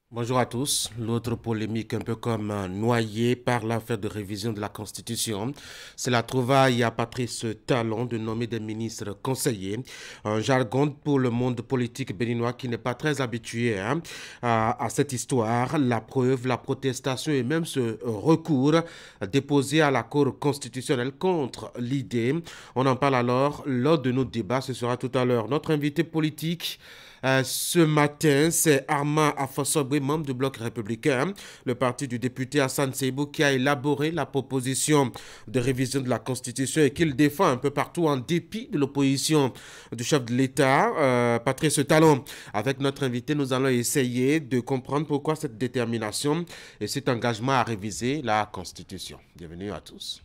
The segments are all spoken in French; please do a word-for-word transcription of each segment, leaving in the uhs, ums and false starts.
Bonjour à tous. L'autre polémique, un peu comme euh, noyée par l'affaire de révision de la Constitution, c'est la trouvaille à Patrice Talon de nommer des ministres conseillers. Un jargon pour le monde politique béninois qui n'est pas très habitué hein, à, à cette histoire. La preuve, la protestation et même ce recours déposé à la Cour constitutionnelle contre l'idée. On en parle alors lors de nos débats. Ce sera tout à l'heure. Notre invité politique Euh, ce matin, c'est Armand Afosogbe, membre du Bloc républicain, le parti du député Hassan Seibou, qui a élaboré la proposition de révision de la Constitution et qu'il défend un peu partout en dépit de l'opposition du chef de l'État, euh, Patrice Talon. Avec notre invité, nous allons essayer de comprendre pourquoi cette détermination et cet engagement à réviser la Constitution. Bienvenue à tous.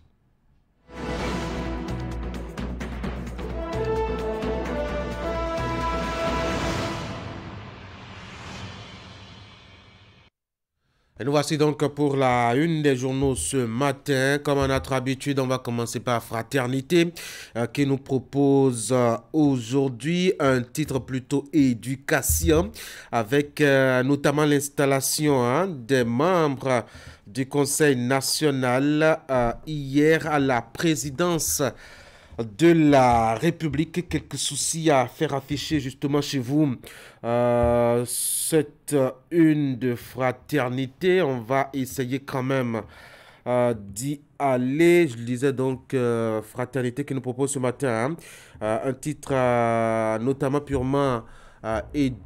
Et nous voici donc pour la une des journaux ce matin. Comme à notre habitude, on va commencer par Fraternité euh, qui nous propose euh, aujourd'hui un titre plutôt éducation avec euh, notamment l'installation hein, des membres du Conseil national euh, hier à la présidence de la République. Quelques soucis à faire afficher justement chez vous. Euh, cette une de Fraternité, on va essayer quand même euh, d'y aller. Je lisais donc euh, Fraternité qui nous propose ce matin hein, euh, un titre euh, notamment purement euh,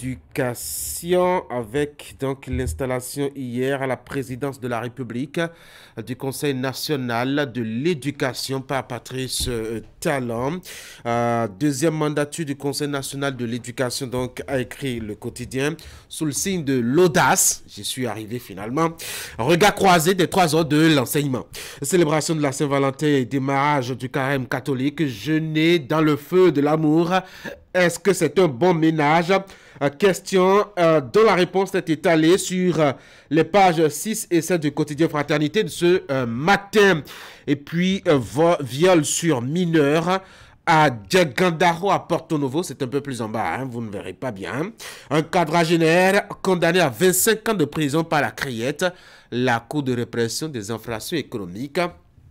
éducation avec donc l'installation hier à la présidence de la République euh, du Conseil national de l'éducation par Patrice euh, Talon. Euh, deuxième mandature du Conseil national de l'éducation donc a écrit le quotidien sous le signe de l'audace. J'y suis arrivé finalement. Regard croisé des trois ordres de l'enseignement. Célébration de la Saint-Valentin et démarrage du carême catholique. Jeûner dans le feu de l'amour. Est-ce que c'est un bon ménage? Euh, question euh, dont la réponse est étalée sur euh, les pages six et sept du quotidien Fraternité de ce euh, matin. Et puis, euh, viol sur mineur à Djagandaro à Porto Novo, c'est un peu plus en bas, hein, vous ne verrez pas bien. Un quadragénaire condamné à vingt-cinq ans de prison par la Criette, la Cour de répression des infractions économiques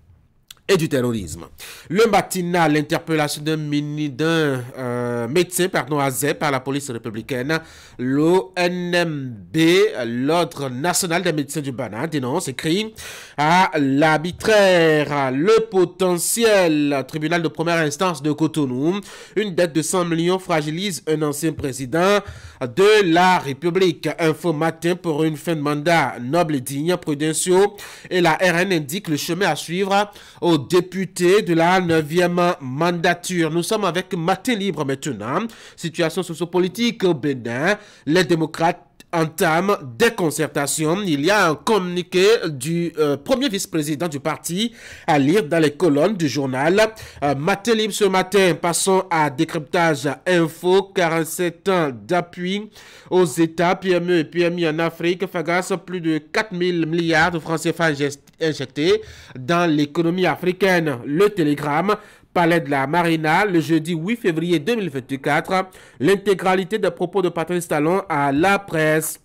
et du terrorisme. Le matinal, l'interpellation d'un d'un euh, médecin pardon, à Z par la police républicaine. L'O N M B, l'Ordre national des médecins du Bénin, dénonce, écrit à l'arbitraire, le potentiel tribunal de première instance de Cotonou. Une dette de cent millions fragilise un ancien président de la République. Info matin pour une fin de mandat noble et digne. Prudentiaux et la R N indiquent le chemin à suivre au député de la neuvième mandature. Nous sommes avec Matin Libre maintenant. Situation sociopolitique au Bénin. Les démocrates entament des concertations. Il y a un communiqué du euh, premier vice-président du parti à lire dans les colonnes du journal. Euh, Matin Libre ce matin. Passons à décryptage info. quarante-sept ans d'appui aux États, P M E et P M I en Afrique. Fagas, plus de quatre mille milliards de francs C F A injectés dans l'économie africaine. Le Télégramme, Palais de la Marina, le jeudi huit février deux mille vingt-quatre. L'intégralité des propos de Patrice Talon à la presse.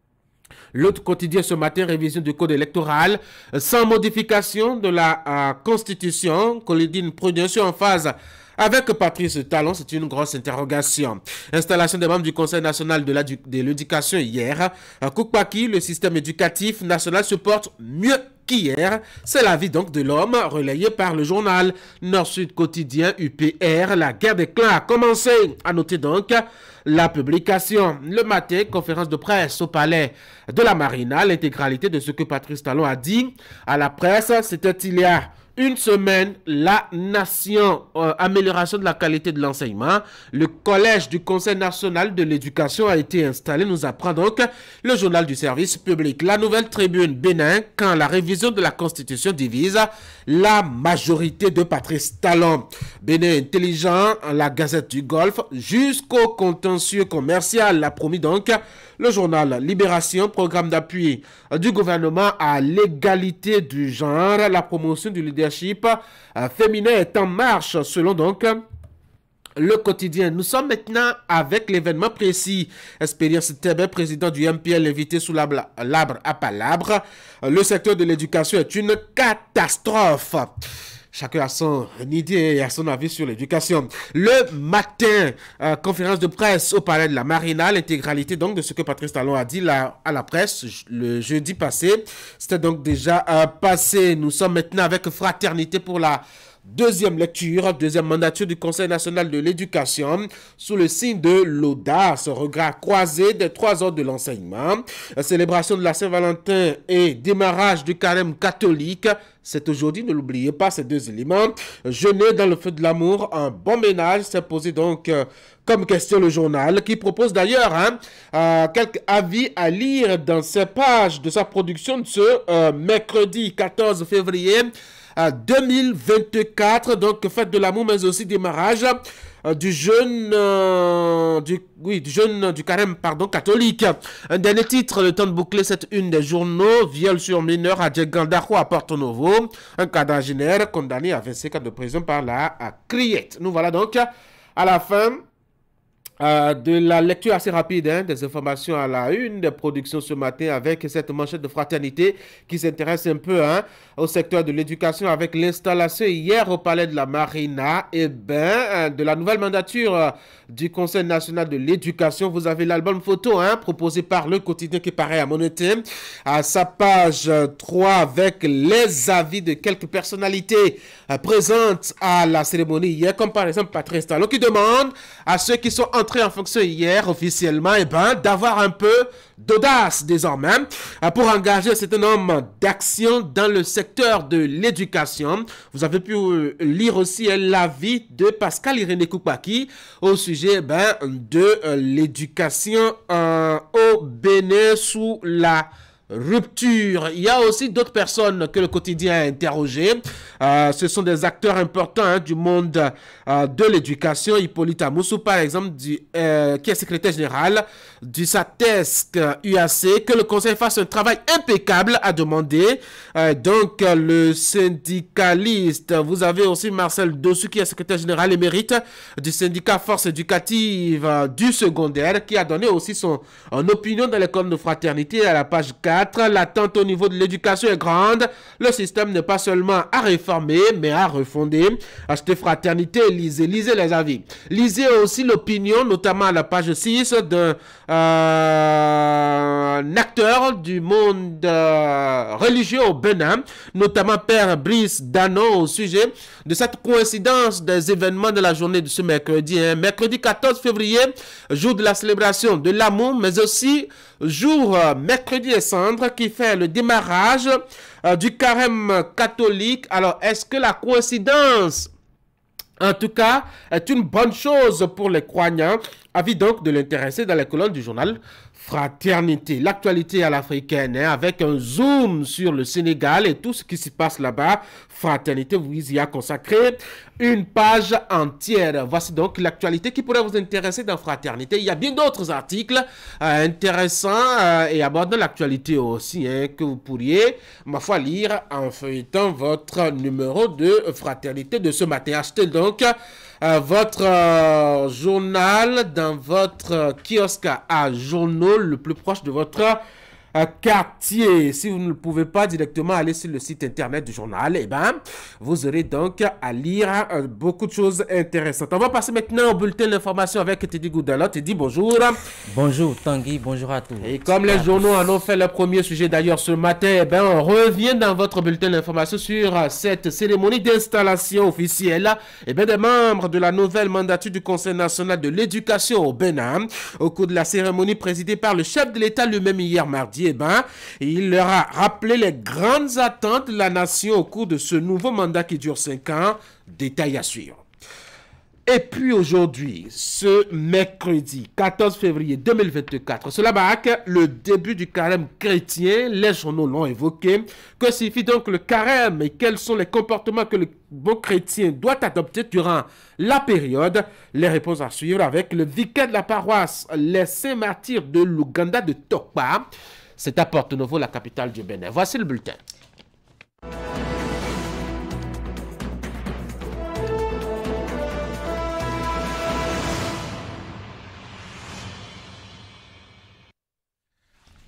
L'autre quotidien ce matin, révision du code électoral sans modification de la euh, Constitution. Colidine Prudentieux en phase avec Patrice Talon, c'est une grosse interrogation. Installation des membres du Conseil national de l'éducation hier. À Koukpaki, le système éducatif national se porte mieux qu'hier. C'est l'avis donc de l'homme relayé par le journal Nord-Sud Quotidien U P R. La guerre des clans a commencé. À noter donc la publication. Le matin, conférence de presse au palais de la Marina. L'intégralité de ce que Patrice Talon a dit à la presse, c'était il y a une semaine, la nation, euh, amélioration de la qualité de l'enseignement. Le collège du Conseil national de l'éducation a été installé, nous apprend donc le journal du service public. La nouvelle tribune Bénin, quand la révision de la Constitution divise la majorité de Patrice Talon. Bénin intelligent, la Gazette du Golfe, jusqu'au contentieux commercial, l'a promis donc le journal Libération, programme d'appui du gouvernement à l'égalité du genre, la promotion du leadership féminin est en marche selon donc Le quotidien. Nous sommes maintenant avec l'événement précis. Expérience Tebe, président du M P L, invité sous l'arbre à palabre. Le secteur de l'éducation est une catastrophe. Chacun a son idée et a son avis sur l'éducation. Le matin, euh, conférence de presse au palais de la Marina, l'intégralité donc de ce que Patrice Talon a dit là, à la presse le jeudi passé. C'était donc déjà euh, passé. Nous sommes maintenant avec Fraternité pour la deuxième lecture, deuxième mandature du Conseil national de l'éducation sous le signe de l'audace, regard croisé des trois ordres de l'enseignement, célébration de la Saint-Valentin et démarrage du carême catholique. C'est aujourd'hui, ne l'oubliez pas, ces deux éléments. Jeûner dans le feu de l'amour, un bon ménage, c'est posé donc euh, comme question le journal, qui propose d'ailleurs hein, euh, quelques avis à lire dans ses pages de sa production de ce euh, mercredi quatorze février deux mille vingt-quatre, donc fête de l'amour, mais aussi démarrage euh, du jeûne, euh, du, oui, du jeûne du carême, pardon, catholique. Un dernier titre, le temps de boucler cette une des journaux, viol sur mineur à Djegandaro à Porto Novo, un quadragénaire condamné à vingt-cinq ans de prison par la criette. Nous voilà donc à la fin Euh, de la lecture assez rapide hein, des informations à la une des productions ce matin avec cette manchette de Fraternité qui s'intéresse un peu hein, au secteur de l'éducation avec l'installation hier au palais de la Marina et ben, de la nouvelle mandature euh, du Conseil national de l'éducation. Vous avez l'album photo hein, proposé par le quotidien qui paraît à Monété à sa page trois avec les avis de quelques personnalités euh, présentes à la cérémonie hier, comme par exemple Patrice Talon qui demande à ceux qui sont en en fonction hier officiellement et eh ben, d'avoir un peu d'audace désormais pour engager un certain nombre d'actions dans le secteur de l'éducation. Vous avez pu lire aussi l'avis de Pascal Irénée Koupaki au sujet ben, de l'éducation euh, au Bénin sous la rupture. Il y a aussi d'autres personnes que le quotidien a interrogées. Euh, ce sont des acteurs importants hein, du monde euh, de l'éducation. Hippolyte Amoussou, par exemple, du, euh, qui est secrétaire général du SATESC U A C, que le conseil fasse un travail impeccable à demander. Euh, donc, euh, le syndicaliste, vous avez aussi Marcel Dossou, qui est secrétaire général émérite du syndicat Force éducative euh, du secondaire, qui a donné aussi son, son opinion dans l'école de fraternité à la page quatre. L'attente au niveau de l'éducation est grande. Le système n'est pas seulement à réformer, mais à refonder. Achetez Fraternité, lisez, lisez les avis. Lisez aussi l'opinion, notamment à la page six, d'un euh, acteur du monde euh, religieux au Bénin, notamment Père Brice Danon, au sujet de cette coïncidence des événements de la journée de ce mercredi. Hein. Mercredi quatorze février, jour de la célébration de l'amour, mais aussi jour euh, mercredi et cendre qui fait le démarrage euh, du carême catholique. Alors, est-ce que la coïncidence, en tout cas, est une bonne chose pour les croyants? Avis donc de l'intéresser dans les colonnes du journal Fraternité. L'actualité à l'africaine, hein, avec un zoom sur le Sénégal et tout ce qui s'y passe là-bas. Fraternité vous y a consacré une page entière. Voici donc l'actualité qui pourrait vous intéresser dans Fraternité. Il y a bien d'autres articles euh, intéressants euh, et abordant l'actualité aussi, hein, que vous pourriez, ma foi, lire en feuilletant votre numéro de Fraternité de ce matin. Achetez donc euh, votre euh, journal dans votre kiosque à journaux le plus proche de votre euh, quartier. Si vous ne le pouvez pas directement aller sur le site internet du journal, eh ben, vous aurez donc à lire euh, beaucoup de choses intéressantes. On va passer maintenant au bulletin d'information avec Teddy Goudalot. Teddy, bonjour. Bonjour Tanguy, bonjour à tous. Et comme les journaux en ont fait le premier sujet d'ailleurs ce matin, eh ben, on revient dans votre bulletin d'information sur euh, cette cérémonie d'installation officielle eh ben, des membres de la nouvelle mandature du Conseil national de l'éducation au Bénin. Au cours de la cérémonie présidée par le chef de l'État lui-même hier mardi, eh ben, il leur a rappelé les grandes attentes de la nation au cours de ce nouveau mandat qui dure cinq ans. Détail à suivre. Et puis aujourd'hui, ce mercredi quatorze février deux mille vingt-quatre, cela marque le début du carême chrétien. Les journaux l'ont évoqué. Que signifie donc le carême et quels sont les comportements que le bon chrétien doit adopter durant la période? Les réponses à suivre avec le vicaire de la paroisse Les Saints Martyrs de l'Ouganda de Tokpa. C'est à Porto Novo, la capitale du Bénin. Voici le bulletin.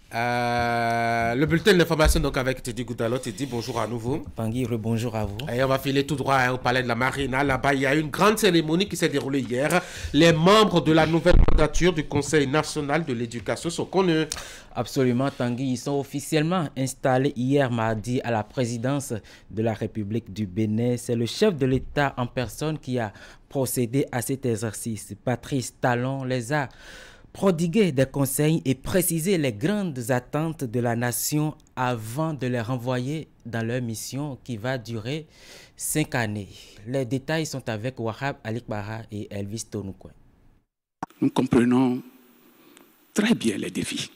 Euh, le bulletin d'information donc avec Teddy Goudalo. Teddy, bonjour à nouveau. Tanguy, bonjour à vous. Et on va filer tout droit hein, au palais de la Marina. Là-bas, il y a une grande cérémonie qui s'est déroulée hier. Les membres de la nouvelle mandature du Conseil national de l'éducation sont connus. Absolument, Tanguy. Ils sont officiellement installés hier mardi à la présidence de la République du Bénin. C'est le chef de l'État en personne qui a procédé à cet exercice. Patrice Talon les a prodiguer des conseils et préciser les grandes attentes de la nation avant de les renvoyer dans leur mission qui va durer cinq années. Les détails sont avec Wahab Alikbara et Elvis Tonoukouen. Nous comprenons très bien les défis.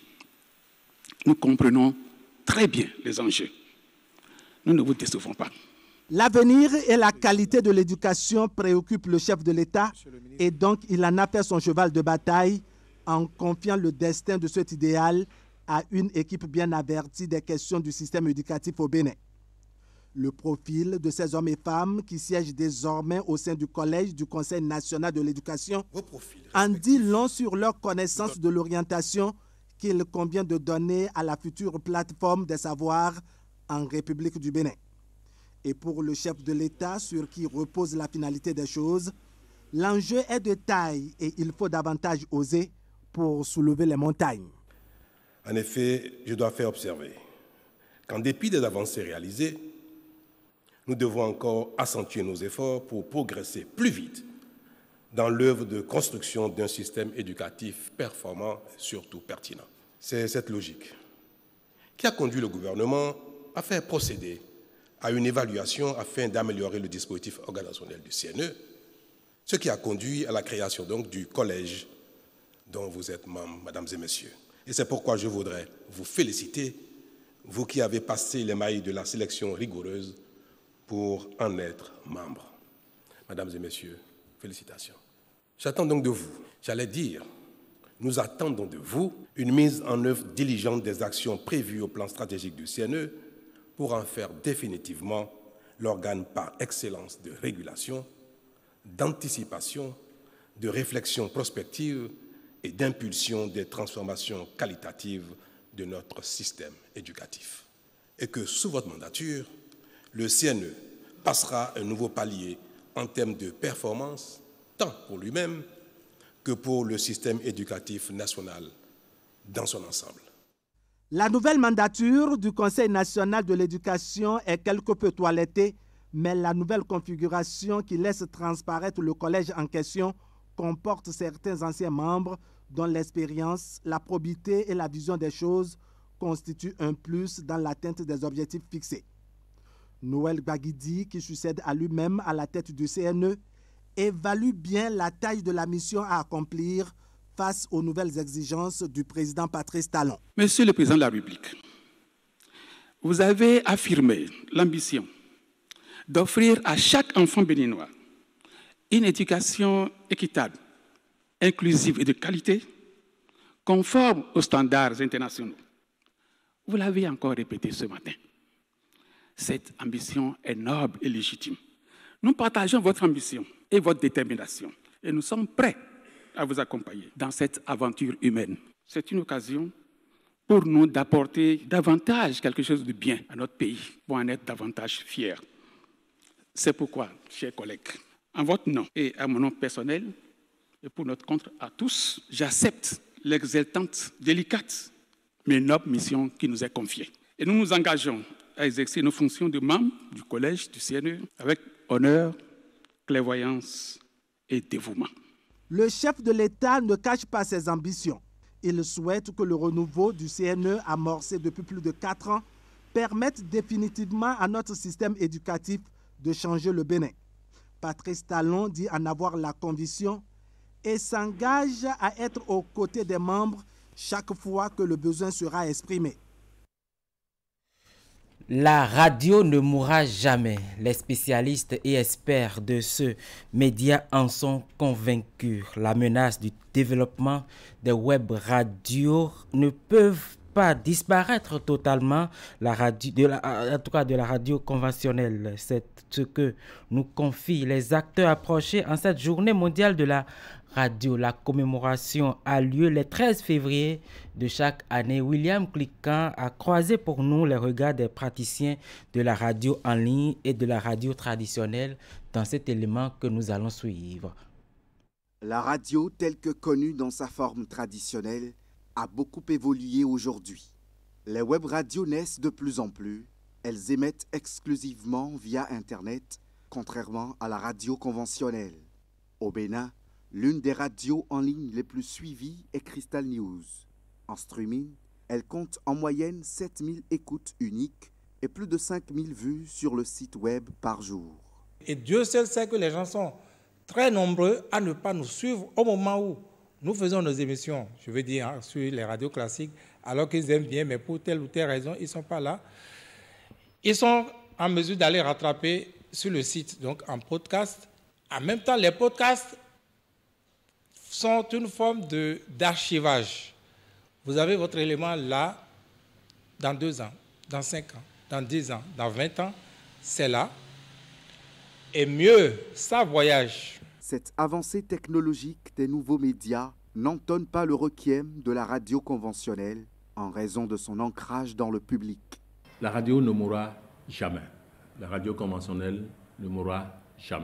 Nous comprenons très bien les enjeux. Nous ne vous décevons pas. L'avenir et la qualité de l'éducation préoccupent le chef de l'État et donc il en a fait son cheval de bataille en confiant le destin de cet idéal à une équipe bien avertie des questions du système éducatif au Bénin. Le profil de ces hommes et femmes qui siègent désormais au sein du collège du Conseil national de l'éducation en dit long sur leur connaissance de l'orientation qu'il convient de donner à la future plateforme des savoirs en République du Bénin. Et pour le chef de l'État sur qui repose la finalité des choses, l'enjeu est de taille et il faut davantage oser pour soulever les montagnes. En effet, je dois faire observer qu'en dépit des avancées réalisées, nous devons encore accentuer nos efforts pour progresser plus vite dans l'œuvre de construction d'un système éducatif performant et surtout pertinent. C'est cette logique qui a conduit le gouvernement à faire procéder à une évaluation afin d'améliorer le dispositif organisationnel du C N E, ce qui a conduit à la création donc du collège dont vous êtes membres, mesdames et messieurs. Et c'est pourquoi je voudrais vous féliciter, vous qui avez passé les mailles de la sélection rigoureuse pour en être membre. Mesdames et messieurs, félicitations. J'attends donc de vous, j'allais dire, nous attendons de vous une mise en œuvre diligente des actions prévues au plan stratégique du C N E pour en faire définitivement l'organe par excellence de régulation, d'anticipation, de réflexion prospective et d'impulsion des transformations qualitatives de notre système éducatif. Et que sous votre mandature, le C N E passera un nouveau palier en termes de performance, tant pour lui-même que pour le système éducatif national dans son ensemble. La nouvelle mandature du Conseil national de l'éducation est quelque peu toilettée, mais la nouvelle configuration qui laisse transparaître le collège en question comporte certains anciens membres dont l'expérience, la probité et la vision des choses constituent un plus dans l'atteinte des objectifs fixés. Noël Baguidi, qui succède à lui-même à la tête du C N E, évalue bien la taille de la mission à accomplir face aux nouvelles exigences du président Patrice Talon. Monsieur le Président de la République, vous avez affirmé l'ambition d'offrir à chaque enfant béninois une éducation équitable, inclusive et de qualité, conforme aux standards internationaux. Vous l'avez encore répété ce matin. Cette ambition est noble et légitime. Nous partageons votre ambition et votre détermination et nous sommes prêts à vous accompagner dans cette aventure humaine. C'est une occasion pour nous d'apporter davantage quelque chose de bien à notre pays, pour en être davantage fiers. C'est pourquoi, chers collègues, en votre nom et à mon nom personnel, et pour notre compte à tous, j'accepte l'exaltante, délicate, mais noble mission qui nous est confiée. Et nous nous engageons à exercer nos fonctions de membres du collège du C N E avec honneur, clairvoyance et dévouement. Le chef de l'État ne cache pas ses ambitions. Il souhaite que le renouveau du C N E amorcé depuis plus de quatre ans permette définitivement à notre système éducatif de changer le Bénin. Patrice Talon dit en avoir la conviction et s'engage à être aux côtés des membres chaque fois que le besoin sera exprimé. La radio ne mourra jamais. Les spécialistes et experts de ce média en sont convaincus. La menace du développement des web radios ne peuvent pas disparaître totalement la radio, de la, en tout cas de la radio conventionnelle. C'est ce que nous confient les acteurs approchés en cette journée mondiale de la radio. La commémoration a lieu le treize février de chaque année. William Cliquant a croisé pour nous les regards des praticiens de la radio en ligne et de la radio traditionnelle dans cet élément que nous allons suivre. La radio, telle que connue dans sa forme traditionnelle, a beaucoup évolué aujourd'hui. Les web radios naissent de plus en plus. Elles émettent exclusivement via Internet, contrairement à la radio conventionnelle. Au Bénin, l'une des radios en ligne les plus suivies est Crystal News. En streaming, elle compte en moyenne sept mille écoutes uniques et plus de cinq mille vues sur le site web par jour. Et Dieu seul sait que les gens sont très nombreux à ne pas nous suivre au moment où nous faisons nos émissions, je veux dire, hein, sur les radios classiques, alors qu'ils aiment bien, mais pour telle ou telle raison, ils ne sont pas là. Ils sont en mesure d'aller rattraper sur le site, donc en podcast. En même temps, les podcasts sont une forme de, d'archivage. Vous avez votre élément là, dans deux ans, dans cinq ans, dans dix ans, dans vingt ans, c'est là. Et mieux, ça voyage. Cette avancée technologique des nouveaux médias n'entonne pas le requiem de la radio conventionnelle en raison de son ancrage dans le public. La radio ne mourra jamais. La radio conventionnelle ne mourra jamais.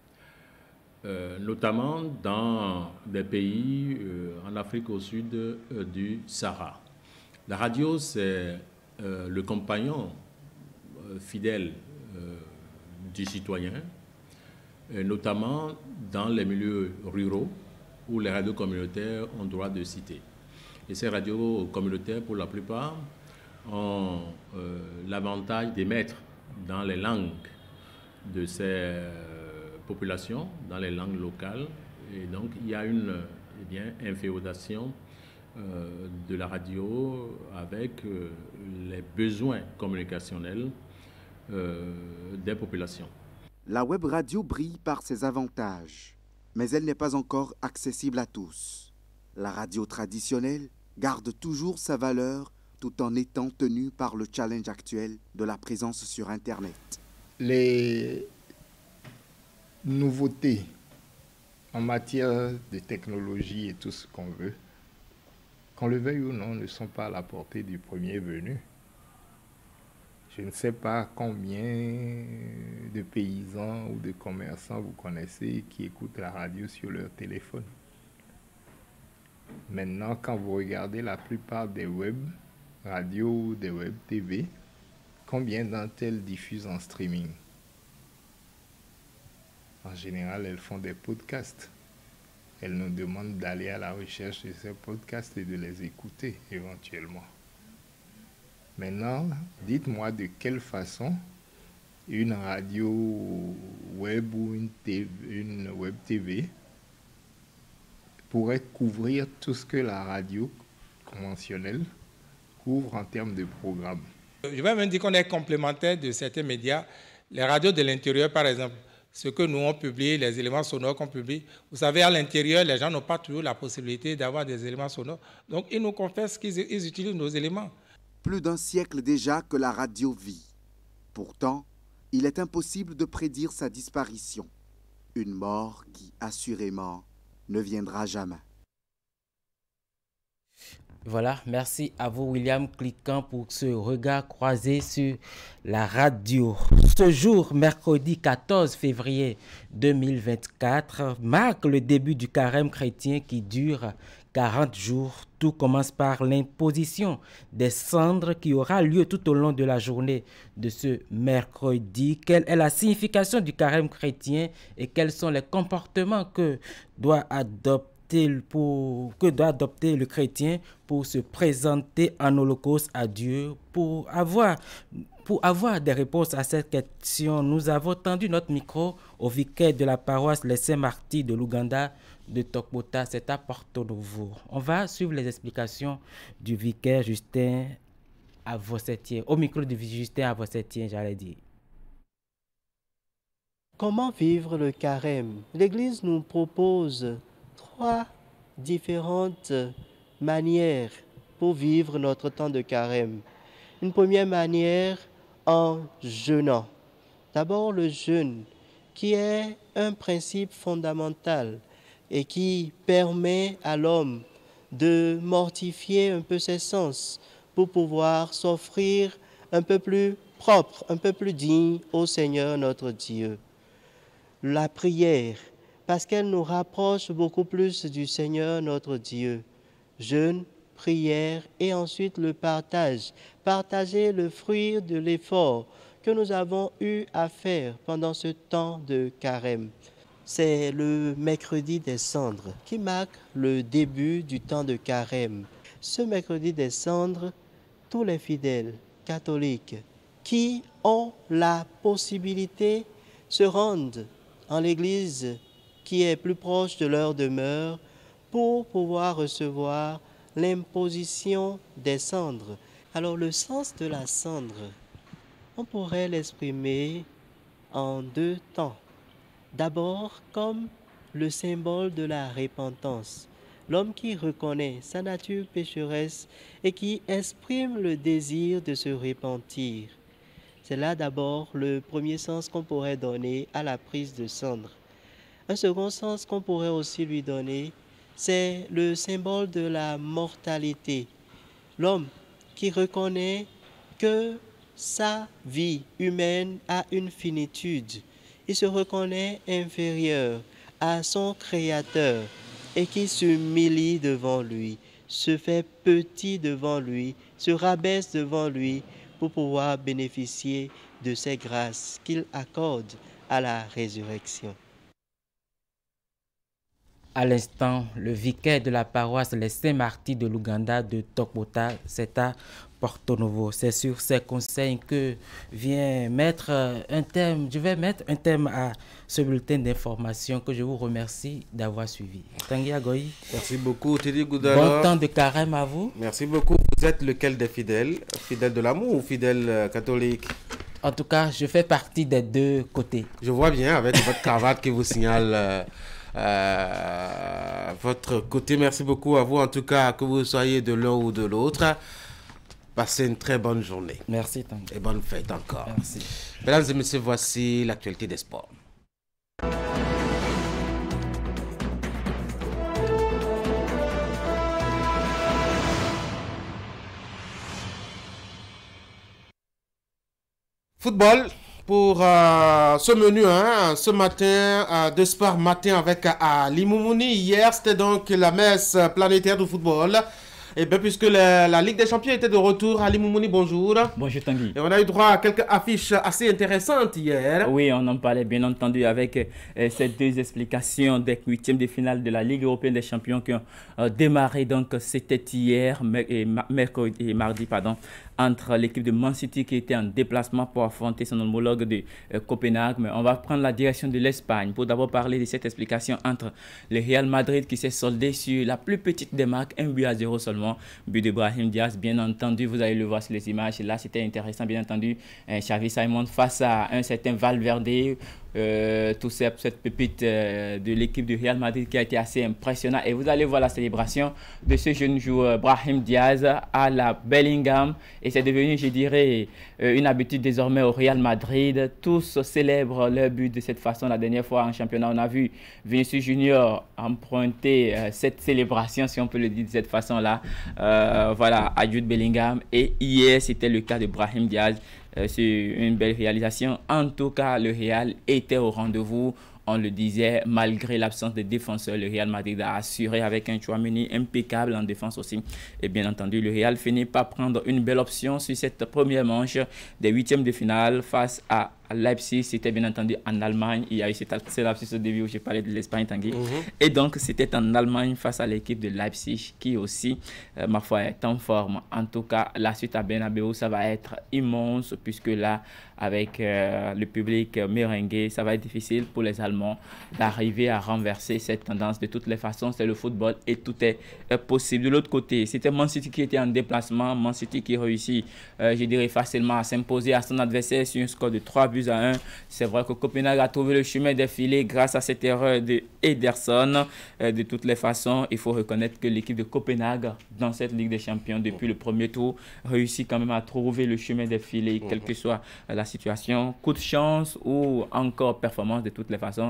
Euh, notamment dans des pays euh, en Afrique au sud euh, du Sahara. La radio, c'est euh, le compagnon euh, fidèle euh, du citoyen, et notamment dans les milieux ruraux où les radios communautaires ont droit de citer. Et ces radios communautaires, pour la plupart, ont euh, l'avantage d'émettre dans les langues de ces euh, populations, dans les langues locales. Et donc, il y a une eh bien, inféodation euh, de la radio avec euh, les besoins communicationnels euh, des populations. La web radio brille par ses avantages, mais elle n'est pas encore accessible à tous. La radio traditionnelle garde toujours sa valeur tout en étant tenue par le challenge actuel de la présence sur Internet. Les nouveautés en matière de technologie et tout ce qu'on veut, qu'on le veuille ou non, ne sont pas à la portée du premier venu. Je ne sais pas combien de paysans ou de commerçants vous connaissez qui écoutent la radio sur leur téléphone. Maintenant, quand vous regardez la plupart des web radios ou des web T V, combien d'entre elles diffusent en streaming? En général, elles font des podcasts. Elles nous demandent d'aller à la recherche de ces podcasts et de les écouter éventuellement. Maintenant, dites-moi de quelle façon une radio web ou une, T V, une web T V pourrait couvrir tout ce que la radio conventionnelle couvre en termes de programmes. Je vais même dire qu'on est complémentaire de certains médias. Les radios de l'intérieur, par exemple, ce que nous on publié, les éléments sonores qu'on publie. Vous savez, à l'intérieur, les gens n'ont pas toujours la possibilité d'avoir des éléments sonores. Donc, ils nous confessent qu'ils ils utilisent nos éléments. Plus d'un siècle déjà que la radio vit. Pourtant, il est impossible de prédire sa disparition. Une mort qui, assurément, ne viendra jamais. Voilà, merci à vous William Cliquant pour ce regard croisé sur la radio. Ce jour, mercredi quatorze février deux mille vingt-quatre, marque le début du carême chrétien qui dure quarante jours. Tout commence par l'imposition des cendres qui aura lieu tout au long de la journée de ce mercredi. Quelle est la signification du carême chrétien et quels sont les comportements que doit adopter Pour, que doit adopter le chrétien pour se présenter en holocauste à Dieu? Pour avoir, pour avoir des réponses à cette question, nous avons tendu notre micro au vicaire de la paroisse Les Saints-Martyrs de l'Ouganda de Tokbota, c'est à Porto Novo. On va suivre les explications du vicaire Justin Avosetien, au micro du Justin Avosetien, j'allais dire. Comment vivre le carême? L'Église nous propose trois différentes manières pour vivre notre temps de carême. Une première manière en jeûnant. D'abord le jeûne, qui est un principe fondamental et qui permet à l'homme de mortifier un peu ses sens pour pouvoir s'offrir un peu plus propre, un peu plus digne au Seigneur notre Dieu. La prière, parce qu'elle nous rapproche beaucoup plus du Seigneur notre Dieu. Jeûne, prière et ensuite le partage. Partager le fruit de l'effort que nous avons eu à faire pendant ce temps de carême. C'est le mercredi des cendres qui marque le début du temps de carême. Ce mercredi des cendres, tous les fidèles catholiques qui ont la possibilité se rendent en l'église qui est plus proche de leur demeure pour pouvoir recevoir l'imposition des cendres. Alors le sens de la cendre, on pourrait l'exprimer en deux temps. D'abord comme le symbole de la repentance. L'homme qui reconnaît sa nature pécheresse et qui exprime le désir de se repentir. C'est là d'abord le premier sens qu'on pourrait donner à la prise de cendre. Un second sens qu'on pourrait aussi lui donner, c'est le symbole de la mortalité. L'homme qui reconnaît que sa vie humaine a une finitude. Il se reconnaît inférieur à son Créateur et qui s'humilie devant lui, se fait petit devant lui, se rabaisse devant lui pour pouvoir bénéficier de ces grâces qu'il accorde à la résurrection. À l'instant, le vicaire de la paroisse Les Saints-Martyrs de l'Ouganda de Tokbota, c'est à Porto Novo. C'est sur ces conseils que vient mettre un thème, je vais mettre un thème à ce bulletin d'information que je vous remercie d'avoir suivi. Tanguy Agoy. Merci beaucoup, Teddy Goudala. Bon temps de carême à vous. Merci beaucoup. Vous êtes lequel des fidèles? Fidèle de l'amour ou fidèle euh, catholique? En tout cas, je fais partie des deux côtés. Je vois bien avec votre cravate qui vous signale euh, euh, votre côté. Merci beaucoup à vous, en tout cas, que vous soyez de l'un ou de l'autre. Passez une très bonne journée. Merci, Tanguy. Et bonne fête encore. Merci. Mesdames et messieurs, voici l'actualité des sports. Football pour euh, ce menu, hein, ce matin, euh, de sport matin avec à Limoumouni. Hier, c'était donc la messe planétaire du football. Et bien, puisque la, la Ligue des Champions était de retour, Ali Moumouni, bonjour. Bonjour Tanguy. Et on a eu droit à quelques affiches assez intéressantes hier. Oui, on en parlait bien entendu avec euh, ces deux explications des huitièmes de finale de la Ligue européenne des champions qui ont euh, démarré. Donc, c'était hier, et mercredi et mardi, pardon, entre l'équipe de Man City qui était en déplacement pour affronter son homologue de euh, Copenhague. Mais on va prendre la direction de l'Espagne pour d'abord parler de cette explication entre le Real Madrid qui s'est soldé sur la plus petite des marques, un but à zéro seulement. But de Brahim Diaz, bien entendu, vous allez le voir sur les images. Là, c'était intéressant, bien entendu. Euh, Xavi Simons face à un certain Valverde. Euh, tout cette, cette pépite euh, de l'équipe du Real Madrid qui a été assez impressionnant. Et vous allez voir la célébration de ce jeune joueur Brahim Diaz à la Bellingham. Et c'est devenu, je dirais, euh, une habitude désormais au Real Madrid. Tous célèbrent leur but de cette façon. La dernière fois en championnat, on a vu Vinicius Junior emprunter euh, cette célébration, si on peut le dire de cette façon-là. Euh, voilà, à Jude Bellingham. Et hier, c'était le cas de Brahim Diaz. Euh, c'est une belle réalisation. En tout cas, le Real était au rendez-vous. On le disait, malgré l'absence de défenseurs, le Real Madrid a assuré avec un Tchouaméni impeccable en défense aussi. Et bien entendu, le Real finit par prendre une belle option sur cette première manche des huitièmes de finale face à Leipzig. C'était bien entendu en Allemagne. Il y a eu cette lapsus au début où j'ai parlé de l'Espagne, Tanguy. Mm-hmm. Et donc, c'était en Allemagne face à l'équipe de Leipzig qui aussi, euh, ma foi, est en forme. En tout cas, la suite à Bernabeu, ça va être immense puisque là, avec euh, le public merengue, ça va être difficile pour les Allemands d'arriver à renverser cette tendance. De toutes les façons, c'est le football et tout est euh, possible. De l'autre côté, c'était Man City qui était en déplacement. Man City qui réussit, euh, je dirais, facilement à s'imposer à son adversaire sur un score de trois buts à un. C'est vrai que Copenhague a trouvé le chemin des filets grâce à cette erreur de Ederson. Euh, de toutes les façons, il faut reconnaître que l'équipe de Copenhague, dans cette Ligue des Champions, depuis le premier tour, réussit quand même à trouver le chemin des filets, quelle que soit la situation. Coup de chance ou encore performance, de toutes les façons,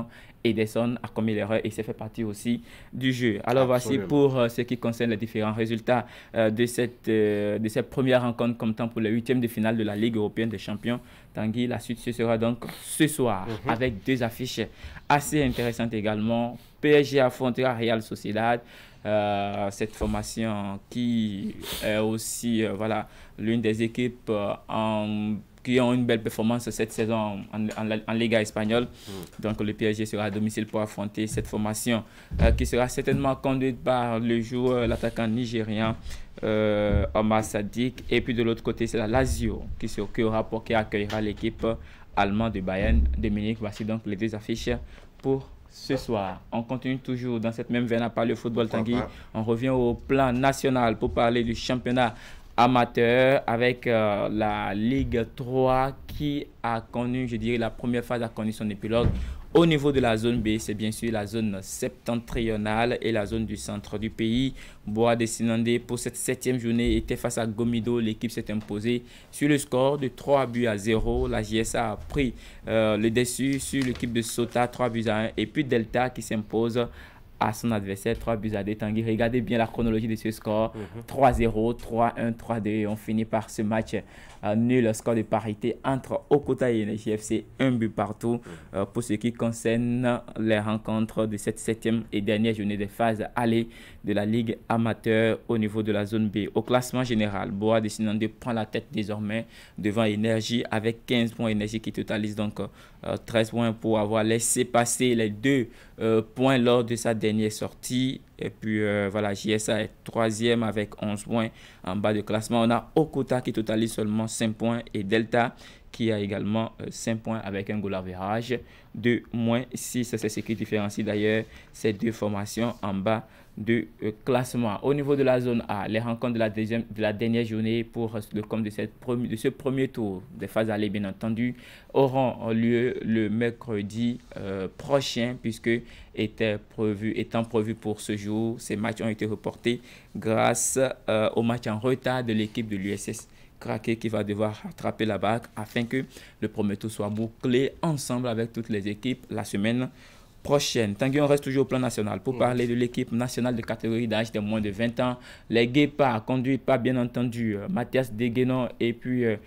Ederson a commis l'erreur et c'est fait partie aussi du jeu. Alors Absolument. Voici pour euh, ce qui concerne les différents résultats euh, de, cette, euh, de cette première rencontre comme temps pour le huitième de finale de la Ligue européenne des champions. Tanguy, la suite ce sera donc ce soir mm-hmm. avec deux affiches assez intéressantes également. P S G affrontera Real Sociedad. Euh, cette formation qui est aussi euh, voilà, l'une des équipes euh, en, qui ont une belle performance cette saison en, en, en Liga espagnole. Mm. Donc le P S G sera à domicile pour affronter cette formation euh, qui sera certainement conduite par le joueur, l'attaquant nigérien euh, Omar Sadiq. Et puis de l'autre côté, c'est la Lazio qui, se, qui, aura, qui accueillera l'équipe allemande de Bayern de Munich. Voici donc les deux affiches pour ce soir. On continue toujours dans cette même veine à parler de football, Tanguy. On revient au plan national pour parler du championnat amateur avec euh, la Ligue trois qui a connu, je dirais, la première phase a connu son épilogue. Au niveau de la zone B, c'est bien sûr la zone septentrionale et la zone du centre du pays. Boa de Sinandé pour cette septième journée était face à Gomido. L'équipe s'est imposée sur le score de trois buts à zéro. La J S A a pris euh, le dessus sur l'équipe de Sota, trois buts à un. Et puis Delta qui s'impose à son adversaire, trois buts à deux. Tanguy, regardez bien la chronologie de ce score. Mm-hmm. trois zéro, trois un, trois deux. Et on finit par ce match euh, nul, score de parité entre Okota et N J F C, un but partout. Mm-hmm. euh, pour ce qui concerne les rencontres de cette septième et dernière journée des phases aller de la Ligue amateur au niveau de la zone B. Au classement général, Boa de Sinandé prend la tête désormais devant Énergie avec quinze points. Énergie qui totalise donc euh, treize points pour avoir laissé passer les deux euh, points lors de sa dernière sortie. Et puis euh, voilà, J S A est troisième avec onze points en bas de classement. On a Okota qui totalise seulement cinq points et Delta qui a également euh, cinq points avec un goal average de moins six. C'est ce qui différencie d'ailleurs ces deux formations en bas de euh, classement. Au niveau de la zone A, les rencontres de la, deuxième, de la dernière journée pour le compte de, cette premi- de ce premier tour des phases aller, bien entendu, auront lieu le mercredi euh, prochain, puisque était prévu, étant prévu pour ce jour, ces matchs ont été reportés grâce euh, au match en retard de l'équipe de l'U S S Craqué qui va devoir rattraper la bague afin que le premier tour soit bouclé ensemble avec toutes les équipes la semaine prochaine. Tanguy, on reste toujours au plan national pour mmh. parler de l'équipe nationale de catégorie d'âge de moins de vingt ans. Les Guépards, conduits par bien entendu euh, Mathias Deguenon et puis euh,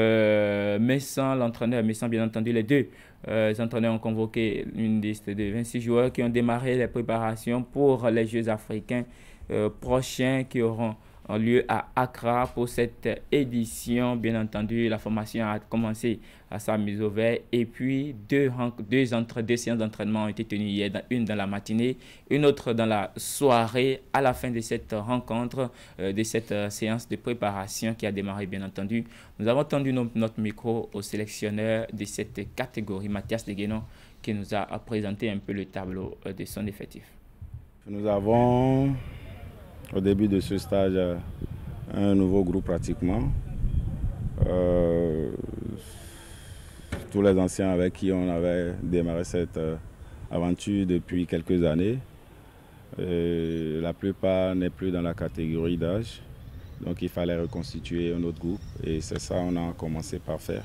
euh, Messan, l'entraîneur. Messan, bien entendu, les deux euh, les entraîneurs ont convoqué une liste de vingt-six joueurs qui ont démarré les préparations pour les Jeux africains euh, prochains qui auront en lieu à Accra pour cette édition. Bien entendu, la formation a commencé à sa mise au vert et puis deux, deux, entre, deux séances d'entraînement ont été tenues hier, une dans la matinée, une autre dans la soirée. À la fin de cette rencontre, euh, de cette euh, séance de préparation qui a démarré, bien entendu, nous avons tendu no- notre micro au sélectionneur de cette catégorie, Mathias Deguenon, qui nous a présenté un peu le tableau euh, de son effectif. Nous avons au début de ce stage un nouveau groupe pratiquement. Euh, tous les anciens avec qui on avait démarré cette euh, aventure depuis quelques années. Et la plupart n'est plus dans la catégorie d'âge. Donc il fallait reconstituer un autre groupe et c'est ça qu'on a commencé par faire.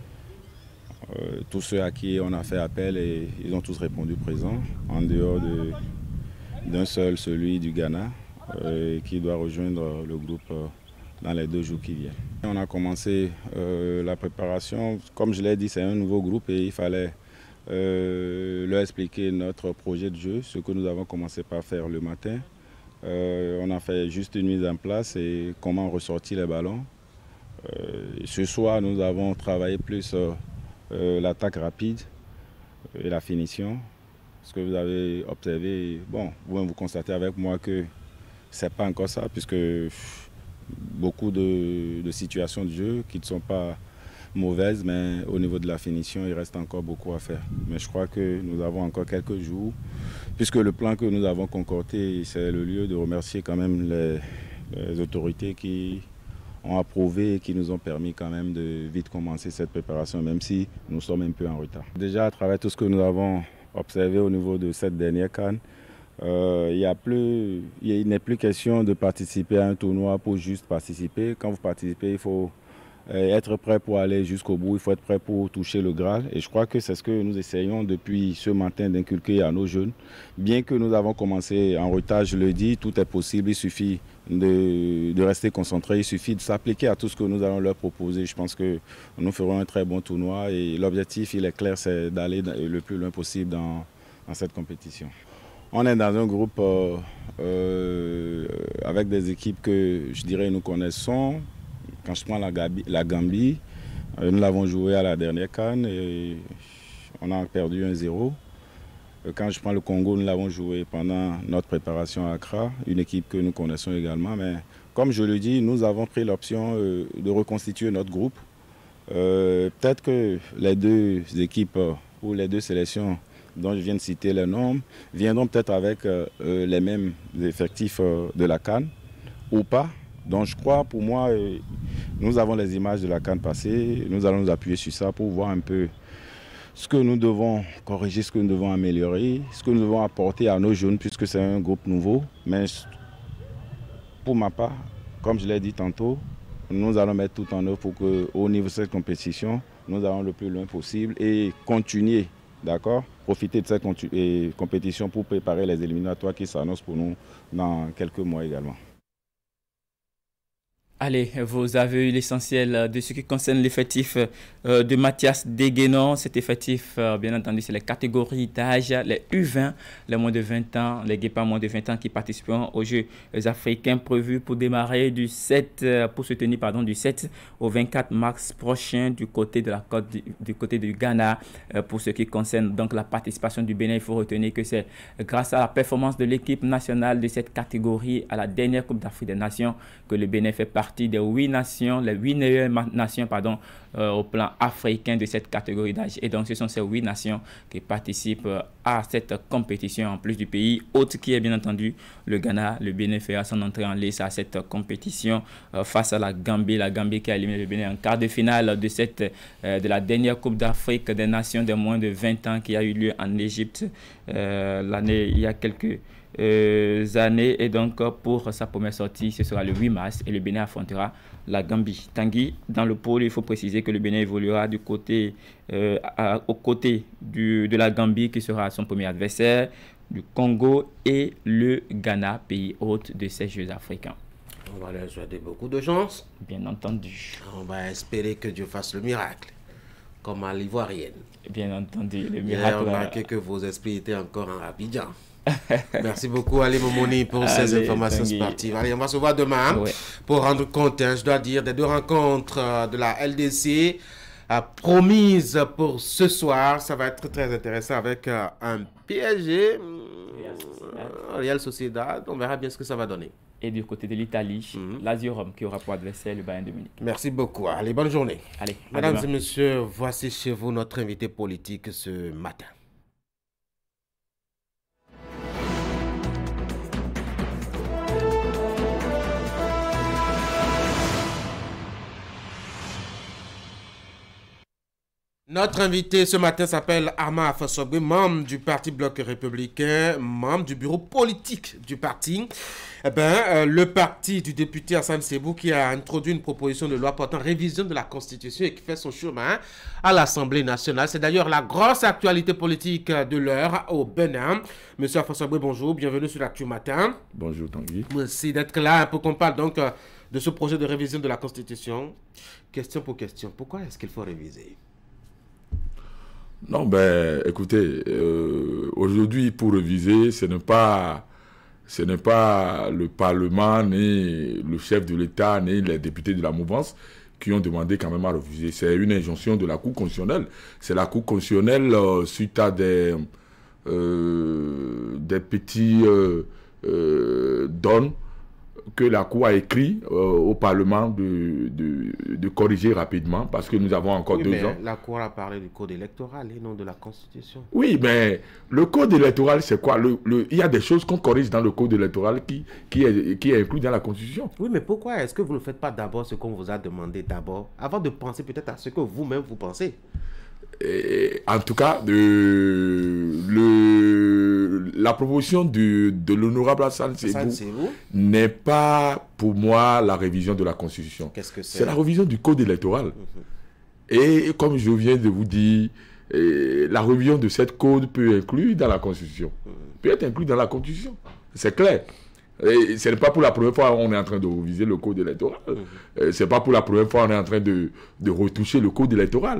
Euh, tous ceux à qui on a fait appel, et ils ont tous répondu présents, en dehors de, d'un seul, celui du Ghana, euh, qui doit rejoindre le groupe euh, dans les deux jours qui viennent. On a commencé euh, la préparation, comme je l'ai dit, c'est un nouveau groupe et il fallait euh, leur expliquer notre projet de jeu, ce que nous avons commencé par faire le matin. Euh, on a fait juste une mise en place et comment ressortir les ballons. Euh, ce soir, nous avons travaillé plus euh, euh, l'attaque rapide et la finition. Ce que vous avez observé, bon, vous vous constatez avec moi que ce n'est pas encore ça, puisque beaucoup de, de situations de jeu qui ne sont pas mauvaises, mais au niveau de la finition, il reste encore beaucoup à faire. Mais je crois que nous avons encore quelques jours, puisque le plan que nous avons concordé, c'est le lieu de remercier quand même les, les autorités qui ont approuvé et qui nous ont permis quand même de vite commencer cette préparation, même si nous sommes un peu en retard. Déjà, à travers tout ce que nous avons observé au niveau de cette dernière CAN, Euh, il y a plus, il n'est plus question de participer à un tournoi pour juste participer. Quand vous participez, il faut être prêt pour aller jusqu'au bout, il faut être prêt pour toucher le Graal. Et je crois que c'est ce que nous essayons depuis ce matin d'inculquer à nos jeunes. Bien que nous avons commencé en retard, je le dis, tout est possible, il suffit de, de rester concentré, il suffit de s'appliquer à tout ce que nous allons leur proposer. Je pense que nous ferons un très bon tournoi et l'objectif, il est clair, c'est d'aller le plus loin possible dans, dans cette compétition. On est dans un groupe euh, euh, avec des équipes que je dirais nous connaissons. Quand je prends la Gambie, la Gambie euh, nous l'avons joué à la dernière CAN et on a perdu un zéro. Quand je prends le Congo, nous l'avons joué pendant notre préparation à Accra, une équipe que nous connaissons également. Mais comme je le dis, nous avons pris l'option euh, de reconstituer notre groupe. Euh, Peut-être que les deux équipes euh, ou les deux sélections dont je viens de citer les noms viendront peut-être avec euh, les mêmes effectifs euh, de la CAN ou pas. Donc je crois, pour moi, euh, nous avons les images de la CAN passée, nous allons nous appuyer sur ça pour voir un peu ce que nous devons corriger, ce que nous devons améliorer, ce que nous devons apporter à nos jeunes, puisque c'est un groupe nouveau. Mais pour ma part, comme je l'ai dit tantôt, nous allons mettre tout en œuvre pour qu'au niveau de cette compétition, nous allons le plus loin possible et continuer, d'accord, profiter de cette compétition pour préparer les éliminatoires qui s'annoncent pour nous dans quelques mois également. Allez, vous avez eu l'essentiel de ce qui concerne l'effectif euh, de Mathias Deguenon. Cet effectif, euh, bien entendu, c'est les catégories d'âge, les U vingt, les moins de vingt ans, les guépards moins de vingt ans qui participeront aux Jeux africains prévus pour démarrer du sept, euh, pour se tenir pardon, du sept au vingt-quatre mars prochain du côté de la côte du, du côté du Ghana. Euh, pour ce qui concerne donc la participation du Bénin, il faut retenir que c'est grâce à la performance de l'équipe nationale de cette catégorie à la dernière Coupe d'Afrique des Nations que le Bénin fait partie des huit nations, les huit meilleures nations pardon, euh, au plan africain de cette catégorie d'âge. Et donc ce sont ces huit nations qui participent euh, à cette compétition en plus du pays hôte qui est bien entendu le Ghana. Le Bénin fera son entrée en lice à cette compétition euh, face à la Gambie. La Gambie qui a éliminé le Bénin en quart de finale de, cette, euh, de la dernière Coupe d'Afrique des nations de moins de vingt ans qui a eu lieu en Égypte euh, l'année il y a quelques Euh, années. Et donc pour sa première sortie, ce sera le huit mars et le Bénin affrontera la Gambie. Tanguy, dans le pôle, il faut préciser que le Bénin évoluera du côté, euh, à, aux côtés du, de la Gambie qui sera son premier adversaire, du Congo et le Ghana, pays hôte de ces Jeux africains. On va leur souhaiter beaucoup de chance. Bien entendu. On va espérer que Dieu fasse le miracle, comme à l'Ivoirienne. Bien entendu, le J'ai miracle. remarqué que vos esprits étaient encore en Abidjan. Merci beaucoup Ali Momoni pour Allez, ces informations Tanguy. sportives. Allez, on va se voir demain hein, ouais. pour rendre compte, hein, je dois dire, des deux rencontres euh, de la L D C euh, promises pour ce soir. Ça va être très intéressant avec euh, un P S G, euh, Real Sociedad. On verra bien ce que ça va donner. Et du côté de l'Italie, mm-hmm. Lazio Rome qui aura pour adversaire le Bayern de Munich. Merci beaucoup. Allez, bonne journée. Allez, mesdames et messieurs, voici chez vous notre invité politique ce matin. Notre invité ce matin s'appelle Armand Afosogbe, membre du Parti Bloc Républicain, membre du bureau politique du parti. Eh ben, euh, le parti du député Hassan Sebou qui a introduit une proposition de loi portant révision de la Constitution et qui fait son chemin à l'Assemblée nationale. C'est d'ailleurs la grosse actualité politique de l'heure au Bénin. Monsieur Afosogbe, bonjour, bienvenue sur l'Actu Matin. Bonjour Tanguy. Merci d'être là pour qu'on parle donc de ce projet de révision de la Constitution. Question pour question, pourquoi est-ce qu'il faut réviser ? Non, ben, écoutez, euh, aujourd'hui, pour réviser, ce n'est pas, ce n'est pas le Parlement, ni le chef de l'État, ni les députés de la mouvance qui ont demandé quand même à refuser. C'est une injonction de la Cour constitutionnelle. C'est la Cour constitutionnelle, euh, suite à des, euh, des petits euh, euh, dons que la Cour a écrit euh, au Parlement de, de, de corriger rapidement, parce que nous avons encore oui, deux mais ans. La Cour a parlé du code électoral et non de la Constitution. Oui, mais le code électoral, c'est quoi le, le, il y a des choses qu'on corrige dans le code électoral qui, qui, est, qui est inclus dans la Constitution. Oui, mais pourquoi est-ce que vous ne faites pas d'abord ce qu'on vous a demandé d'abord, avant de penser peut-être à ce que vous-même vous pensez? Et, en tout cas, de, le, la proposition de, de l'honorable Hassan Sebou n'est pas pour moi la révision de la Constitution. Qu'est-ce que c'est? C'est la révision du code électoral. Mm-hmm. Et comme je viens de vous dire, et la révision de cette code peut inclure dans la Constitution. Mm-hmm. Peut être inclus dans la Constitution. C'est clair. Et ce n'est pas pour la première fois qu'on est en train de réviser le code électoral. Mm-hmm. Ce n'est pas pour la première fois qu'on est en train de, de retoucher le code électoral.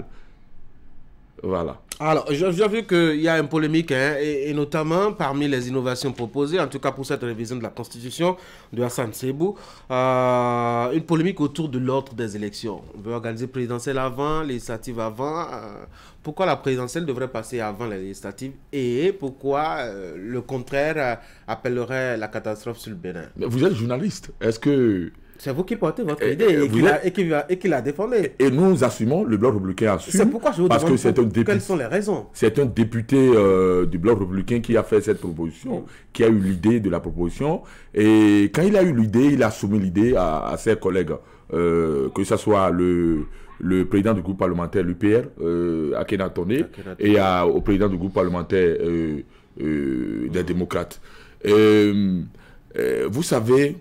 Voilà. Alors, j'ai vu qu'il y a une polémique, hein, et, et notamment parmi les innovations proposées, en tout cas pour cette révision de la Constitution de Hassan Sebou, euh, une polémique autour de l'ordre des élections. On veut organiser présidentielle avant, législative avant. Euh, pourquoi la présidentielle devrait passer avant la législative et pourquoi euh, le contraire euh, appellerait la catastrophe sur le Bénin? Mais vous êtes journaliste. Est-ce que... C'est vous qui portez votre et, idée et, et, qui la, et, qui la, et qui la défendez. Et nous assumons, le Bloc républicain assume. C'est pourquoi je vous parce demande que c'est un député, quelles sont les raisons. C'est un député euh, du Bloc républicain qui a fait cette proposition, mmh. qui a eu l'idée de la proposition. Et quand il a eu l'idée, il a soumis l'idée à, à ses collègues, euh, que ce soit le, le président du groupe parlementaire, l'U P R, euh, Akhenaton, et à, au président du groupe parlementaire euh, euh, des mmh. démocrates. Euh, euh, vous savez...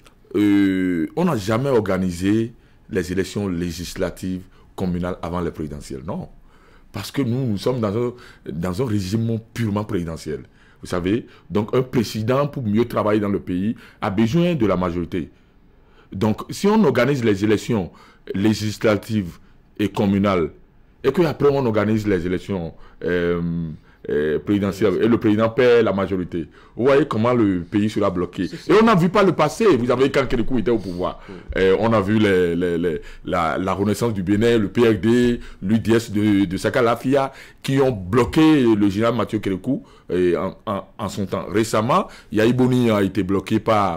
Euh, on n'a jamais organisé les élections législatives communales avant les présidentielles. Non. Parce que nous, nous sommes dans un, dans un régime purement présidentiel. Vous savez, donc un président, pour mieux travailler dans le pays, a besoin de la majorité. Donc, si on organise les élections législatives et communales, et qu'après on organise les élections euh, Euh, présidentielle et le président perd la majorité. Vous voyez comment le pays sera bloqué. C'est et on n'a vu pas le passé. Vous savez, quand Kérékou était au pouvoir, mmh. euh, on a vu les, les, les, la, la renaissance du Bénin, le P R D, l'U D S de, de Saka Lafia, qui ont bloqué le général Mathieu Kérékou euh, en, en, en son temps. Récemment, Yaïboni a été bloqué par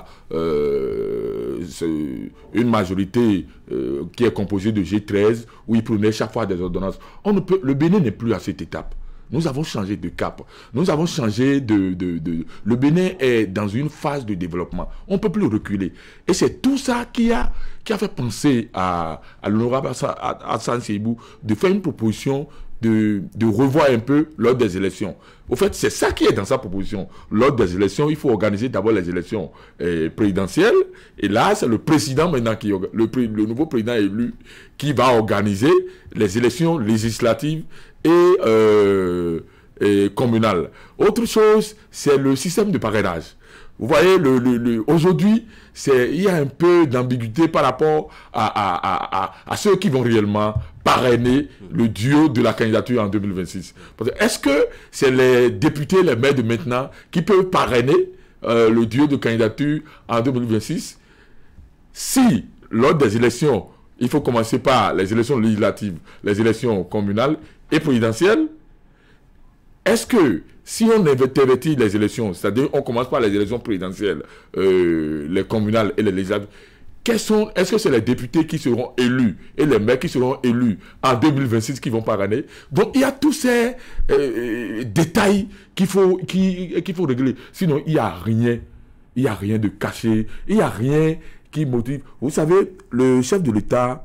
euh, ce, une majorité euh, qui est composée de G treize, où il prenait chaque fois des ordonnances. On ne peut, le Bénin n'est plus à cette étape. Nous avons changé de cap. Nous avons changé de, de, de... Le Bénin est dans une phase de développement. On ne peut plus reculer. Et c'est tout ça qui a, qui a fait penser à, à l'honorable Hassan Sebou de faire une proposition de, de revoir un peu l'ordre des élections. Au fait, c'est ça qui est dans sa proposition. L'ordre des élections, il faut organiser d'abord les élections eh, présidentielles. Et là, c'est le président maintenant, qui le, le nouveau président élu, qui va organiser les élections législatives et, euh, et communales. Autre chose, c'est le système de parrainage. Vous voyez, le, le, le, aujourd'hui, il y a un peu d'ambiguïté par rapport à, à, à, à ceux qui vont réellement parrainer le duo de la candidature en deux mille vingt-six. Est-ce que c'est les députés, les maires de maintenant, qui peuvent parrainer euh, le duo de candidature en deux mille vingt-six? Si, lors des élections, il faut commencer par les élections législatives, les élections communales et présidentielles, est-ce que si on invertit les élections, c'est-à-dire on commence par les élections présidentielles, euh, les communales et les législatives, est-ce que c'est les députés qui seront élus et les maires qui seront élus en deux mille vingt-six qui vont parrainer? Donc il y a tous ces euh, détails qu'il faut, qu'il, qu'il faut régler. Sinon, il n'y a rien, il n'y a rien de caché, il n'y a rien qui motive. Vous savez, le chef de l'État,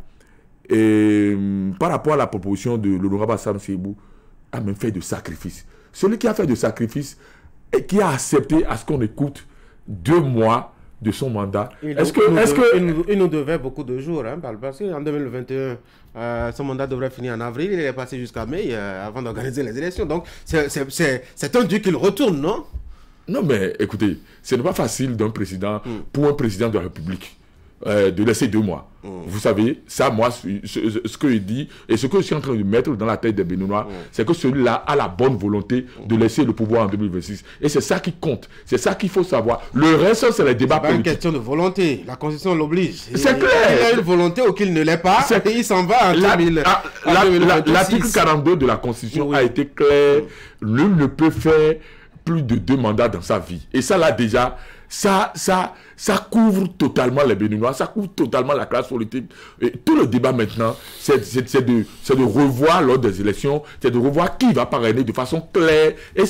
euh, par rapport à la proposition de l'honorable Hassan Sebou, a même fait de sacrifices. Celui qui a fait de sacrifices et qui a accepté à ce qu'on écoute deux mois de son mandat. Est-ce que, est-ce que... Il, nous, il nous devait beaucoup de jours, hein, parce qu'en deux mille vingt et un, euh, son mandat devrait finir en avril, il est passé jusqu'à mai euh, avant d'organiser les élections. Donc, c'est un Dieu qu'il retourne, non? Non, mais écoutez, ce n'est pas facile d'un président, mm. pour un président de la République, euh, de laisser deux mois. Mm. Vous savez, ça, moi, ce, ce, ce que je dis, et ce que je suis en train de mettre dans la tête des Béninois, mm. c'est que celui-là a la bonne volonté mm. de laisser le pouvoir en deux mille vingt-six. Et c'est ça qui compte. C'est ça qu'il faut savoir. Le reste, c'est les débats politiques. C'est pas une question de volonté. La Constitution l'oblige. C'est clair. Il a une volonté ou qu'il ne l'est pas, et il s'en va en deux mille vingt-six. L'article quarante-deux de la Constitution oui. a été clair. Mm. Nul ne peut faire plus de deux mandats dans sa vie. Et ça, là, déjà, ça, ça, ça couvre totalement les Béninois, ça couvre totalement la classe politique. Et tout le débat maintenant, c'est de, de revoir lors des élections, c'est de revoir qui va parrainer de façon claire, et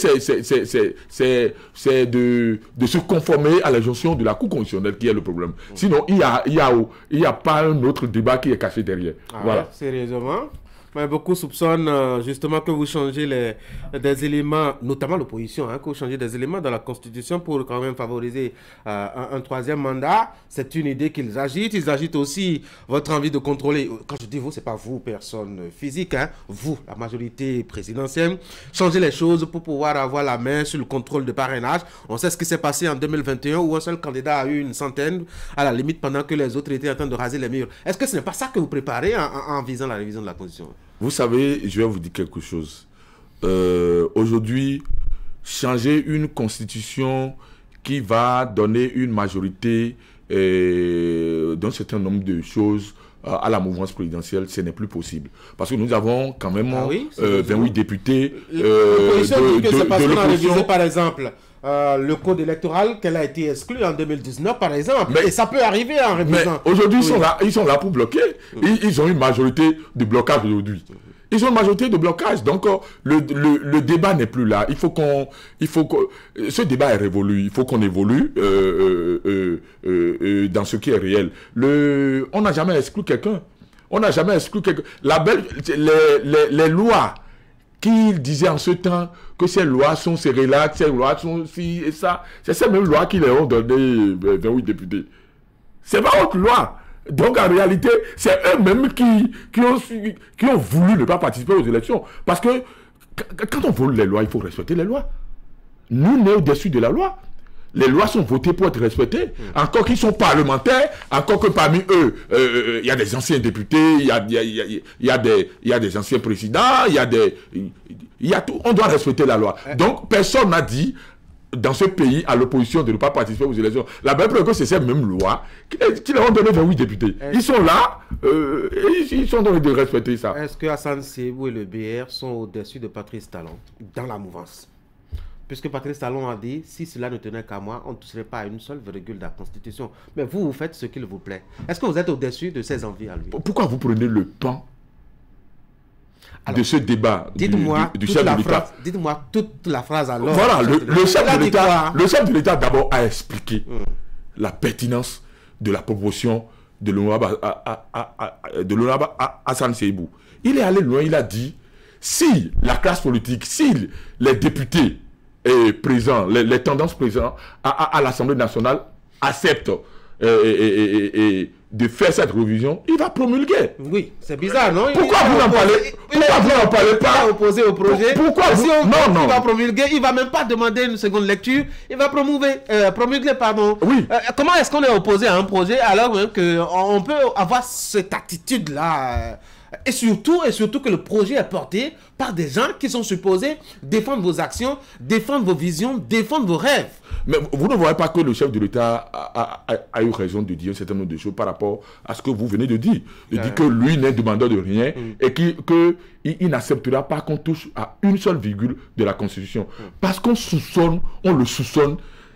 c'est de, de se conformer à l'injonction de la Cour constitutionnelle qui est le problème. Sinon, il n'y a, il y a, il y a pas un autre débat qui est caché derrière. Ah voilà. Ouais, sérieusement. Mais beaucoup soupçonnent euh, justement que vous changez les, des éléments, notamment l'opposition, hein, que vous changez des éléments dans la Constitution pour quand même favoriser euh, un, un troisième mandat. C'est une idée qu'ils agitent. Ils agitent aussi votre envie de contrôler. Quand je dis vous, ce n'est pas vous, personne physique, hein, vous, la majorité présidentielle. Changer les choses pour pouvoir avoir la main sur le contrôle de parrainage. On sait ce qui s'est passé en deux mille vingt et un où un seul candidat a eu une centaine, à la limite pendant que les autres étaient en train de raser les murs. Est-ce que ce n'est pas ça que vous préparez en, en, en visant la révision de la Constitution? Vous savez, je vais vous dire quelque chose. Euh, Aujourd'hui, changer une constitution qui va donner une majorité euh, d'un certain nombre de choses euh, à la mouvance présidentielle, ce n'est plus possible. Parce que nous avons quand même ah oui, euh, vingt-huit députés euh, l'opposition dit que c'est parce qu'on a révisé, par exemple, Euh, le code électoral qu'elle a été exclue en deux mille dix-neuf, par exemple. Mais, et ça peut arriver en révisant. Mais aujourd'hui, oui. ils, sont là, ils sont là pour bloquer. Ils, ils ont une majorité de blocage aujourd'hui. Ils ont une majorité de blocage. Donc, le, le, le débat n'est plus là. Il faut qu'on... il faut qu'on, ce débat est révolu. Il faut qu'on évolue euh, euh, euh, euh, dans ce qui est réel. Le, on n'a jamais exclu quelqu'un. On n'a jamais exclu quelqu'un. La belle, les, les, les lois qu'ils disaient en ce temps que ces lois sont ces relax, ces lois sont ci et ça. C'est ces mêmes lois qui les ont donné vingt-huit députés. C'est pas autre loi. Donc en réalité, c'est eux-mêmes qui, qui, ont, qui ont voulu ne pas participer aux élections. Parce que quand on vote les lois, il faut respecter les lois. Nous, on est au-dessus de la loi. Les lois sont votées pour être respectées. Mmh. Encore qu'ils sont parlementaires, encore que parmi eux, il euh, y a des anciens députés, il y a, y, a, y, a, y, a des, y a des anciens présidents, il y a des... Y a tout. On doit respecter la loi. Mmh. Donc, personne n'a dit, dans ce pays, à l'opposition, de ne pas participer aux élections. La même preuve que c'est ces mêmes lois qui, qui leur ont donné vingt-huit députés. Mmh. Ils sont là, euh, et ils, ils sont dans de respecter ça. Est-ce que Hassan Seyibou et le B R sont au-dessus de Patrice Talon dans la mouvance? Puisque Patrice Talon a dit, si cela ne tenait qu'à moi, on ne toucherait pas à une seule virgule de la Constitution. Mais vous, vous faites ce qu'il vous plaît. Est-ce que vous êtes au-dessus de ses envies à lui? Pourquoi vous prenez le temps alors, de ce débat du, du, du chef de l'État? Dites-moi toute la phrase alors. Voilà, le, le, chef de l'État, le chef de l'État d'abord a expliqué hum. la pertinence de la proposition de l'honorable Hassan Seyibou. Il est allé loin, il a dit, si la classe politique, si les députés et présents, les, les tendances présentes à, à, à l'Assemblée nationale acceptent et, et, et, et de faire cette révision, il va promulguer. Oui, c'est bizarre, non? Pourquoi il vous n'en parlez, pourquoi vous n'en parlez pas? Opposé au projet. Pourquoi si vous... on, non, non. Il va promulguer, il va même pas demander une seconde lecture, il va promulguer, euh, promulguer, pardon. Oui. Euh, comment est-ce qu'on est opposé à un projet alors même qu'on peut avoir cette attitude-là euh, et surtout, et surtout que le projet est porté par des gens qui sont supposés défendre vos actions, défendre vos visions, défendre vos rêves. Mais vous ne voyez pas que le chef de l'État a, a, a eu raison de dire un certain nombre de choses par rapport à ce que vous venez de dire. Il euh... dit que lui n'est demandeur de rien mm. et qu'il que il, il n'acceptera pas qu'on touche à une seule virgule de la Constitution. Mm. Parce qu'on soupçonne, on le soupçonne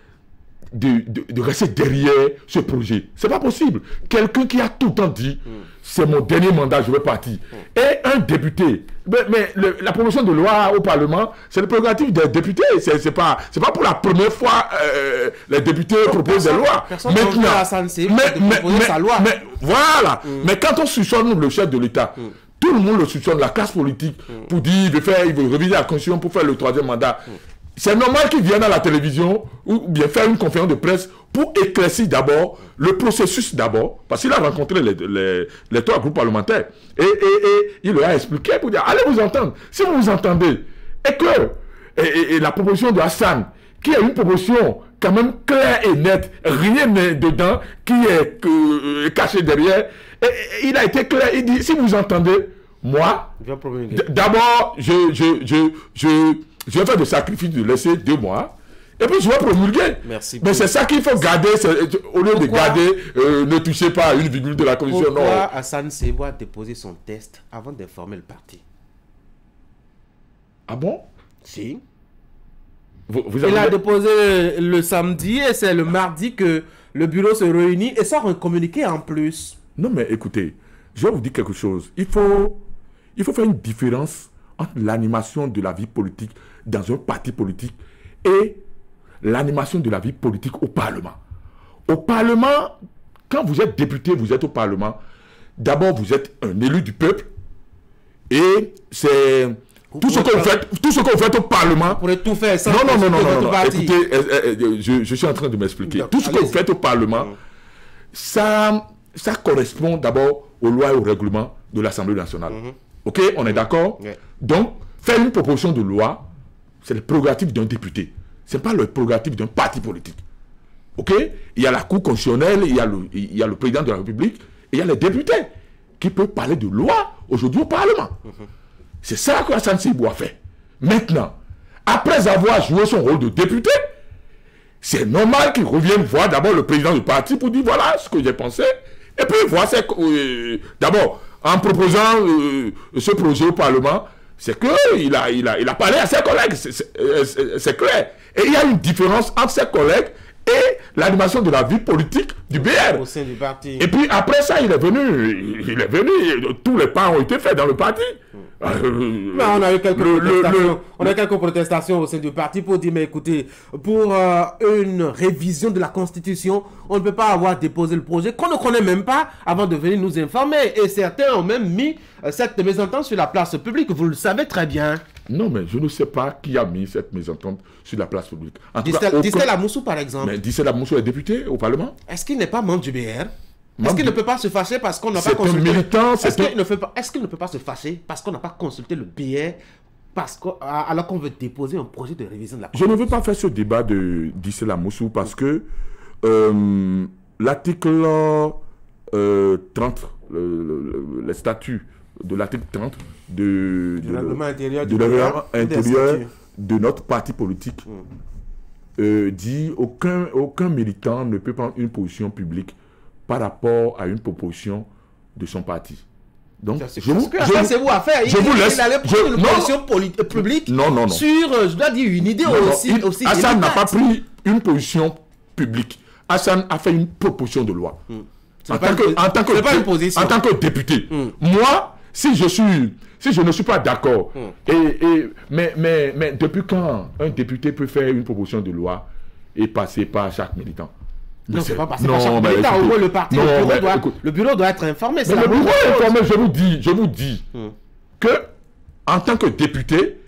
de, de, de rester derrière ce projet. C'est pas possible. Quelqu'un qui a tout le temps dit mm. c'est mon dernier mandat, je vais partir. Mm. Et un député, mais, mais le, la promotion de loi au Parlement, c'est le prérogative des députés. C'est, c'est pas, c'est pas pour la première fois euh, les députés donc, proposent personne, des lois. Maintenant, mais, mais, mais, sa loi. mais voilà. Mm. Mais quand on soupçonne le chef de l'État, mm. tout le monde le soupçonne, la classe politique, mm. pour dire il veut faire, il veut réviser la Constitution pour faire le troisième mandat. Mm. C'est normal qu'il vienne à la télévision ou bien faire une conférence de presse pour éclaircir d'abord le processus d'abord, parce qu'il a rencontré les, les, les trois groupes parlementaires et, et, et il leur a expliqué pour dire allez vous entendre. Si vous vous entendez et que et, et, et la proposition de Hassan, qui est une proposition quand même claire et nette, rien n'est dedans qui est euh, caché derrière, et, et, il a été clair, il dit si vous entendez, moi, d'abord je je je je je vais faire des sacrifices de laisser deux mois. Et puis je vais promulguer. Merci. Mais c'est ça qu'il faut garder. Au lieu Pourquoi? de garder, euh, ne touchez pas à une virgule de la Constitution. Pourquoi non. Hassan Seyibou a déposé son test avant de former le parti? Ah bon? Si. Vous, vous avez... Il a déposé le samedi et c'est le mardi que le bureau se réunit et sort un communiqué en plus. Non mais écoutez, je vais vous dire quelque chose. Il faut, il faut faire une différence entre l'animation de la vie politique dans un parti politique et l'animation de la vie politique au Parlement. Au Parlement, quand vous êtes député, vous êtes au Parlement, d'abord vous êtes un élu du peuple Et c'est tout ce, que vous faites, tout ce que vous faites au Parlement. Vous pourrez tout faire sans non, non, non, non, non, non. Parti. Écoutez, euh, euh, je, je suis en train de m'expliquer. Tout ce que vous faites au Parlement, mmh. ça, ça correspond d'abord aux lois et aux règlements de l'Assemblée nationale. Mmh. Ok, on est d'accord? Mmh. Donc, faire une proposition de loi, c'est le prérogative d'un député. Ce n'est pas le prérogative d'un parti politique. Ok? Il y a la Cour constitutionnelle, il y a le, il y a le président de la République, et il y a les députés qui peuvent parler de loi aujourd'hui au Parlement. Mmh. C'est ça que Hassan Seyibou a fait. Maintenant, après avoir joué son rôle de député, c'est normal qu'il revienne voir d'abord le président du parti pour dire voilà ce que j'ai pensé. Et puis voir, euh, d'abord, en proposant euh, ce projet au Parlement, c'est qu'il a, il a, il a parlé à ses collègues, c'est clair. Et il y a une différence entre ses collègues et l'animation de la vie politique du B R. Au sein du parti. Et puis après ça, il est venu, il est venu, tous les pas ont été faits dans le parti. Euh, mais on a eu quelques le, protestations. Le, le, on a eu quelques protestations au sein du parti pour dire mais écoutez, pour euh, une révision de la Constitution, on ne peut pas avoir déposé le projet qu'on ne connaît même pas avant de venir nous informer. Et certains ont même mis euh, cette mésentente sur la place publique. Vous le savez très bien. Non, mais je ne sais pas qui a mis cette mésentente sur la place publique. Distel Amoussou, par exemple. Mais Distel Amoussou est député au Parlement. Est-ce qu'il n'est pas membre du B R? Est-ce qu'il ne peut pas se fâcher parce qu'on n'a pas consulté... C'est un militant, Est-ce qu'il un... ne, est qu ne peut pas se fâcher parce qu'on n'a pas consulté le B R parce qu alors qu'on veut déposer un projet de révision de la Constitution? Je ne veux pas faire ce débat de Distel Amoussou parce que euh, l'article euh, trente, le, le, le, les statuts de l'article trente de, du règlement intérieur, de, de, intérieur de notre parti politique mmh. euh, dit aucun, aucun militant ne peut prendre une position publique par rapport à une proposition de son parti. Donc, je vous, que je, c'est vous à faire. Il, je vous il, laisse. Il allait prendre une position publique non, non, non. sur, je dois dire, une idée non, aussi. Non, il, aussi Hassan n'a pas pris une position publique. Hassan a fait une proposition de loi. Hmm. En, tant que, en, tant que, pas une position. en tant que député. Hmm. Moi, si je suis, si je ne suis pas d'accord, hmm. et, et, mais, mais, mais depuis quand un député peut faire une proposition de loi et passer par chaque militant? Non, c'est pas passer par chaque militant. Au moins, le parti, non, le, bureau doit, écoute, le bureau doit être informé. Mais le bureau est informé, je vous dis, je vous dis hmm. que, en tant que député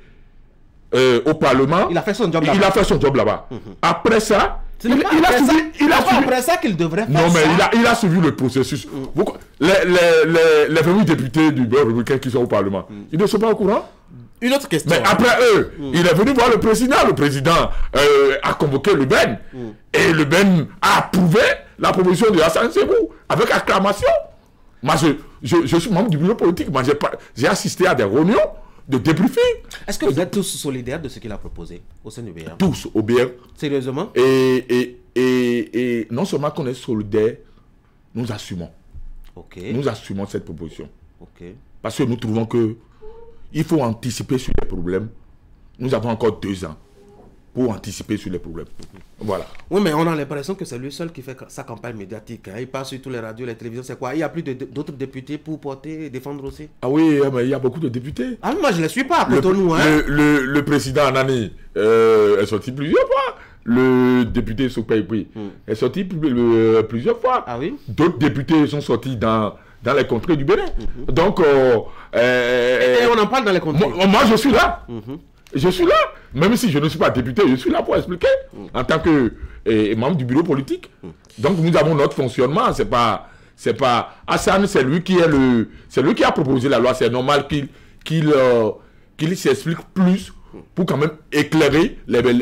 euh, au Parlement, il a fait son job là-bas. Il a fait son job là-bas. Hmm. Après ça, il, il, il a suivi. Ça, il a suivi. Après ça qu'il devrait faire. Non, mais ça. Il, a, il a suivi le processus. Hmm. Vous, les, les, les, les vingt-huit députés du bureau républicain qui sont au Parlement, hmm. ils ne sont pas au courant? Une autre question. Mais après eux, mmh. il est venu voir le président. Le président euh, a convoqué le B E N. Mmh. Et le B E N a approuvé la proposition de Hassan Seyibou avec acclamation. Moi, je, je, je suis membre du bureau politique. Moi, j'ai assisté à des réunions de débriefing. Est-ce que vous êtes tous solidaires de ce qu'il a proposé au sein du B R? Tous au B R. Sérieusement? Et, et, et, et non seulement qu'on est solidaires, nous assumons. Okay. Nous assumons cette proposition. Okay. Parce que nous trouvons que il faut anticiper sur les problèmes. Nous avons encore deux ans pour anticiper sur les problèmes. Voilà. Oui, mais on a l'impression que c'est lui seul qui fait sa campagne médiatique. Hein. Il passe sur tous les radios, les télévisions, c'est quoi? Il n'y a plus d'autres députés pour porter et défendre aussi? Ah oui, mais il y a beaucoup de députés. Ah moi, je ne les suis pas à Cotonou. Le, hein. le, le, le président Anani euh, est sorti plusieurs fois. Le député Soukpaïpoui hmm. est sorti euh, plusieurs fois. Ah oui? D'autres députés sont sortis dans... dans les contrées du Bénin. Mm-hmm. Donc, euh, euh, et, et on en parle dans les contrées. Moi, moi je suis là. Mm-hmm. Je suis là. Même si je ne suis pas député, je suis là pour expliquer mm-hmm. en tant que eh, membre du bureau politique. Mm-hmm. Donc, nous avons notre fonctionnement. C'est pas, c'est pas Hassan, c'est lui qui est le, c'est lui qui a proposé la loi. C'est normal qu'il, qu'il, euh, qu'il s'explique plus pour quand même éclairer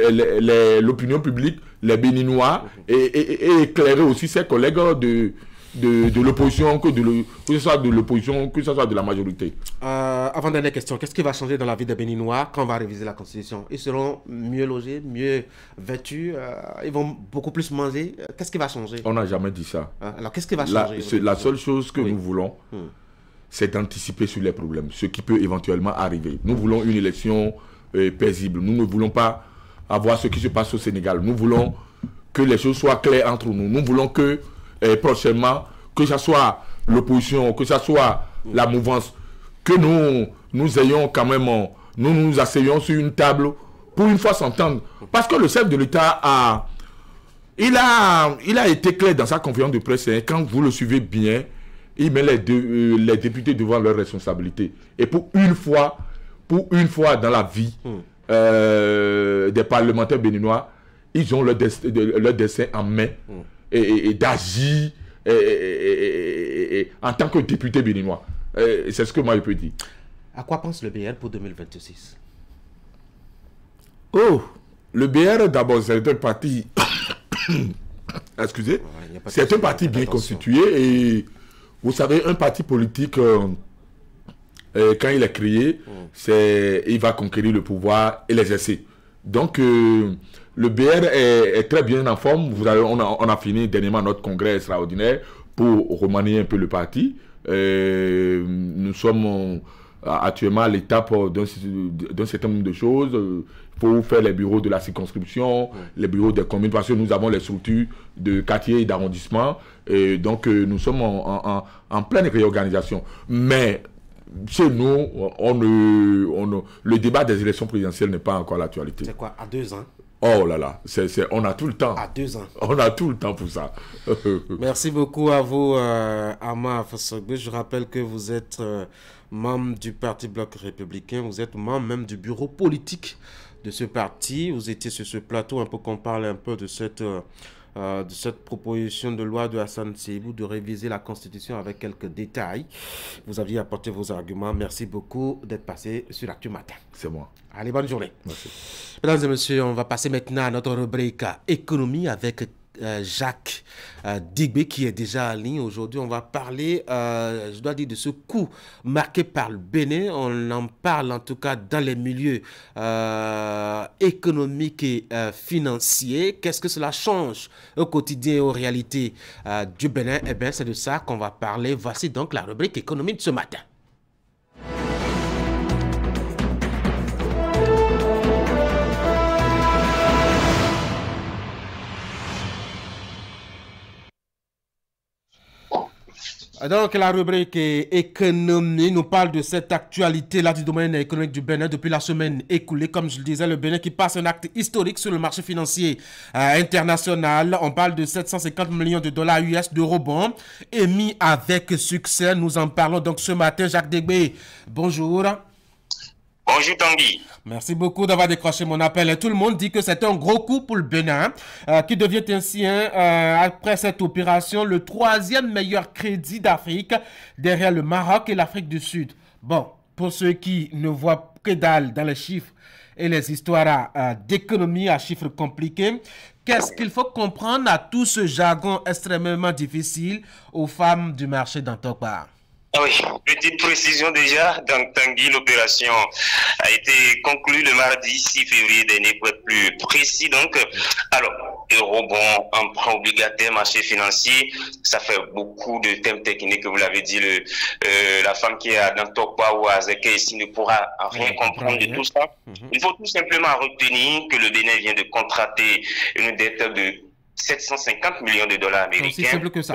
l'opinion publique, les Béninois, mm-hmm. et, et, et éclairer aussi ses collègues de de, de l'opposition, que, de le, que ce soit de l'opposition, que ce soit de la majorité. Euh, avant dernière question, qu'est-ce qui va changer dans la vie des Béninois quand on va réviser la Constitution? Ils seront mieux logés, mieux vêtus, euh, ils vont beaucoup plus manger. Qu'est-ce qui va changer? On n'a jamais dit ça. Hein? Alors qu'est-ce qui va changer? La, la seule chose que oui. nous voulons, hmm. c'est d'anticiper sur les problèmes, ce qui peut éventuellement arriver. Nous voulons une élection euh, paisible. Nous ne voulons pas avoir ce qui se passe au Sénégal. Nous voulons que les choses soient claires entre nous. Nous voulons que Et prochainement, que ce soit l'opposition, que ce soit la mouvance, que nous, nous ayons quand même, nous nous asseyons sur une table pour une fois s'entendre. Parce que le chef de l'État a, il a, il a été clair dans sa conférence de presse, et quand vous le suivez bien, il met les, deux, euh, les députés devant leurs responsabilités. Et pour une fois, pour une fois dans la vie mm. euh, des parlementaires béninois, ils ont leur, dest leur destin en main mm. et, et, et d'agir et, et, et, et, en tant que député béninois. C'est ce que moi je peux dire. À quoi pense le B R pour deux mille vingt-six? Oh, le B R d'abord c'est un parti, excusez, ouais, c'est un parti bien constitué et vous savez un parti politique euh, euh, quand il est créé, mm. c'est il va conquérir le pouvoir et l'exercer. Donc euh, le B R est, est très bien en forme. Vous avez, on, a, on a fini dernièrement notre congrès extraordinaire pour remanier un peu le parti. Euh, nous sommes actuellement à l'étape d'un certain nombre de choses. Il faut faire les bureaux de la circonscription, oui. les bureaux des communes, parce que nous avons les structures de quartier et d'arrondissement. Et donc, nous sommes en, en, en pleine réorganisation. Mais chez nous, on ne, on ne, le débat des élections présidentielles n'est pas encore l'actualité. C'est quoi, à deux ans? Oh là là, c'est, c'est, on a tout le temps. À deux ans. On a tout le temps pour ça. Merci beaucoup à vous, euh, Ama Afosogbe. Je rappelle que vous êtes euh, membre du Parti Bloc Républicain. Vous êtes membre même du bureau politique de ce parti. Vous étiez sur ce plateau un peu qu'on parle un peu de cette, euh, euh, de cette proposition de loi de Hassan Seibou de réviser la Constitution avec quelques détails. Vous aviez apporté vos arguments. Merci beaucoup d'être passé sur Actu Matin. C'est moi. Allez, bonne journée. Merci. Mesdames et messieurs, on va passer maintenant à notre rubrique économie avec euh, Jacques euh, Digbé qui est déjà en ligne. Aujourd'hui, on va parler, euh, je dois dire, de ce coup marqué par le Bénin. On en parle en tout cas dans les milieux euh, économiques et euh, financiers. Qu'est-ce que cela change au quotidien et aux réalités euh, du Bénin? Eh bien, c'est de ça qu'on va parler. Voici donc la rubrique économie de ce matin. Donc, la rubrique économie nous parle de cette actualité-là du domaine économique du Bénin depuis la semaine écoulée. Comme je le disais, le Bénin qui passe un acte historique sur le marché financier euh, international. On parle de sept cent cinquante millions de dollars U S d'eurobonds émis avec succès. Nous en parlons donc ce matin. Jacques Digbé, bonjour. Bonjour Tanguy. Merci beaucoup d'avoir décroché mon appel. Et tout le monde dit que c'est un gros coup pour le Bénin, euh, qui devient ainsi, hein, euh, après cette opération, le troisième meilleur crédit d'Afrique, derrière le Maroc et l'Afrique du Sud. Bon, pour ceux qui ne voient que dalle dans les chiffres et les histoires euh, d'économie à chiffres compliqués, qu'est-ce qu'il faut comprendre à tout ce jargon extrêmement difficile aux femmes du marché d'Antokpa? Oui, petite précision déjà, dans Tanguy, l'opération a été conclue le mardi six février dernier pour être plus précis. Donc, alors, eurobond, emprunt obligataire, marché financier, ça fait beaucoup de thèmes techniques, vous l'avez dit, le, euh, la femme qui est à Nantokpa ou à Zeke ici ne pourra rien comprendre de tout ça. Il faut tout simplement retenir que le Bénin vient de contracter une dette de sept cent cinquante millions de dollars américains. C'est aussi simple que ça.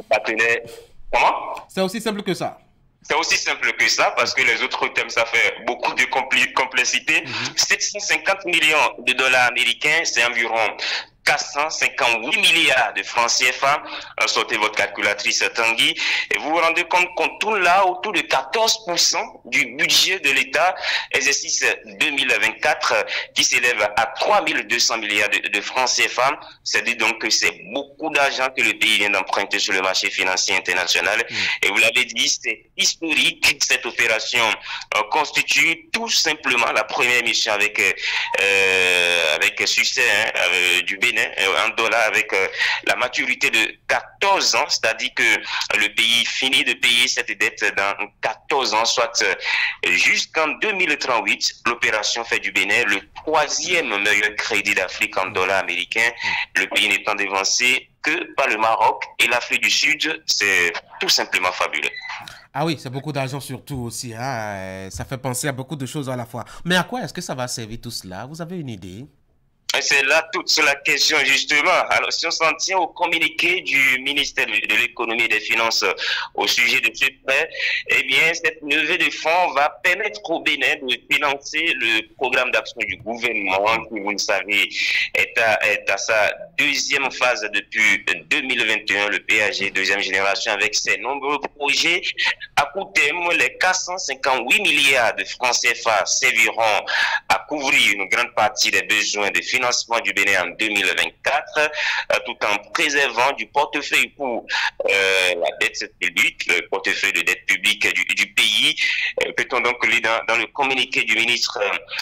Comment? C'est aussi simple que ça. C'est aussi simple que ça, parce que les autres thèmes, ça fait beaucoup de complexité. Mm-hmm. sept cent cinquante millions de dollars américains, c'est environ quatre cent cinquante-huit milliards de francs C F A. Sortez votre calculatrice Tanguy et vous vous rendez compte qu'on tourne là autour de quatorze pour cent du budget de l'État, exercice deux mille vingt-quatre, qui s'élève à trois mille deux cents milliards de, de francs C F A. C'est-à-dire donc que c'est beaucoup d'argent que le pays vient d'emprunter sur le marché financier international. Mmh. Et vous l'avez dit, c'est historique. Cette opération euh, constitue tout simplement la première mission avec, euh, avec succès hein, euh, du Bénin en dollars avec euh, la maturité de quatorze ans, c'est-à-dire que le pays finit de payer cette dette dans quatorze ans, soit euh, jusqu'en deux mille trente-huit. L'opération fait du Bénin le troisième meilleur crédit d'Afrique en dollars américains, le pays n'étant dévancé que par le Maroc et l'Afrique du Sud. C'est tout simplement fabuleux. Ah oui, c'est beaucoup d'argent surtout aussi. Hein? Ça fait penser à beaucoup de choses à la fois. Mais à quoi est-ce que ça va servir tout cela? Vous avez une idée? C'est là toute la question, justement. Alors, si on s'en tient au communiqué du ministère de, de l'économie et des finances au sujet de ce prêt, eh bien, cette levée de fonds va permettre au Bénin de financer le programme d'action du gouvernement, qui, vous le savez, est à, est à sa deuxième phase depuis deux mille vingt et un, le P A G deuxième génération avec ses nombreux projets. À court terme, les quatre cent cinquante-huit milliards de francs C F A serviront à couvrir une grande partie des besoins de financement du Bénin en deux mille vingt-quatre, euh, tout en préservant du portefeuille pour euh, la dette publique, le portefeuille de dette publique du, du pays. Euh, Peut-on donc lire dans, dans le communiqué du ministre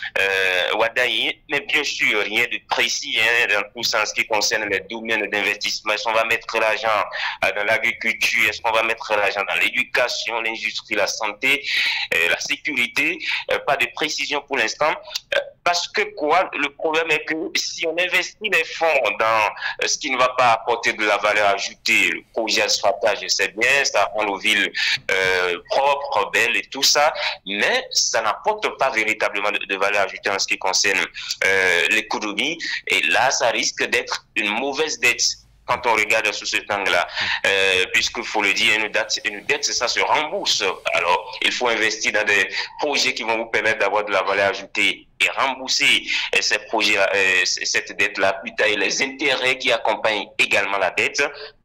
euh, Wadaï, mais bien sûr, rien de précis hein, dans tout ça en ce qui concerne les domaines d'investissement. Est-ce qu'on va mettre l'argent euh, dans l'agriculture? Est-ce qu'on va mettre l'argent dans l'éducation, l'industrie, la santé, euh, la sécurité? euh, Pas de précision pour l'instant. Euh, parce que quoi? Le problème est que si on investit les fonds dans euh, ce qui ne va pas apporter de la valeur ajoutée, le projet asphaltage, je sais bien, ça rend nos villes euh, propres, belles et tout ça, mais ça n'apporte pas véritablement de, de valeur ajoutée en ce qui concerne euh, l'économie. Et là, ça risque d'être une mauvaise dette quand on regarde sous cet angle-là. Euh, Puisqu'il faut le dire, une dette, une dette, ça se rembourse. Alors, il faut investir dans des projets qui vont vous permettre d'avoir de la valeur ajoutée et rembourser euh, ces projets, euh, cette dette-là, plus tard, et les intérêts qui accompagnent également la dette.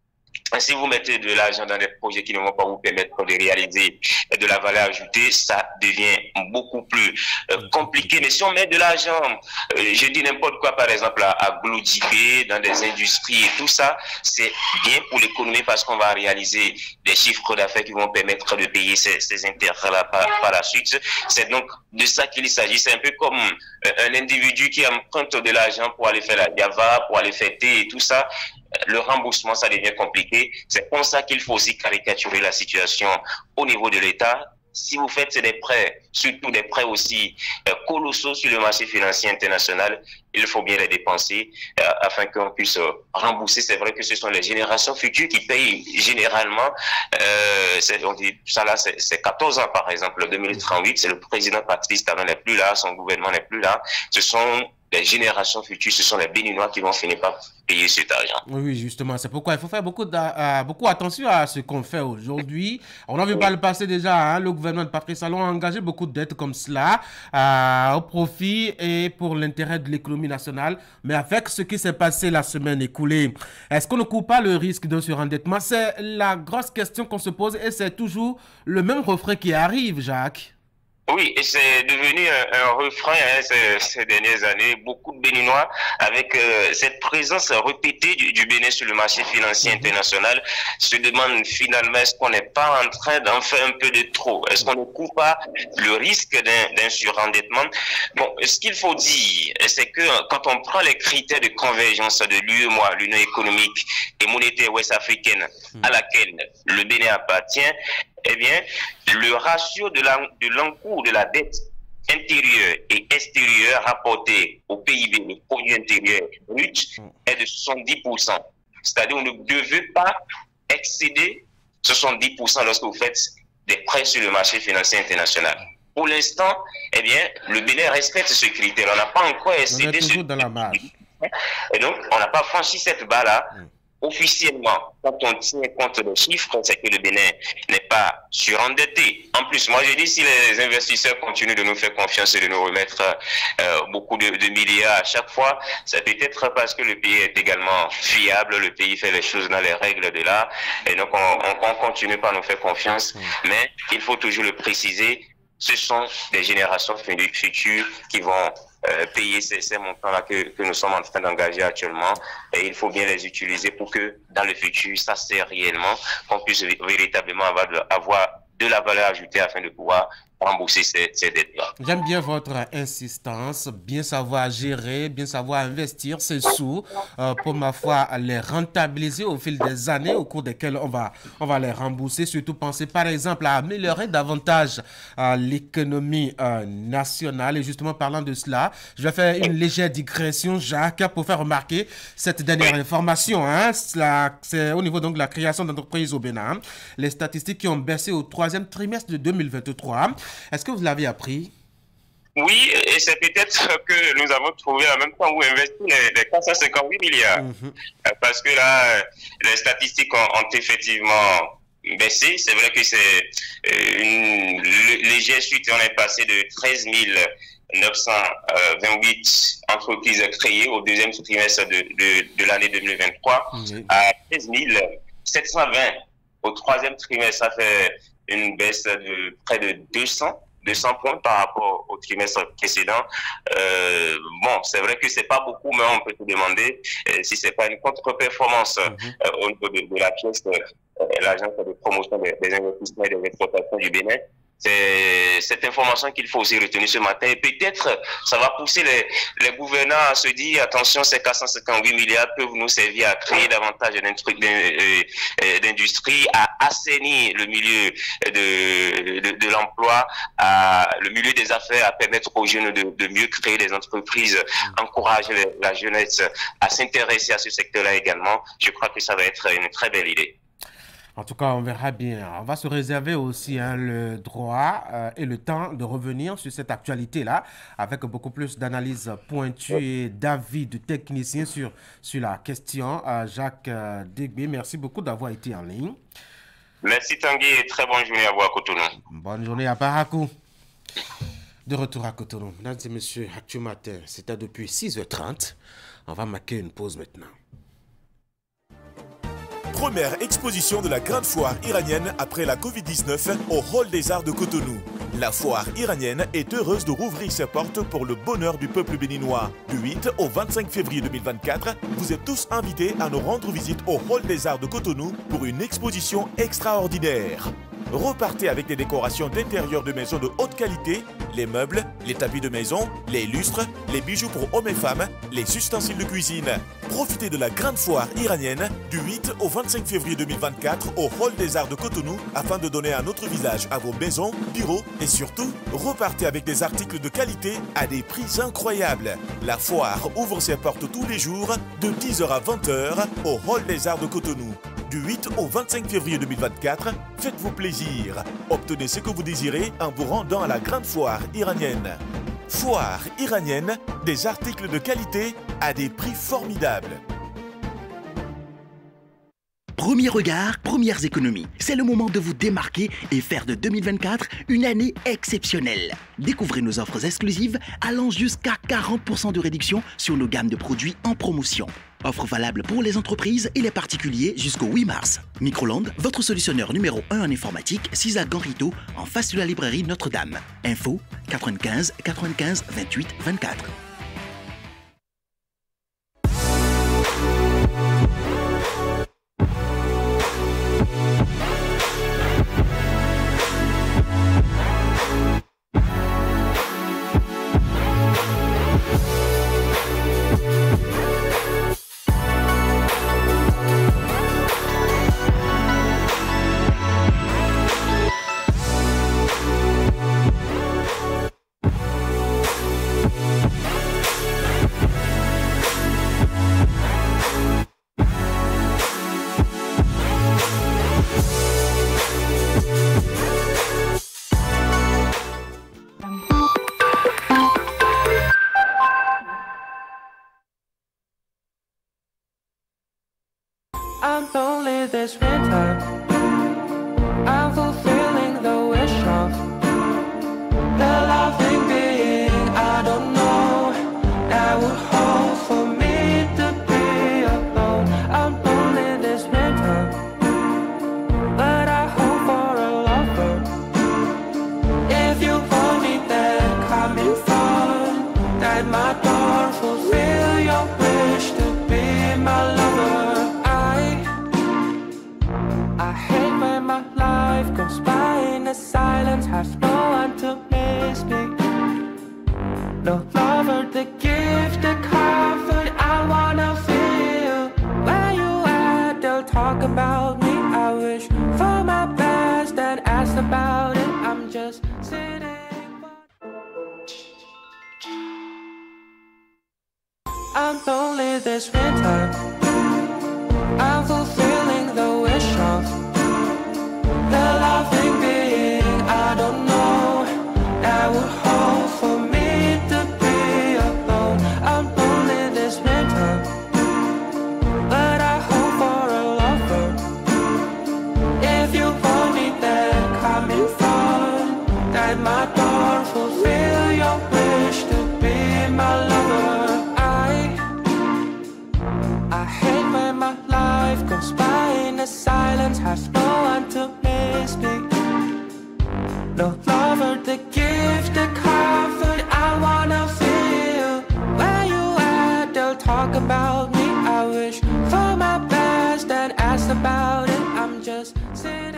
Si vous mettez de l'argent dans des projets qui ne vont pas vous permettre de réaliser de la valeur ajoutée, ça devient beaucoup plus euh, compliqué. Mais si on met de l'argent, euh, je dis n'importe quoi, par exemple, à, à Glodiber, dans des industries et tout ça, c'est bien pour l'économie parce qu'on va réaliser des chiffres d'affaires qui vont permettre de payer ces, ces intérêts-là par, par la suite. C'est donc de ça qu'il s'agit. C'est un peu comme euh, un individu qui emprunte de l'argent pour aller faire la Java, pour aller fêter et tout ça. Le remboursement, ça devient compliqué. C'est pour ça qu'il faut aussi caricaturer la situation au niveau de l'État. Si vous faites des prêts, surtout des prêts aussi euh, colossaux sur le marché financier international, il faut bien les dépenser euh, afin qu'on puisse euh, rembourser. C'est vrai que ce sont les générations futures qui payent généralement. Euh, on dit, ça là, c'est quatorze ans par exemple. deux mille trente-huit, c'est le président Patrice Talon n'est plus là, son gouvernement n'est plus là. Ce sont les générations futures, ce sont les Béninois qui vont finir par payer cet argent. Oui, justement, c'est pourquoi il faut faire beaucoup, euh, beaucoup attention à ce qu'on fait aujourd'hui. On a vu par le passé déjà, hein, le gouvernement de Patrice Talon a engagé beaucoup de dettes comme cela, euh, au profit et pour l'intérêt de l'économie nationale. Mais avec ce qui s'est passé la semaine écoulée, est-ce qu'on ne court pas le risque de surendettement? C'est la grosse question qu'on se pose et c'est toujours le même refrain qui arrive, Jacques. Oui, et c'est devenu un, un refrain hein, ces, ces dernières années. Beaucoup de Béninois, avec euh, cette présence répétée du, du Bénin sur le marché financier international, se demandent finalement est-ce qu'on n'est pas en train d'en faire un peu de trop? Est-ce qu'on ne court pas le risque d'un surendettement? Bon, ce qu'il faut dire, c'est que quand on prend les critères de convergence de l'U E M O A, l'Union économique et monétaire ouest-africaine, à laquelle le Bénin appartient, eh bien, le ratio de l'encours de, de la dette intérieure et extérieure rapporté au P I B, le produit intérieur brut, est de soixante-dix pour cent. C'est-à-dire, on ne devait pas excéder soixante-dix pour cent lorsque vous faites des prêts sur le marché financier international. Pour l'instant, eh bien, le Bénin respecte ce critère. On n'a pas encore excédé. On est toujours ce... dans la marge. Et donc, on n'a pas franchi cette barre-là. Mm. Officiellement, quand on tient compte des chiffres, c'est que le Bénin n'est pas surendetté. En plus, moi je dis, si les investisseurs continuent de nous faire confiance et de nous remettre euh, beaucoup de, de milliards à chaque fois, c'est peut-être parce que le pays est également fiable, le pays fait les choses dans les règles de l'art, et donc on, on, on continue par nous faire confiance. Mmh. Mais il faut toujours le préciser, ce sont des générations futures qui vont Euh, payer ces, ces montants-là que, que nous sommes en train d'engager actuellement, et il faut bien les utiliser pour que dans le futur, ça sert réellement, qu'on puisse véritablement avoir de, avoir de la valeur ajoutée afin de pouvoir rembourser ces, ces dettes-là. J'aime bien votre insistance, bien savoir gérer, bien savoir investir ces sous euh, pour, ma foi, les rentabiliser au fil des années au cours desquelles on va, on va les rembourser. Surtout penser par exemple à améliorer davantage euh, l'économie euh, nationale. Et justement parlant de cela, je vais faire une légère digression, Jacques, pour faire remarquer cette dernière information. Hein. C'est au niveau donc de la création d'entreprises au Bénin. Les statistiques qui ont baissé au troisième trimestre de deux mille vingt-trois. Est-ce que vous l'avez appris? Oui, et c'est peut-être que nous avons trouvé en même temps où investir les, les quatre cent cinquante-huit milliards. Mmh. Parce que là, les statistiques ont, ont effectivement baissé. C'est vrai que c'est une légère suite. On est passé de treize mille neuf cent vingt-huit entreprises créées au deuxième trimestre de, de, de l'année deux mille vingt-trois oui. à treize mille sept cent vingt au troisième trimestre. Ça fait une baisse de près de deux cents points par rapport au trimestre précédent. Euh, bon, c'est vrai que c'est pas beaucoup, mais on peut se demander euh, si c'est pas une contre-performance mm-hmm. euh, au niveau de, de la pièce, euh, l'agence de promotion des, des investissements et des exportations du Bénin. C'est cette information qu'il faut aussi retenir ce matin. Et peut-être, ça va pousser les, les gouvernants à se dire, attention, ces quatre cent cinquante-huit milliards peuvent nous servir à créer davantage d'industrie, à assainir le milieu de, de, de l'emploi, à le milieu des affaires, à permettre aux jeunes de, de mieux créer des entreprises, encourager la jeunesse à s'intéresser à ce secteur-là également. Je crois que ça va être une très belle idée. En tout cas, on verra bien. On va se réserver aussi hein, le droit euh, et le temps de revenir sur cette actualité-là avec beaucoup plus d'analyses pointues et d'avis de techniciens sur, sur la question. Euh, Jacques euh, Dégbé, merci beaucoup d'avoir été en ligne. Merci Tanguy et très bonne journée à vous à Cotonou. Bonne journée à Barakou. De retour à Cotonou. Mesdames et messieurs, Actu Matin, c'était depuis six heures trente. On va marquer une pause maintenant. Première exposition de la grande foire iranienne après la covid dix-neuf au Hall des Arts de Cotonou. La foire iranienne est heureuse de rouvrir ses portes pour le bonheur du peuple béninois. Du huit au vingt-cinq février deux mille vingt-quatre, vous êtes tous invités à nous rendre visite au Hall des Arts de Cotonou pour une exposition extraordinaire. Repartez avec des décorations d'intérieur de maisons de haute qualité, les meubles, les tapis de maison, les lustres, les bijoux pour hommes et femmes, les ustensiles de cuisine. Profitez de la grande foire iranienne du huit au vingt-cinq février deux mille vingt-quatre au Hall des Arts de Cotonou afin de donner un autre visage à vos maisons, bureaux et surtout, repartez avec des articles de qualité à des prix incroyables. La foire ouvre ses portes tous les jours de dix heures à vingt heures au Hall des Arts de Cotonou. Du huit au vingt-cinq février deux mille vingt-quatre, faites-vous plaisir. Obtenez ce que vous désirez en vous rendant à la grande foire iranienne. Foire iranienne, des articles de qualité à des prix formidables. Premier regard, premières économies. C'est le moment de vous démarquer et faire de deux mille vingt-quatre une année exceptionnelle. Découvrez nos offres exclusives allant jusqu'à quarante pour cent de réduction sur nos gammes de produits en promotion. Offre valable pour les entreprises et les particuliers jusqu'au huit mars. Microland, votre solutionneur numéro un en informatique, six à Ganrito, en face de la librairie Notre-Dame. Info quatre-vingt-quinze quatre-vingt-quinze vingt-huit vingt-quatre. I'm lonely this winter. I'm fulfilling the wish of the loving being I don't know that would hold for me to be alone. I'm lonely this winter, but I hope for a lover. If you want me, then come in front. That my door fulfill your wish to be my lover. I hate when my life goes by in the silence, have no one to miss me. No lover to give the comfort I wanna feel. Where you at, they'll talk about me. I wish for my best and ask about it. I'm just sitting. I'm lonely this winter. I'm fulfilling the wish of the loving being I don't know that would hold for me to be alone. I'm lonely this winter, but I hope for a lover. If you want me, then come in front. That my door fulfill your wish to No lover, the gift, the comfort I wanna feel. Where you at? They'll talk about me. I wish for my best and ask about it. I'm just sitting.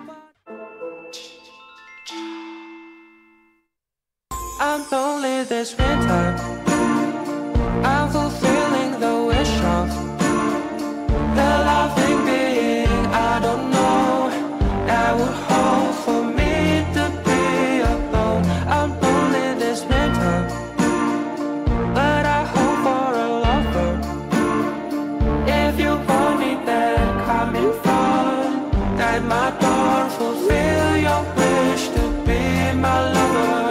I'm lonely this winter. I'm fulfilling the wish of the loving being. I don't know that would hold for me to be alone. I'm lonely this winter, but I hope for a lover. If you want me, then come in front. At my door, fulfill your wish to be my lover.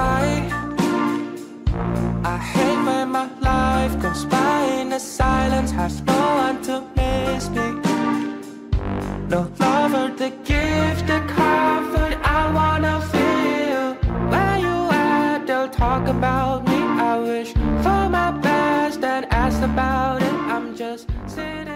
I hate when my life goes by in the silence, has no one to miss me. No lover, the gift, the comfort I wanna feel. Where you at? They'll talk about me. I wish for my best and ask about it. I'm just sitting.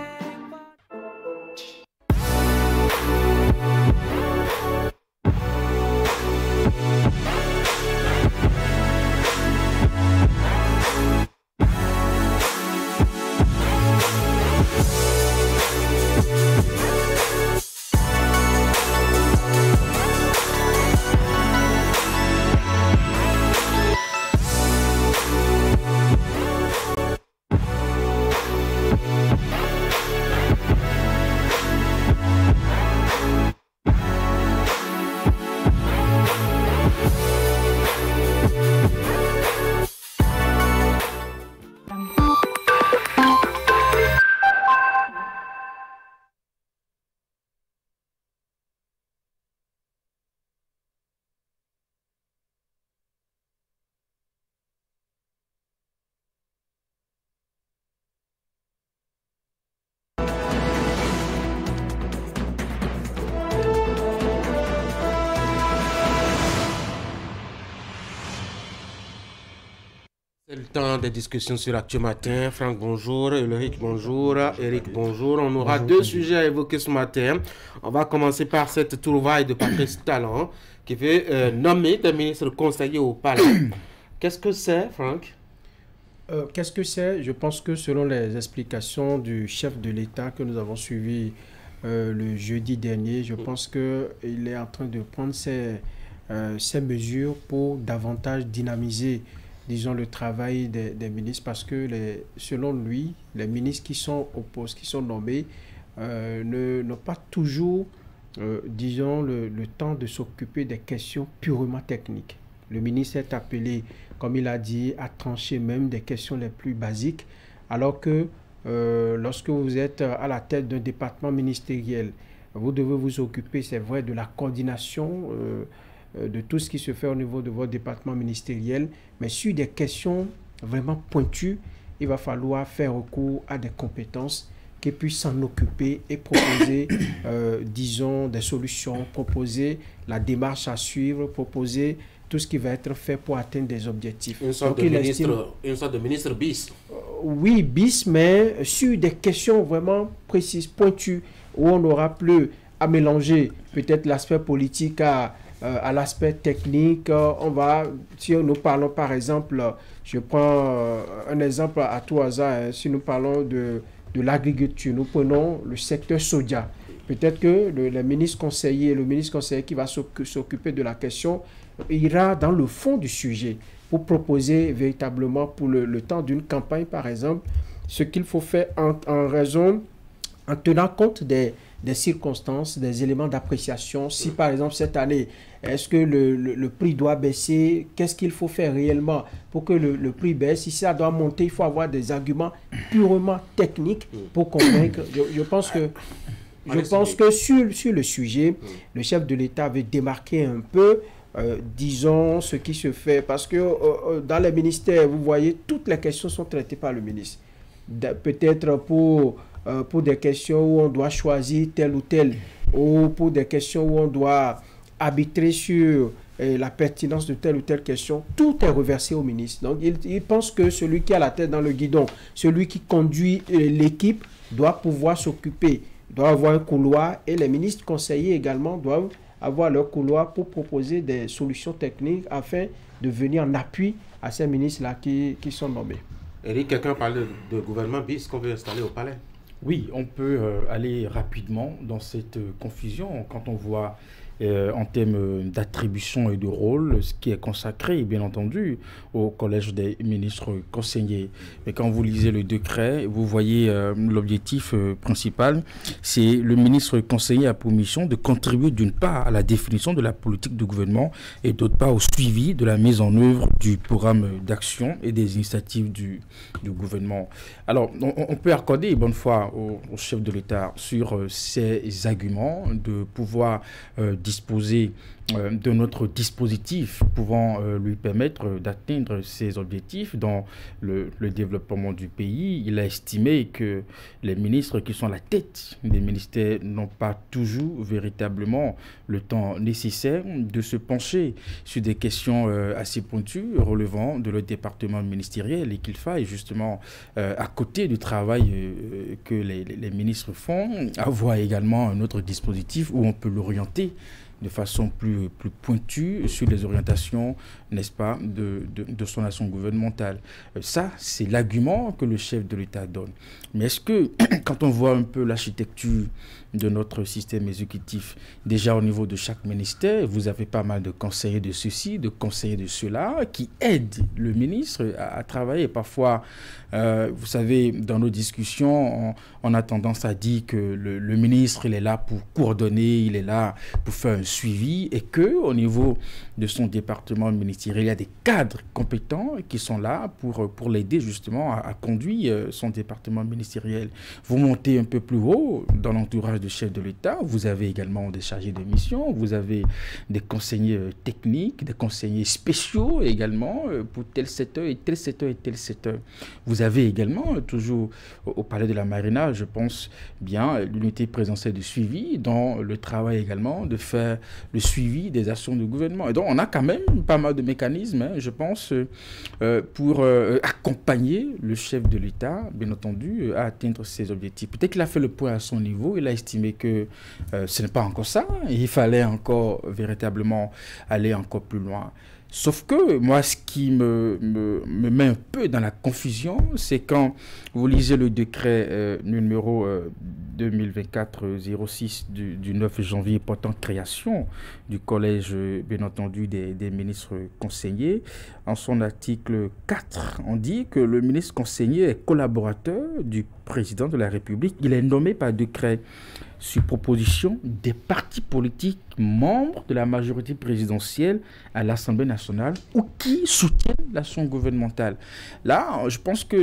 C'est le temps des discussions sur l'actu matin. Franck, bonjour. Ulrich, bonjour. Eric, bonjour. On aura bonjour, deux bonjour. sujets à évoquer ce matin. On va commencer par cette trouvaille de Patrice Talon qui veut euh, nommer des ministres conseillers au palais. Qu'est-ce que c'est, Franck? euh, Qu'est-ce que c'est? Je pense que selon les explications du chef de l'État que nous avons suivi euh, le jeudi dernier, je pense qu'il est en train de prendre ces, euh, ces mesures pour davantage dynamiser, disons, le travail des, des ministres, parce que les, selon lui, les ministres qui sont au poste, qui sont nommés, euh, ne, n'ont pas toujours, euh, disons, le, le temps de s'occuper des questions purement techniques. Le ministre est appelé, comme il a dit, à trancher même des questions les plus basiques, alors que euh, lorsque vous êtes à la tête d'un département ministériel, vous devez vous occuper, c'est vrai, de la coordination euh, de tout ce qui se fait au niveau de votre département ministériel, mais sur des questions vraiment pointues, il va falloir faire recours à des compétences qui puissent s'en occuper et proposer, euh, disons, des solutions, proposer la démarche à suivre, proposer tout ce qui va être fait pour atteindre des objectifs. Une sorte, Donc, de, ministre, estime, une sorte de ministre bis. Euh, oui, bis, mais sur des questions vraiment précises, pointues, où on n'aura plus à mélanger peut-être l'aspect politique à, euh, à l'aspect technique. Euh, on va, si nous parlons par exemple, je prends euh, un exemple à tout hasard, hein, si nous parlons de, de l'agriculture, nous prenons le secteur soja. Peut-être que le, le ministre conseiller, le ministre conseiller qui va s'occuper de la question, ira dans le fond du sujet pour proposer véritablement pour le, le temps d'une campagne, par exemple, ce qu'il faut faire en, en raison, en tenant compte des, des circonstances, des éléments d'appréciation. Si par exemple cette année, est-ce que le, le, le prix doit baisser? Qu'est-ce qu'il faut faire réellement pour que le, le prix baisse? Si ça doit monter, il faut avoir des arguments purement techniques pour convaincre. Je, je pense que, je pense que sur, sur le sujet, le chef de l'État avait démarqué un peu Euh, disons ce qui se fait, parce que euh, dans les ministères, vous voyez, toutes les questions sont traitées par le ministre. Peut-être pour, euh, pour des questions où on doit choisir tel ou tel, ou pour des questions où on doit arbitrer sur euh, la pertinence de telle ou telle question, tout est reversé au ministre. Donc il, il pense que celui qui a la tête dans le guidon, celui qui conduit euh, l'équipe, doit pouvoir s'occuper, doit avoir un couloir, et les ministres conseillers également doivent avoir leur couloir pour proposer des solutions techniques afin de venir en appui à ces ministres-là qui, qui sont nommés. Eric, quelqu'un parle de, de gouvernement bis qu'on veut installer au palais. Oui, on peut euh, aller rapidement dans cette euh, confusion quand on voit euh, en termes d'attribution et de rôle ce qui est consacré, bien entendu, au collège des ministres conseillers. Mais quand vous lisez le décret, vous voyez euh, l'objectif euh, principal, c'est le ministre conseiller a pour mission de contribuer d'une part à la définition de la politique du gouvernement et d'autre part au suivi de la mise en œuvre du programme d'action et des initiatives du, du gouvernement. Alors, on, on peut accorder bonne foi au, au chef de l'État sur euh, ces arguments de pouvoir euh, disposer euh, de notre dispositif pouvant euh, lui permettre euh, d'atteindre ses objectifs dans le, le développement du pays. Il a estimé que les ministres qui sont à la tête des ministères n'ont pas toujours véritablement le temps nécessaire de se pencher sur des questions euh, assez pointues relevant de leur département ministériel et qu'il faille justement, euh, à côté du travail euh, que les, les ministres font, avoir également un autre dispositif où on peut l'orienter de façon plus, plus pointue sur les orientations, n'est-ce pas, de, de, de son action gouvernementale. Ça, c'est l'argument que le chef de l'État donne. Mais est-ce que, quand on voit un peu l'architecture de notre système exécutif, déjà au niveau de chaque ministère, vous avez pas mal de conseillers de ceci, de conseillers de cela, qui aident le ministre à, à travailler. Parfois, euh, vous savez, dans nos discussions, on, on a tendance à dire que le, le ministre, il est là pour coordonner, il est là pour faire un suivi, et qu'au niveau de son département ministériel, il y a des cadres compétents qui sont là pour, pour l'aider justement à, à conduire son département ministériel. Vous montez un peu plus haut dans l'entourage de chef de l'État, vous avez également des chargés de mission, vous avez des conseillers techniques, des conseillers spéciaux également pour tel secteur et tel secteur et tel secteur. Vous avez également, toujours au palais de la Marina, je pense bien, l'unité présidentielle de suivi, dans le travail également de faire le suivi des actions du gouvernement. Et donc, on a quand même pas mal de mécanismes, hein, je pense, euh, pour euh, accompagner le chef de l'État, bien entendu, à atteindre ses objectifs. Peut-être qu'il a fait le point à son niveau, il a estimé que euh, ce n'est pas encore ça, il fallait encore véritablement aller encore plus loin. Sauf que moi, ce qui me, me, me met un peu dans la confusion, c'est quand vous lisez le décret euh, numéro euh, deux mille vingt-quatre zéro six du, du neuf janvier portant création du collège, bien entendu, des, des ministres conseillers. En son article quatre, on dit que le ministre conseiller est collaborateur du président de la République. Il est nommé par décret sur proposition des partis politiques membres de la majorité présidentielle à l'Assemblée nationale ou qui soutiennent l'action gouvernementale. Là, je pense que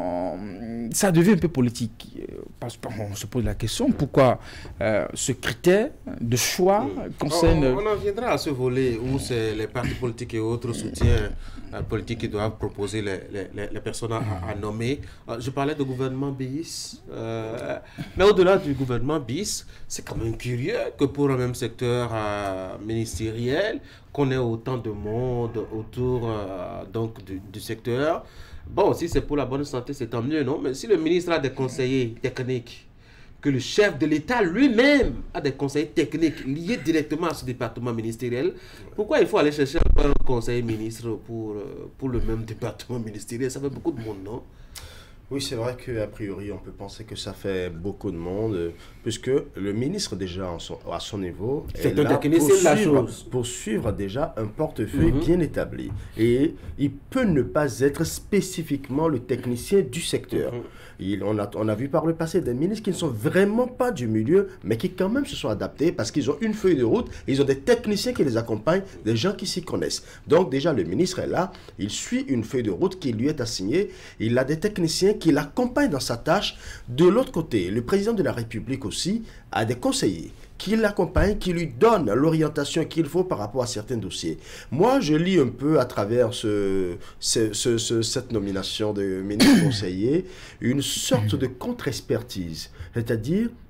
on, ça devient un peu politique. Parce qu'on se pose la question, pourquoi euh, ce critère de choix concerne... On, on en viendra à ce volet où c'est les partis politiques et autres soutiens euh, politiques qui doivent proposer les, les, les personnes à, à nommer. Euh, je parlais de gouvernement bis. Euh, mais au-delà du gouvernement bis, c'est quand même curieux que pour un même secteur euh, ministériel, qu'on ait autant de monde autour euh, donc du, du secteur. Bon, si c'est pour la bonne santé, c'est tant mieux, non? Mais si le ministre a des conseillers techniques, que le chef de l'État lui-même a des conseillers techniques liés directement à ce département ministériel, pourquoi il faut aller chercher un conseiller ministre pour, pour le même département ministériel? Ça fait beaucoup de monde, non? Oui, c'est vrai qu'a priori, on peut penser que ça fait beaucoup de monde, puisque le ministre, déjà, en son, à son niveau, est là pour suivre, pour suivre déjà un portefeuille mm-hmm. bien établi. Et il peut ne pas être spécifiquement le technicien du secteur. Mm-hmm. Il, on, a, on a vu par le passé des ministres qui ne sont vraiment pas du milieu, mais qui quand même se sont adaptés parce qu'ils ont une feuille de route, ils ont des techniciens qui les accompagnent, des gens qui s'y connaissent. Donc déjà, le ministre est là, il suit une feuille de route qui lui est assignée, il a des techniciens qui l'accompagnent dans sa tâche. De l'autre côté, le président de la République aussi a des conseillers qui l'accompagnent, qui lui donnent l'orientation qu'il faut par rapport à certains dossiers. Moi, je lis un peu à travers ce, ce, ce, ce, cette nomination de ministre conseiller une sorte de contre-expertise. C'est-à-dire,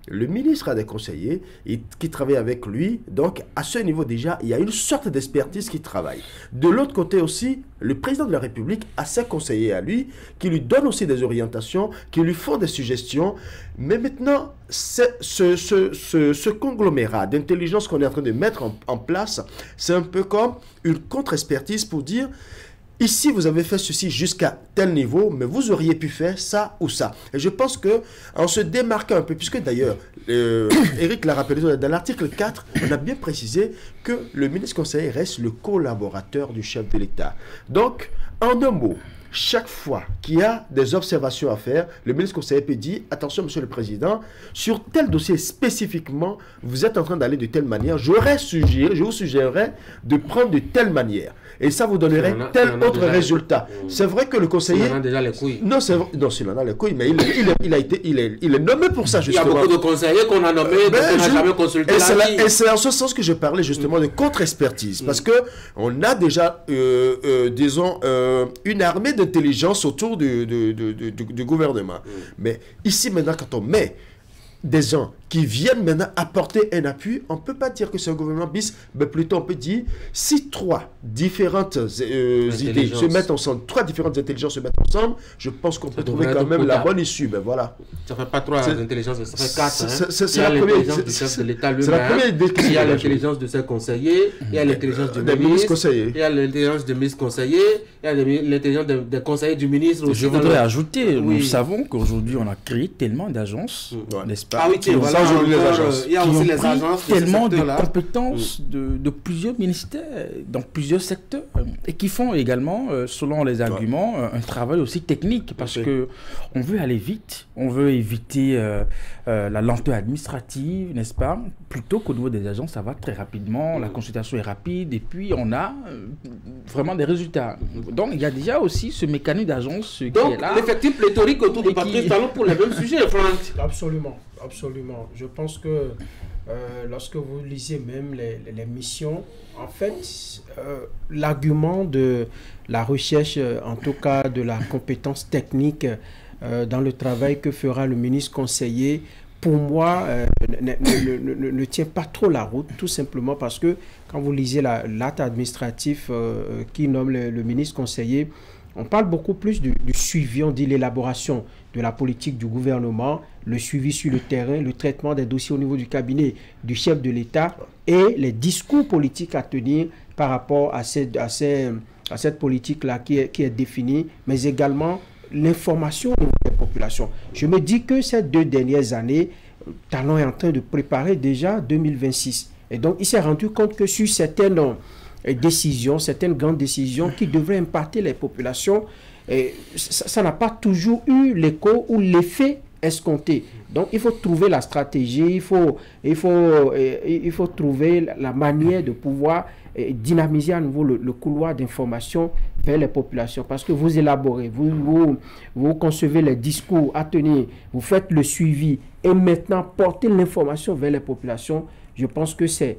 Le ministre a des conseillers et, qui travaillent avec lui. Donc, à ce niveau déjà, il y a une sorte d'expertise qui travaille. De l'autre côté aussi, le président de la République a ses conseillers à lui qui lui donnent aussi des orientations, qui lui font des suggestions. Mais maintenant, ce, ce, ce, ce conglomérat d'intelligence qu'on est en train de mettre en, en place, c'est un peu comme une contre-expertise pour dire... Ici, vous avez fait ceci jusqu'à tel niveau, mais vous auriez pu faire ça ou ça. Et je pense que en se démarquant un peu, puisque d'ailleurs, euh, Eric l'a rappelé, dans l'article quatre, on a bien précisé que le ministre conseiller reste le collaborateur du chef de l'État. Donc, en un mot, chaque fois qu'il y a des observations à faire, le ministre conseiller peut dire, attention monsieur le président, sur tel dossier spécifiquement, vous êtes en train d'aller de telle manière, j'aurais suggéré, je vous suggérerais de prendre de telle manière. Et ça vous donnerait a, tel autre résultat. Les... C'est vrai que le conseiller... Il en a déjà les couilles. Non, c'est vrai... non, s'il en a les couilles, mais il, il, il, a été, il, est, il est nommé pour ça, justement. Il y a beaucoup de conseillers qu'on a nommés, ben, qu'on n'a jamais consulté. Et c'est en ce sens que je parlais justement mm. de contre-expertise. Mm. Parce qu'on a déjà, euh, euh, disons, euh, une armée d'intelligence autour du, du, du, du, du gouvernement. Mm. Mais ici, maintenant, quand on met des gens qui viennent maintenant apporter un appui, on ne peut pas dire que c'est un gouvernement bis, mais plutôt on peut dire si trois différentes euh, idées se mettent ensemble, trois différentes intelligences se mettent ensemble, je pense qu'on peut trouver quand même la bonne issue. Ben voilà. Ça ne fait pas trois intelligences, ça fait quatre. Hein. C'est la première intelligence du chef de l'État lui-même. Il y a l'intelligence de ses conseillers, il y a l'intelligence du ministre, il y a l'intelligence du ministre conseiller, il y a l'intelligence des conseillers du ministre aussi. Je voudrais ajouter, nous savons qu'aujourd'hui on a créé tellement d'agences, n'est-ce pas? Ah oui, tiens, voilà. Encore, les agences. Il y a aussi les agences de tellement de compétences mm. de, de plusieurs ministères dans plusieurs secteurs et qui font également, euh, selon les arguments, ouais. un travail aussi technique parce okay. que on veut aller vite, on veut éviter euh, euh, la lenteur administrative, n'est-ce pas? Plutôt qu'au niveau des agences, ça va très rapidement, mm. la consultation est rapide et puis on a euh, vraiment des résultats. Donc il y a déjà aussi ce mécanisme d'agence qui Donc, est là. l'effectif pléthorique autour de Patrice Talon pour les mêmes sujets, Franck. Absolument. Absolument. Je pense que euh, lorsque vous lisez même les, les missions, en fait, euh, l'argument de la recherche, en tout cas de la compétence technique euh, dans le travail que fera le ministre conseiller, pour moi, euh, ne, ne, ne, ne tient pas trop la route, tout simplement parce que quand vous lisez l'acte administratif euh, qui nomme le, le ministre conseiller, on parle beaucoup plus du, du suivi, on dit l'élaboration de la politique du gouvernement, le suivi sur le terrain, le traitement des dossiers au niveau du cabinet du chef de l'État et les discours politiques à tenir par rapport à cette, à ces, à cette politique-là qui est, qui est définie, mais également l'information au niveau des populations. Je me dis que ces deux dernières années, Talon est en train de préparer déjà deux mille vingt-six. Et donc, il s'est rendu compte que sur certaines décisions, certaines grandes décisions qui devraient impacter les populations, et ça n'a pas toujours eu l'écho ou l'effet escompté. Donc il faut trouver la stratégie, il faut, il faut, il faut trouver la manière de pouvoir dynamiser à nouveau le, le couloir d'information vers les populations. Parce que vous élaborez, vous, vous, vous concevez les discours à tenir, vous faites le suivi et maintenant porter l'information vers les populations. Je pense que c'est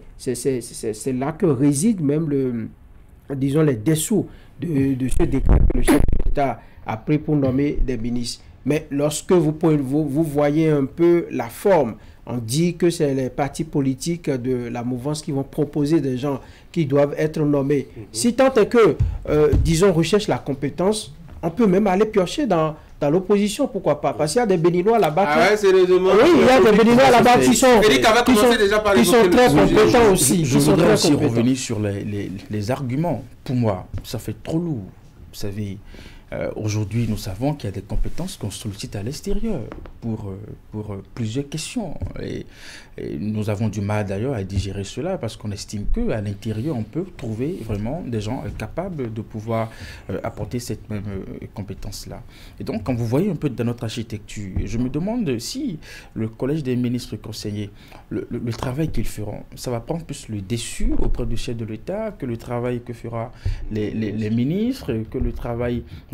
là que réside même le, disons, les dessous de, de ce décret que le chef de l'État a pris pour nommer des ministres. Mais lorsque vous, vous, vous voyez un peu la forme, on dit que c'est les partis politiques de la mouvance qui vont proposer des gens qui doivent être nommés. Mm-hmm. Si tant est que, euh, disons, recherche la compétence, on peut même aller piocher dans... dans l'opposition, pourquoi pas? Parce qu'il y a des Béninois là-bas. Ah ouais, sérieusement. Oui, il y a des Béninois là-bas qui sont, Eric avait qui sont, déjà par qui sont très compétents je, aussi. Je, je voudrais aussi compétents. revenir sur les, les, les arguments. Pour moi, ça fait trop lourd. Vous savez, euh, aujourd'hui, nous savons qu'il y a des compétences qu'on sollicite à l'extérieur pour, euh, pour euh, plusieurs questions. Et, et nous avons du mal d'ailleurs à digérer cela parce qu'on estime qu'à l'intérieur, on peut trouver vraiment des gens euh, capables de pouvoir euh, apporter cette même euh, compétence-là. Et donc, quand vous voyez un peu dans notre architecture, je me demande si le Collège des ministres conseillers, le, le, le travail qu'ils feront, ça va prendre plus le dessus auprès du chef de l'État que le travail que fera les, les, les ministres, que le travail des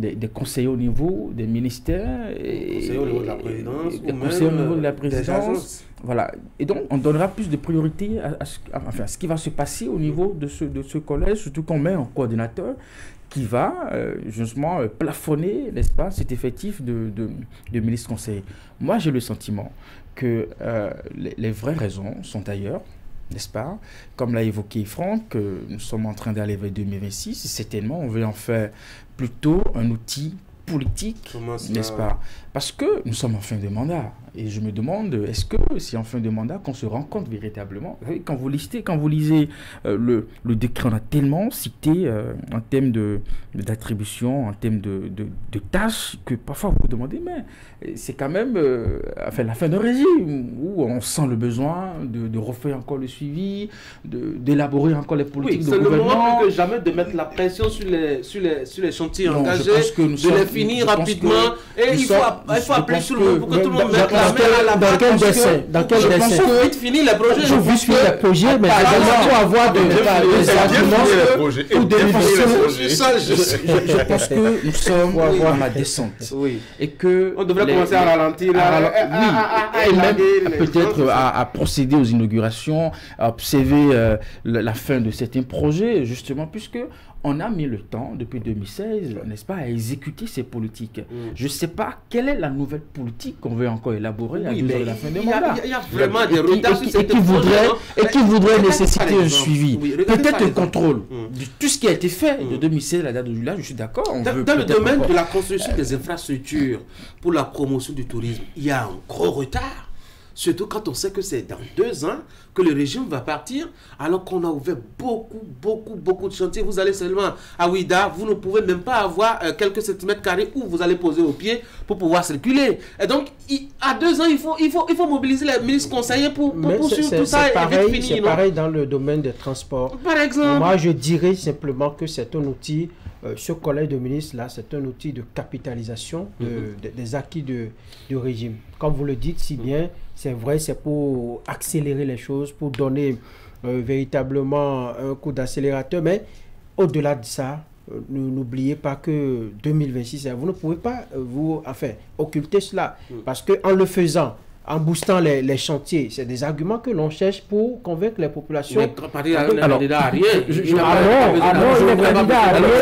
des, des conseillers au niveau des ministères, et, conseillers au niveau de la présidence, et, des ou conseillers au même niveau de la des présidence. agences. Voilà. Et donc, on donnera plus de priorité à, à, ce, à, enfin, à ce qui va se passer au niveau de ce, de ce collège, surtout qu'on met un coordinateur qui va euh, justement euh, plafonner, n'est-ce pas, cet effectif de, de, de ministres conseillers. Moi, j'ai le sentiment que euh, les, les vraies raisons sont ailleurs, n'est-ce pas? Comme l'a évoqué Franck, euh, nous sommes en train d'aller vers deux mille vingt-six, certainement, on veut en faire plutôt un outil politique, n'est-ce pas? Parce que nous sommes en fin de mandat. Et je me demande, est-ce que c'est en fin de mandat qu'on se rend compte véritablement? Vous savez, quand vous lisez, quand vous lisez euh, le, le décret, on a tellement cité euh, en termes de, d'attribution, en termes de, de, de tâches, que parfois vous vous demandez, mais c'est quand même euh, enfin, la fin d'un régime où on sent le besoin de, de refaire encore le suivi, de, d'élaborer encore les politiques oui, de gouvernement. C'est le moment plus que jamais de mettre la pression sur les, sur les, sur les chantiers non, engagés, de sommes, les finir rapidement. Et il faut, sommes, il faut appeler tout le monde pour que tout le monde mette la main à la Dans quel dessin? Dans quel dessin? Je veux vite finir les projets. Je veux vite finir les projets, mais également pour avoir des arguments ou des Je pense que nous sommes à la descente. Et que on devrait commencer à ralentir. Oui, et même peut-être à procéder aux inaugurations, à observer la fin de certains projets, justement, puisque on a mis le temps, depuis deux mille seize, n'est-ce pas, à exécuter ces politiques. Mm. Je ne sais pas quelle est la nouvelle politique qu'on veut encore élaborer à oui, douze heures de la fin de mandat. Il y a vraiment des retards et, et, et, qui voudrait, et qui voudrait nécessiter un suivi. Oui, peut-être un contrôle mm. de tout ce qui a été fait mm. de deux mille seize à la date d'aujourd'hui, je suis d'accord. Dans, dans le domaine encore. de la construction des infrastructures pour la promotion du tourisme, il y a un gros retard. Surtout quand on sait que c'est dans deux ans que le régime va partir, alors qu'on a ouvert beaucoup, beaucoup, beaucoup de chantiers. Vous allez seulement à Ouida, vous ne pouvez même pas avoir euh, quelques centimètres carrés où vous allez poser au pied pour pouvoir circuler. Et donc, il, à deux ans, il faut, il faut, il faut mobiliser les ministres conseillers pour, pour poursuivre tout ça. Pareil, c'est pareil dans le domaine des transports. Par exemple. Moi, je dirais simplement que c'est un outil, euh, ce collège de ministres-là, c'est un outil de capitalisation de, mm-hmm. de, des acquis de, du régime. Comme vous le dites si bien, mm-hmm. c'est vrai, c'est pour accélérer les choses, pour donner euh, véritablement un coup d'accélérateur. Mais au-delà de ça, euh, n'oubliez pas que deux mille vingt-six, vous ne pouvez pas euh, vous enfin, occulter cela. Mm. Parce qu'en le faisant, en boostant les, les chantiers, c'est des arguments que l'on cherche pour convaincre les populations. Mais candidat à rien. Ah non, ah non, il est candidat à rien.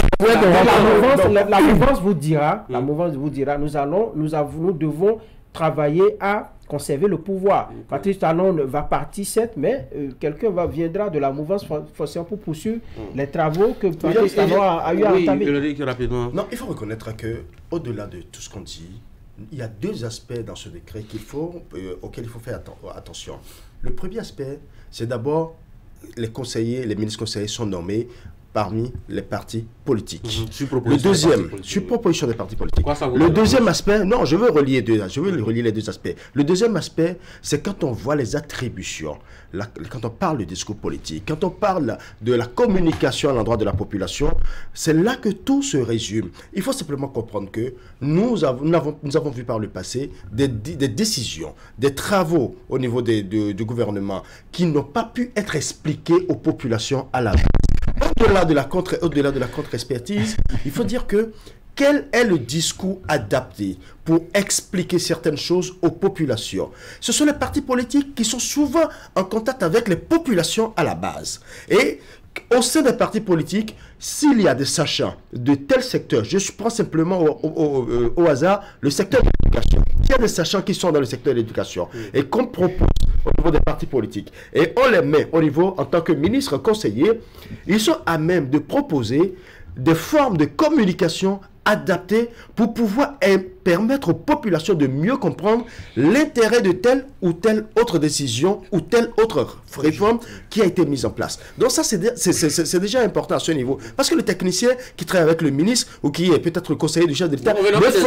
La mouvance vous dira, la mouvance vous dira, nous allons, nous avons, nous devons travailler à conserver le pouvoir. Okay. Patrice Talon va partir, certes, mais euh, quelqu'un va, viendra de la mouvance forcément pour poursuivre mm. les travaux que Patrice Talon a, a eu à oui, entamer. Rapidement. Non, il faut reconnaître que, au-delà de tout ce qu'on dit, il y a deux aspects dans ce décret qu'il faut, euh, auxquels il faut faire atten attention. Le premier aspect, c'est d'abord les conseillers, les ministres conseillers sont nommés parmi les partis politiques. Mmh. Le deuxième, sur proposition des partis politiques. Le deuxième aspect, non, je veux relier deux, je veux relier les deux aspects. Le deuxième aspect, c'est quand on voit les attributions, la, quand on parle du discours politique, quand on parle de la communication à l'endroit de la population, c'est là que tout se résume. Il faut simplement comprendre que nous avons, nous avons, nous avons vu par le passé des, des décisions, des travaux au niveau des, de, du gouvernement qui n'ont pas pu être expliqués aux populations à la base. Au-delà de la contre, au-delà de la contre-expertise, il faut dire que quel est le discours adapté pour expliquer certaines choses aux populations? Ce sont les partis politiques qui sont souvent en contact avec les populations à la base. Et au sein des partis politiques, s'il y a des sachants de tel secteur, je prends simplement au, au, au, au hasard le secteur de l'éducation. Il y a des sachants qui sont dans le secteur de l'éducation et qu'on propose au niveau des partis politiques et on les met au niveau en tant que ministre conseiller, ils sont à même de proposer des formes de communication adaptées pour pouvoir permettre aux populations de mieux comprendre l'intérêt de telle ou telle autre décision ou telle autre réforme qui a été mise en place. Donc ça, c'est déjà important à ce niveau. Parce que le technicien qui travaille avec le ministre ou qui est peut-être le conseiller du chef de l'État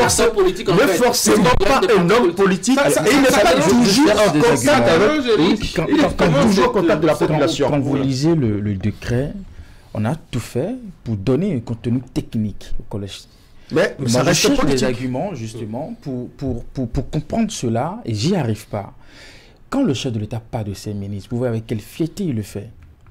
ne forcément pas un homme politique et il n'est pas toujours en contact avec il est toujours en contact de la population. Quand vous lisez le, le décret, on a tout fait pour donner un contenu technique au collège. Mais ça reste des arguments justement pour, pour, pour, pour comprendre cela et j'y arrive pas. Quand le chef de l'État parle de ses ministres, vous voyez avec quelle fierté il le fait.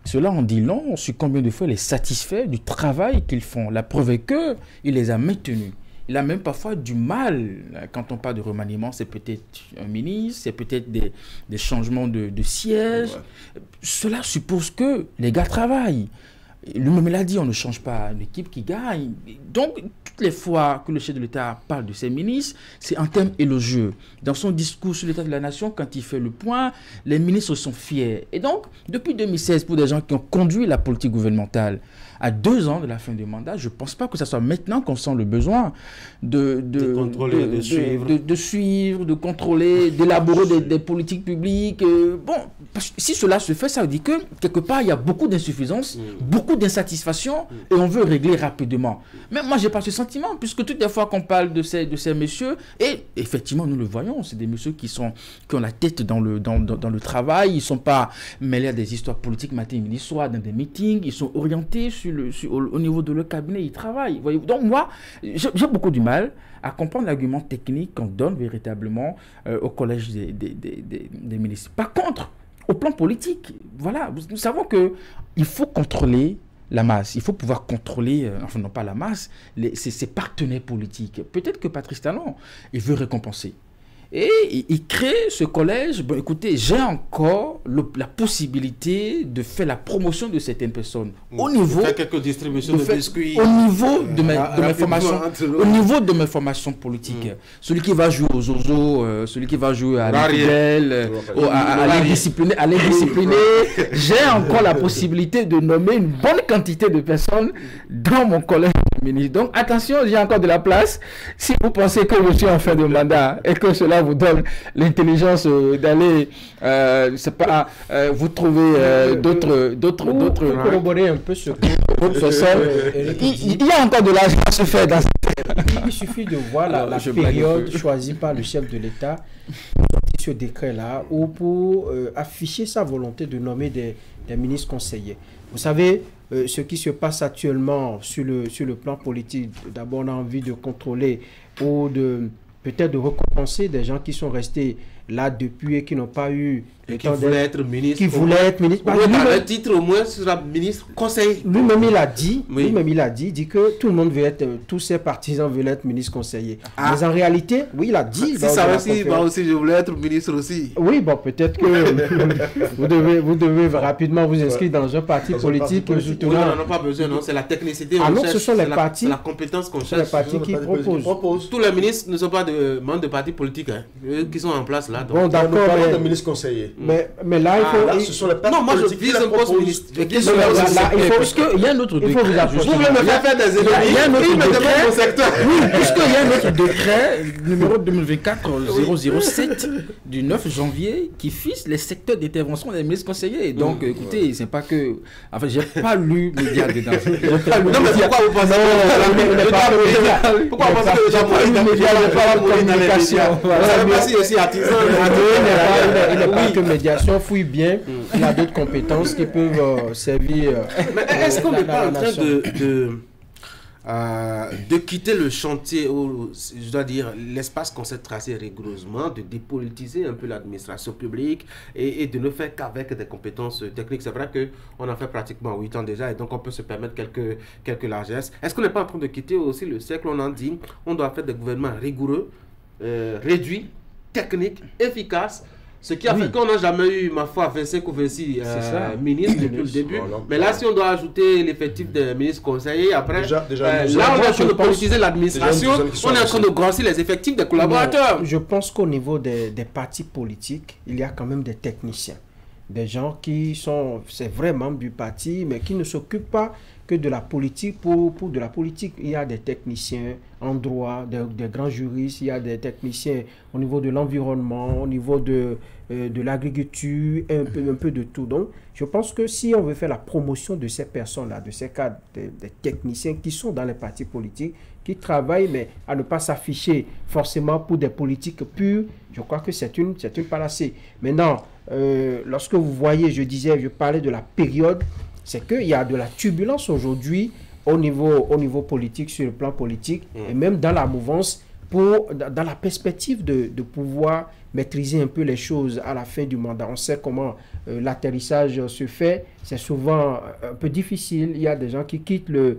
Cela en dit long sur combien de fois il est satisfait du travail qu'ils font. La preuve est qu'il les a maintenus. Il a même parfois du mal, quand on parle de remaniement, c'est peut-être un ministre, c'est peut-être des, des changements de, de siège. Ouais. Cela suppose que les gars travaillent. Lui-même l'a dit, on ne change pas une équipe qui gagne. Donc, toutes les fois que le chef de l'État parle de ses ministres, c'est en termes élogieux. Dans son discours sur l'état de la nation, quand il fait le point, les ministres sont fiers. Et donc, depuis deux mille seize, pour des gens qui ont conduit la politique gouvernementale, à deux ans de la fin du mandat, je ne pense pas que ce soit maintenant qu'on sent le besoin de, de, de, contrôler, de, de, suivre. de, de suivre, de contrôler, d'élaborer des, des politiques publiques. Euh, bon, parce que si cela se fait, ça veut dire que quelque part, il y a beaucoup d'insuffisance, mmh. beaucoup d'insatisfaction, mmh. et on veut régler rapidement. Mais moi, je n'ai pas ce sentiment, puisque toutes les fois qu'on parle de ces, de ces messieurs, et effectivement, nous le voyons, c'est des messieurs qui, sont, qui ont la tête dans le, dans, dans, dans le travail, ils ne sont pas mêlés à des histoires politiques matin, midi, soir, dans des meetings, ils sont orientés sur Le, sur, au, au niveau de leur cabinet, ils travaillent. Voyez. Donc moi, j'ai beaucoup du mal à comprendre l'argument technique qu'on donne véritablement euh, au collège des, des, des, des, des ministres. Par contre, au plan politique, voilà, nous savons qu'il faut contrôler la masse. Il faut pouvoir contrôler, euh, enfin non pas la masse, les, ses, ses partenaires politiques. Peut-être que Patrice Talon, il veut récompenser. Et il, il crée ce collège. Bon, écoutez, j'ai encore le, la possibilité de faire la promotion de certaines personnes au niveau faire quelques distributions de, de biscuits. Au niveau de mes, de mes formations, au niveau de mes formations politiques. Mm. Celui qui va jouer aux oiseaux, euh, celui qui va jouer à l'indiscipliné, euh, à, à l'indiscipliné, à l'indiscipliné. J'ai encore la possibilité de nommer une bonne quantité de personnes dans mon collège de ministres. Donc attention, j'ai encore de la place. Si vous pensez que je suis en fin de mandat et que cela vous donne l'intelligence euh, d'aller, euh, c'est pas, euh, vous trouver euh, d'autres, d'autres, d'autres. Pour corroborer un peu ce que il, il y a encore de l'argent à se faire dans il, il suffit de voir la, la période choisie par le chef de l'État pour ce décret-là ou pour euh, afficher sa volonté de nommer des, des ministres conseillers. Vous savez, euh, ce qui se passe actuellement sur le, sur le plan politique, d'abord on a envie de contrôler ou de peut-être de récompenser des gens qui sont restés là depuis et qui n'ont pas eu et qui voulaient être ministre. Qui voulaient être ministre. Bah, par le titre au moins sera ministre conseil. Lui-même il a dit, oui. lui-même il a dit, dit que tout le monde veut être, tous ses partisans veulent être ministre conseiller. Ah. Mais en réalité, oui il a dit. Si ça aussi, moi aussi je voulais être ministre aussi. Oui bon peut-être que vous devez, vous devez rapidement vous inscrire dans un parti dans politique. Un parti oui, non, non, pas besoin, non, c'est la technicité. Ah non, ce sont les la, partis. La compétence qu'on cherche. Les partis qui proposent. Tous les ministres ne sont pas de membres de partis politiques, hein, eux qui sont en place là. Bon d'accord. De ministre conseiller. Mais mais là il faut. Ah, là, ce sont les partis non, moi je vise un poste ministre. Il y a un autre décret. Vous voulez me faire faire des économies. Il y a un autre décret. Oui, puisqu'il y a un autre décret numéro deux mille vingt-quatre zéro zéro sept du neuf janvier qui fixe les secteurs d'intervention des ministres conseillers. Donc écoutez, c'est pas que. Enfin, j'ai pas lu média dedans. Non, mais pourquoi vous pensez que pourquoi vous pensez que j'ai pas lu média, j'ai pas la communication. Merci aussi artisan. Il n'est pas que médiation, fouille bien, il y a d'autres compétences qui peuvent euh, servir. Euh, Mais est-ce qu'on n'est pas en train de, de, euh, de quitter le chantier, ou je dois dire l'espace qu'on s'est tracé rigoureusement, de dépolitiser un peu l'administration publique et, et de ne faire qu'avec des compétences techniques? C'est vrai qu'on en fait pratiquement huit ans déjà et donc on peut se permettre quelques, quelques largesses. Est-ce qu'on n'est pas en train de quitter aussi le siècle? On en dit on doit faire des gouvernements rigoureux, euh, réduits, techniques, efficaces. Ce qui a oui. fait qu'on n'a jamais eu, ma foi, vingt-cinq ou vingt-six euh, ministres depuis le début. Voilà. Mais là, si on doit ajouter l'effectif des ministres conseillers, après, déjà, déjà, euh, déjà, là, on est en train de pense... politiser l'administration, on est en train de grossir les effectifs des collaborateurs. Non, je pense qu'au niveau des, des partis politiques, il y a quand même des techniciens. Des gens qui sont, c'est vrai, membres du parti, mais qui ne s'occupent pas que de la politique pour, pour de la politique. Il y a des techniciens en droit, des, des grands juristes, il y a des techniciens au niveau de l'environnement, au niveau de, euh, de l'agriculture, un peu, un peu de tout. Donc, je pense que si on veut faire la promotion de ces personnes-là, de ces cadres, des, des techniciens qui sont dans les partis politiques, qui travaillent, mais à ne pas s'afficher forcément pour des politiques pures, je crois que c'est une, c'est une panacée. Maintenant, euh, lorsque vous voyez, je disais, je parlais de la période, c'est qu'il y a de la turbulence aujourd'hui au niveau, au niveau politique, sur le plan politique, mmh. et même dans la mouvance pour, dans la perspective de, de pouvoir maîtriser un peu les choses à la fin du mandat. On sait comment euh, l'atterrissage se fait. C'est souvent un peu difficile. Il y a des gens qui quittent le,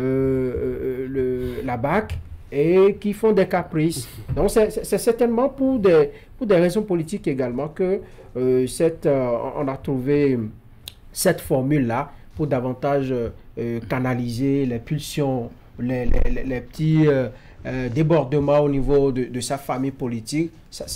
euh, le, la B A C et qui font des caprices. Donc c'est certainement pour des, pour des raisons politiques également que euh, cette, euh, on a trouvé cette formule-là pour davantage euh, canaliser les pulsions, les, les, les petits euh, euh, débordements au niveau de, de sa famille politique.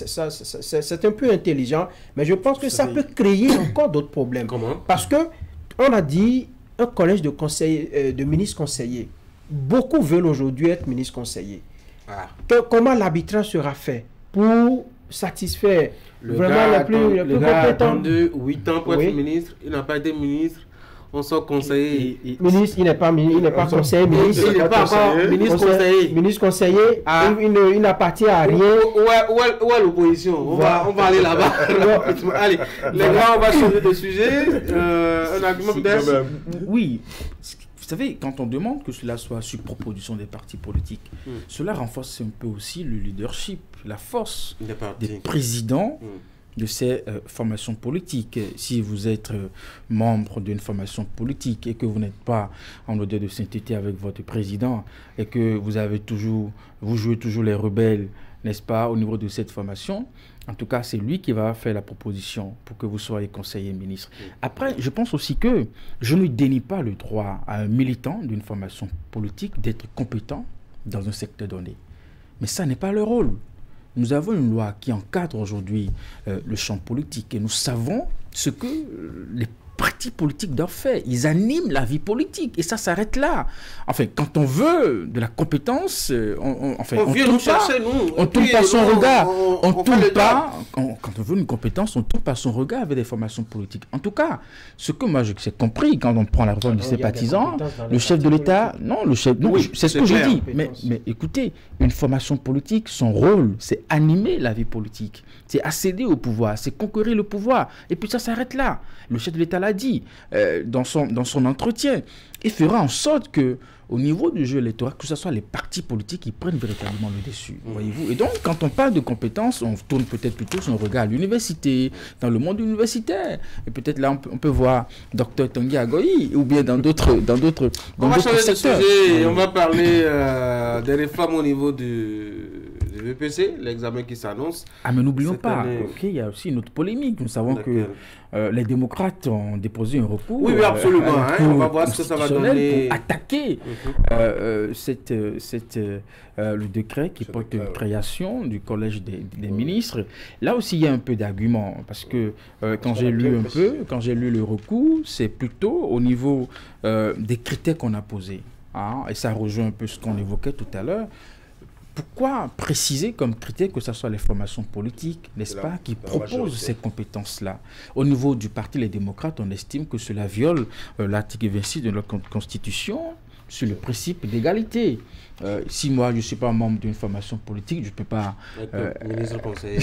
C'est un peu intelligent, mais je pense que ça peut créer encore d'autres problèmes. Comment? Parce que on a dit un collège de, conseil, euh, de ministres conseillers. Beaucoup veulent aujourd'hui être ministres conseillers. Ah. Que, comment l'arbitrage sera fait pour satisfaire le vraiment gars les plus, attend, les plus le gars compétents? attend de huit ans pour oui. être ministre, il n'a pas été ministre. On sort conseiller. Et, et, ministre, il n'est pas, il n'est pas conseiller, ministre. Il n'est pas encore ministre conseiller. Ministre conseiller, ah. il, il, il n'appartient à rien. Où, où, est, où est l'opposition? On, voilà. va, on va aller là-bas. Allez, les gars, on va changer de sujet. Euh, un argument peut-être? Oui. Vous savez, quand on demande que cela soit sur proposition des partis politiques, mm. cela renforce un peu aussi le leadership, la force des, des présidents mm. de ces euh, formations politiques. Si vous êtes euh, membre d'une formation politique et que vous n'êtes pas en odeur de sainteté avec votre président et que vous avez toujours, vous jouez toujours les rebelles, n'est-ce pas, au niveau de cette formation, en tout cas, c'est lui qui va faire la proposition pour que vous soyez conseiller ministre. Après, je pense aussi que je ne dénie pas le droit à un militant d'une formation politique d'être compétent dans un secteur donné. Mais ça n'est pas le rôle. Nous avons une loi qui encadre aujourd'hui euh, le champ politique et nous savons ce que euh, les partis politiques doivent faire. Ils animent la vie politique et ça s'arrête là. Enfin, quand on veut de la compétence, on, on, enfin, on, on vient tourne nous pas, chercher, nous. on tourne pas son nous, regard. On, on, on tourne pas. On, quand on veut une compétence, on tourne pas son regard avec des formations politiques. En tout cas, ce que moi j'ai compris quand on prend la réforme de sympathisants, le chef de l'État, non, le chef, non, oui, c'est ce que j'ai dit. Mais, mais écoutez, une formation politique, son rôle, c'est animer la vie politique. C'est accéder au pouvoir, c'est conquérir le pouvoir. Et puis ça s'arrête là. Le chef de l'État l'a dit euh, dans, son, dans son entretien. Il fera en sorte que, au niveau du jeu électoral, que ce soit les partis politiques qui prennent véritablement le dessus. Mmh. Voyez-vous. Et donc, quand on parle de compétences, on tourne peut-être plutôt son regard à l'université, dans le monde universitaire. Et peut-être là, on peut, on peut voir docteur Tanguy Agoï, ou bien dans d'autres dans d'autres On va changer de sujet. On va parler euh, des réformes au niveau du, du V P C, l'examen qui s'annonce. Ah, mais n'oublions pas, année... okay, il y a aussi une autre polémique. Nous savons que euh, les démocrates ont déposé un recours. Oui, oui, absolument. Euh, hein, on va voir ce que ça va donner. Pour attaquer mmh. euh, euh, cette, cette, euh, le décret qui porte une création du collège des, des mmh. ministres. Là aussi, il y a un peu d'arguments. Parce que euh, quand j'ai lu un peu, quand j'ai lu le recours, c'est plutôt au niveau euh, des critères qu'on a posés. Hein, et ça rejoint un peu ce qu'on évoquait tout à l'heure. Pourquoi préciser comme critère que ce soit les formations politiques, n'est-ce pas, qui proposent ces compétences-là? Au niveau du Parti Les Démocrates, on estime que cela viole euh, l'article vingt-six de notre Constitution sur le principe d'égalité. Euh, si moi, je ne suis pas membre d'une formation politique, je ne peux pas... Euh, ministre conseiller.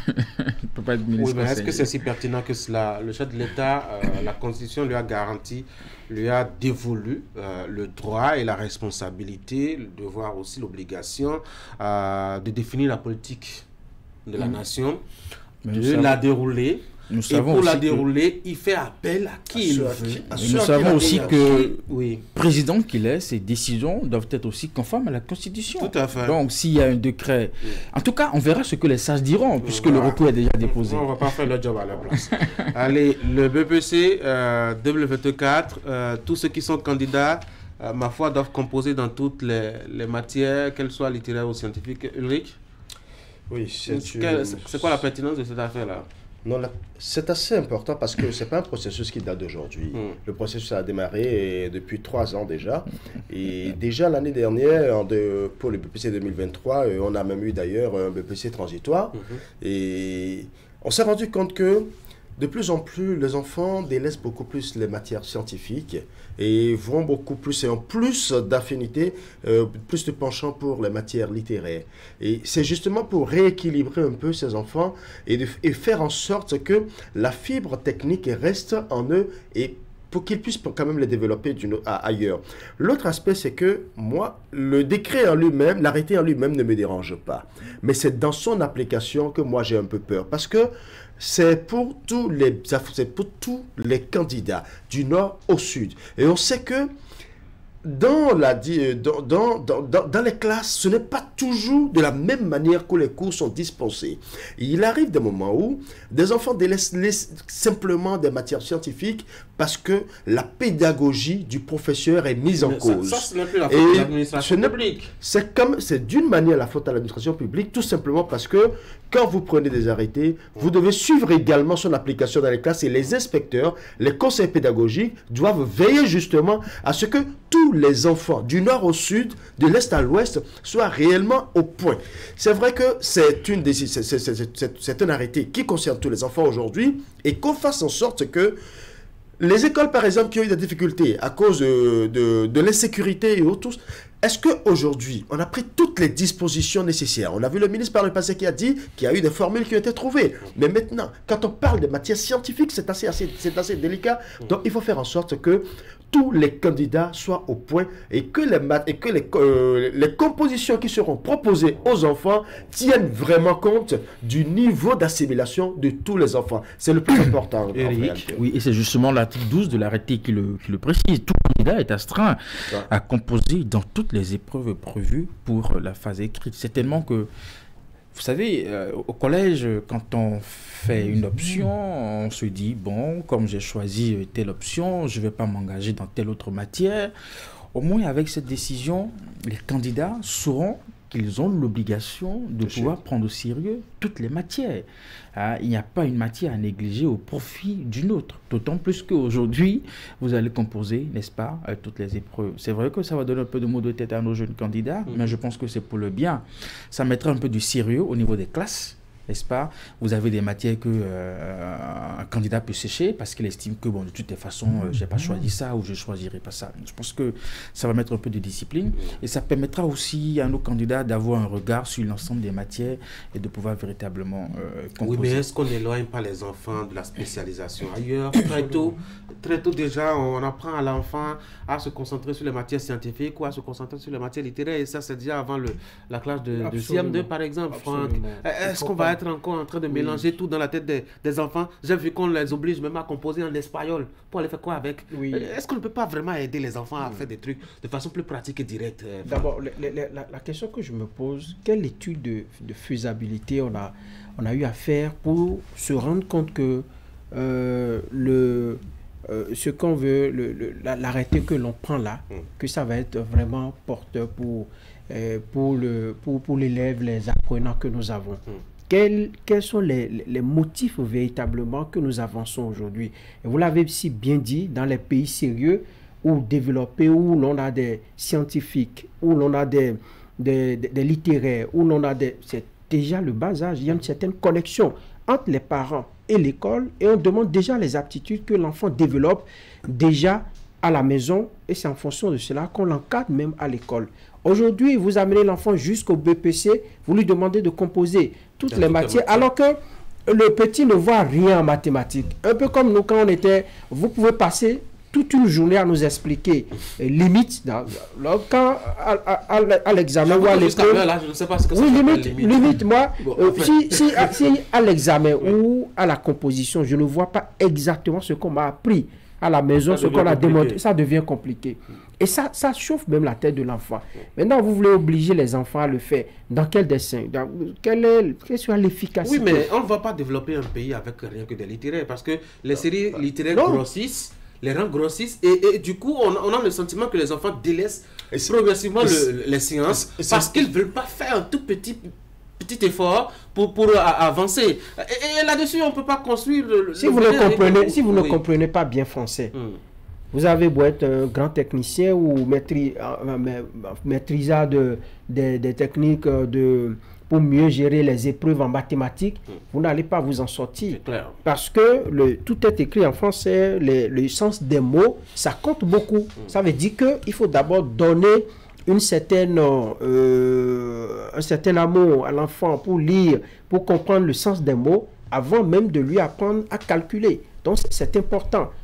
Je peux pas être ministre oui, mais est-ce que c'est si pertinent que cela? Le chef de l'État, euh, la Constitution lui a garanti, lui a dévolu euh, le droit et la responsabilité, le devoir aussi, l'obligation euh, de définir la politique de la mmh. nation, mais de la savons, dérouler. Nous et pour la dérouler, que, il fait appel à qui il veut. Nous savons aussi que oui. président qu'il est, ses décisions doivent être aussi conformes à la Constitution. Tout à fait. Donc, s'il y a un décret... Oui. En tout cas, on verra ce que les sages diront, puisque voilà. le recours est déjà déposé. On ne va pas faire le job à la place. Allez, le B P C euh, deux mille vingt-quatre, euh, tous ceux qui sont candidats, euh, ma foi, doivent composer dans toutes les, les matières, qu'elles soient littéraires ou scientifiques. Ulrich? Oui, c'est une... quoi la pertinence de cette affaire-là? Non, c'est assez important parce que ce n'est pas un processus qui date d'aujourd'hui. Mm. Le processus a démarré depuis trois ans déjà. Et déjà l'année dernière, de, pour le B P C deux mille vingt-trois, on a même eu d'ailleurs un B P C transitoire. Mm-hmm. Et on s'est rendu compte que de plus en plus, les enfants délaissent beaucoup plus les matières scientifiques et vont beaucoup plus et ont plus d'affinité, euh, plus de penchant pour les matières littéraires. Et c'est justement pour rééquilibrer un peu ces enfants et, de, et faire en sorte que la fibre technique reste en eux et pour qu'ils puissent quand même les développer d'une, à, ailleurs. L'autre aspect, c'est que moi, le décret en lui-même, l'arrêté en lui-même ne me dérange pas. Mais c'est dans son application que moi j'ai un peu peur. Parce que c'est pour tous les, c'est pour tous les candidats du nord au sud. Et on sait que Dans, la, dans, dans, dans, dans les classes, ce n'est pas toujours de la même manière que les cours sont dispensés. Il arrive des moments où des enfants délaissent simplement des matières scientifiques parce que la pédagogie du professeur est mise en Mais cause. Ça, ça ce n'est plus la faute de l'administration publique. C'est comme, c'est d'une manière la faute à l'administration publique, tout simplement parce que quand vous prenez des arrêtés, vous devez suivre également son application dans les classes et les inspecteurs, les conseils pédagogiques doivent veiller justement à ce que tous les enfants du nord au sud, de l'est à l'ouest, soient réellement au point. C'est vrai que c'est une décision, c'est, c'est, c'est, c'est un arrêté qui concerne tous les enfants aujourd'hui et qu'on fasse en sorte que les écoles, par exemple, qui ont eu des difficultés à cause de, de, de l'insécurité et autres, est-ce qu'aujourd'hui, on a pris toutes les dispositions nécessaires? On a vu le ministre par le passé qui a dit qu'il y a eu des formules qui ont été trouvées. Mais maintenant, quand on parle de matières scientifiques, c'est assez, assez, c'est assez délicat. Donc, il faut faire en sorte que tous les candidats soient au point et que les maths et que les, euh, les compositions qui seront proposées aux enfants tiennent vraiment compte du niveau d'assimilation de tous les enfants. C'est le plus important. Eric, oui, et c'est justement l'article douze de l'arrêté qui le, qui le précise. Tout candidat est astreint ouais. à composer dans toutes les épreuves prévues pour la phase écrite. C'est tellement que, vous savez, euh, au collège, quand on fait une option, on se dit, bon, comme j'ai choisi telle option, je ne vais pas m'engager dans telle autre matière. Au moins, avec cette décision, les candidats sauront qu'ils ont l'obligation de Je pouvoir sais. prendre au sérieux toutes les matières. Ah, il n'y a pas une matière à négliger au profit d'une autre. D'autant plus qu'aujourd'hui, vous allez composer, n'est-ce pas, euh, toutes les épreuves. C'est vrai que ça va donner un peu de mot de tête à nos jeunes candidats, mmh. mais je pense que c'est pour le bien. Ça mettra un peu du sérieux au niveau des classes. N'est-ce pas? Vous avez des matières que euh, un candidat peut sécher parce qu'il estime que, bon, de toutes les façons, euh, je n'ai pas choisi ça ou je ne choisirai pas ça. Je pense que ça va mettre un peu de discipline et ça permettra aussi à nos candidats d'avoir un regard sur l'ensemble des matières et de pouvoir véritablement euh, composer. Oui, mais est-ce qu'on n'éloigne pas les enfants de la spécialisation ailleurs? Très tôt, très tôt déjà, on apprend à l'enfant à se concentrer sur les matières scientifiques ou à se concentrer sur les matières littéraires et ça, c'est déjà avant le, la classe de, de C M deux, par exemple, Franck. Est-ce qu'on va être encore en train de mélanger oui. tout dans la tête des, des enfants? J'ai vu qu'on les oblige même à composer en espagnol pour aller faire quoi avec? Oui. Est-ce qu'on ne peut pas vraiment aider les enfants à oui. faire des trucs de façon plus pratique et directe? D'abord, la, la, la question que je me pose, quelle étude de, de faisabilité on a, on a eu à faire pour se rendre compte que euh, le, euh, ce qu'on veut, le, le, l'arrêté que l'on prend là, mm. que ça va être vraiment porteur pour, euh, pour, le, pour, pour l'élève, les apprenants que nous avons. Mm. Quels, quels sont les, les motifs véritablement que nous avançons aujourd'hui? Et vous l'avez si bien dit, dans les pays sérieux ou développés, où l'on a des scientifiques, où l'on a des, des, des, des littéraires, où l'on a des... C'est déjà le bas âge, il y a une certaine connexion entre les parents et l'école et on demande déjà les aptitudes que l'enfant développe déjà à la maison et c'est en fonction de cela qu'on l'encadre même à l'école. Aujourd'hui, vous amenez l'enfant jusqu'au B P C, vous lui demandez de composer toutes les matières, alors que le petit ne voit rien en mathématiques. Un peu comme nous, quand on était... Vous pouvez passer toute une journée à nous expliquer les limites. Dans, quand à, à, à l'examen ou à l'école... Je ne sais pas ce que oui, limite, limite, limite, moi, bon, euh, enfin. si, si, si à l'examen oui. ou à la composition, je ne vois pas exactement ce qu'on m'a appris à la maison, ça ce qu'on a démontré, ça devient compliqué. Et ça, ça chauffe même la tête de l'enfant. Maintenant, vous voulez obliger les enfants à le faire. Dans quel dessin? Dans, quelle est, quelle soit l'efficacité? Oui, mais on ne va pas développer un pays avec rien que des littéraires, parce que les séries littéraires non. grossissent, les rangs grossissent, et, et du coup, on, on a le sentiment que les enfants délaissent progressivement le, les sciences, parce qu'ils ne veulent pas faire un tout petit... petit effort pour, pour euh, avancer. Et, et là-dessus, on ne peut pas construire... Le, si, le vous ne comprenez, si vous oui. ne comprenez pas bien français, hum. vous avez beau être un grand technicien ou maîtris, euh, maîtrisant de, de, des techniques de, pour mieux gérer les épreuves en mathématiques, hum. vous n'allez pas vous en sortir. Parce que le, tout est écrit en français, le, le sens des mots, ça compte beaucoup. Hum. Ça veut dire qu'il faut d'abord donner... une certaine, euh, un certain amour à l'enfant pour lire, pour comprendre le sens des mots, avant même de lui apprendre à calculer. Donc, c'est important.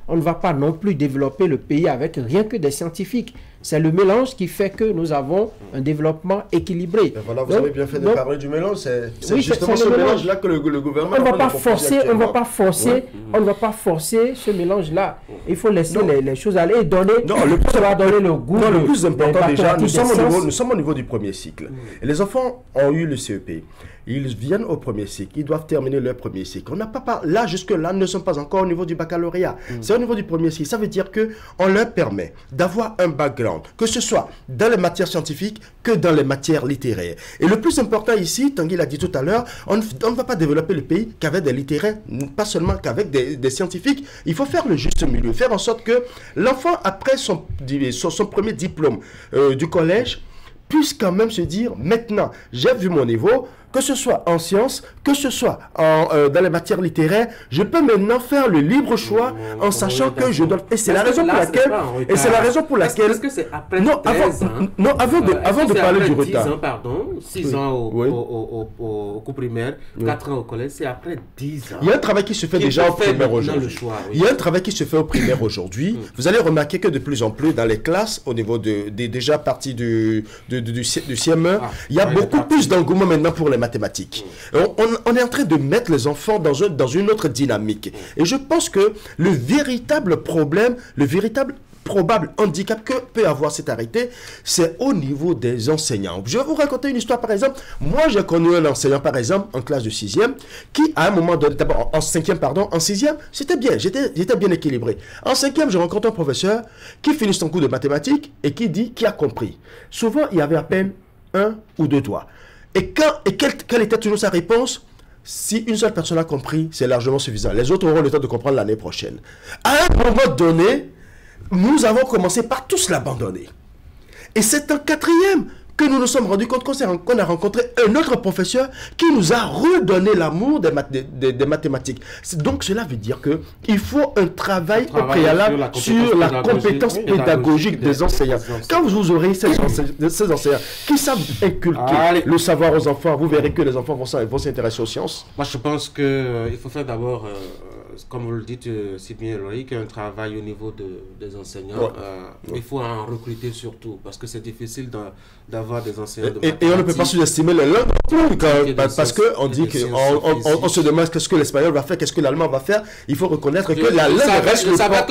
on ne va pas non plus développer le pays avec rien que des scientifiques. C'est le mélange qui fait que nous avons un développement équilibré. Et voilà, vous donc, avez bien fait de donc, parler du mélange. C'est oui, justement ce mélange-là que le, le gouvernement... On ne va pas forcer, on va pas forcer, ouais. on ne va pas forcer ce mélange-là. Il faut laisser les, les choses aller et donner, non, le plus, va donner le goût. Non, le plus important déjà, nous sommes, au niveau, nous sommes au niveau du premier cycle. Mm. Et les enfants ont eu le C E P. Ils viennent au premier cycle, ils doivent terminer leur premier cycle. On n'a pas par... Là, jusque-là, nous ne sommes pas encore au niveau du baccalauréat. Mm. C'est au niveau du premier cycle. Ça veut dire qu'on leur permet d'avoir un background, que ce soit dans les matières scientifiques que dans les matières littéraires. Et le plus important ici, Tanguy l'a dit tout à l'heure, on, on ne va pas développer le pays qu'avec des littéraires, pas seulement qu'avec des, des scientifiques. Il faut faire le juste milieu, faire en sorte que l'enfant, après son, son, son premier diplôme euh, du collège, puisse quand même se dire, maintenant, j'ai vu mon niveau, que ce soit en sciences, que ce soit en, euh, dans les matières littéraires, je peux maintenant faire le libre choix en sachant que je dois... Et c'est la raison pour laquelle... Et c'est la raison pour laquelle... Est-ce que c'est après non, avant, treize ans, non, avant de, avant de parler du retard. dix ans, pardon, six oui. ans au, oui. au, au, au, au cours primaire, oui. quatre ans au collège, c'est après dix ans. Il y a un travail qui se fait déjà au primaire aujourd'hui. Oui. Il y a un travail qui se fait au primaire aujourd'hui. Vous allez remarquer que de plus en plus dans les classes, au niveau de, de déjà partie du, du, du, du C M E, ah, il y a beaucoup plus d'engouement maintenant pour les mathématiques. Mm. On, on est en train de mettre les enfants dans, un, dans une autre dynamique. Et je pense que le véritable problème, le véritable probable handicap que peut avoir cette arrêté, c'est au niveau des enseignants. Je vais vous raconter une histoire, par exemple. Moi, j'ai connu un enseignant, par exemple, en classe de sixième, qui, à un moment donné, d'abord, en cinquième, pardon, en sixième, c'était bien, j'étais bien équilibré. En cinquième, je rencontre un professeur qui finit son cours de mathématiques et qui dit qu'il a compris. Souvent, il y avait à peine un ou deux doigts. Et, quand, et quelle, quelle était toujours sa réponse? Si une seule personne a compris, c'est largement suffisant. Les autres auront le temps de comprendre l'année prochaine. À un moment donné, nous avons commencé par tous l'abandonner. Et c'est en quatrième que nous nous sommes rendus compte qu'on a rencontré un autre professeur qui nous a redonné l'amour des, math des, des mathématiques. Donc cela veut dire qu'il faut un travail, un travail au préalable sur la compétence, sur la compétence pédagogique des, des enseignants. Des enseignants. Quand vous aurez ces, enseignants, ces enseignants qui savent inculquer Allez. le savoir aux enfants, vous verrez que les enfants vont s'intéresser aux sciences. Moi je pense qu'il euh, faut faire d'abord... Euh, comme vous le dites euh, si bien, Loïc, un travail au niveau de, des enseignants. Ouais. Euh, ouais. Il faut en recruter surtout, parce que c'est difficile d'avoir des enseignants de et, et on ne peut pas sous-estimer les langues parce qu'on dit qu'on on, on, on se demande qu'est-ce que l'espagnol va faire, qu'est-ce que l'allemand va faire. Il faut reconnaître je, que la langue savais, reste le portail.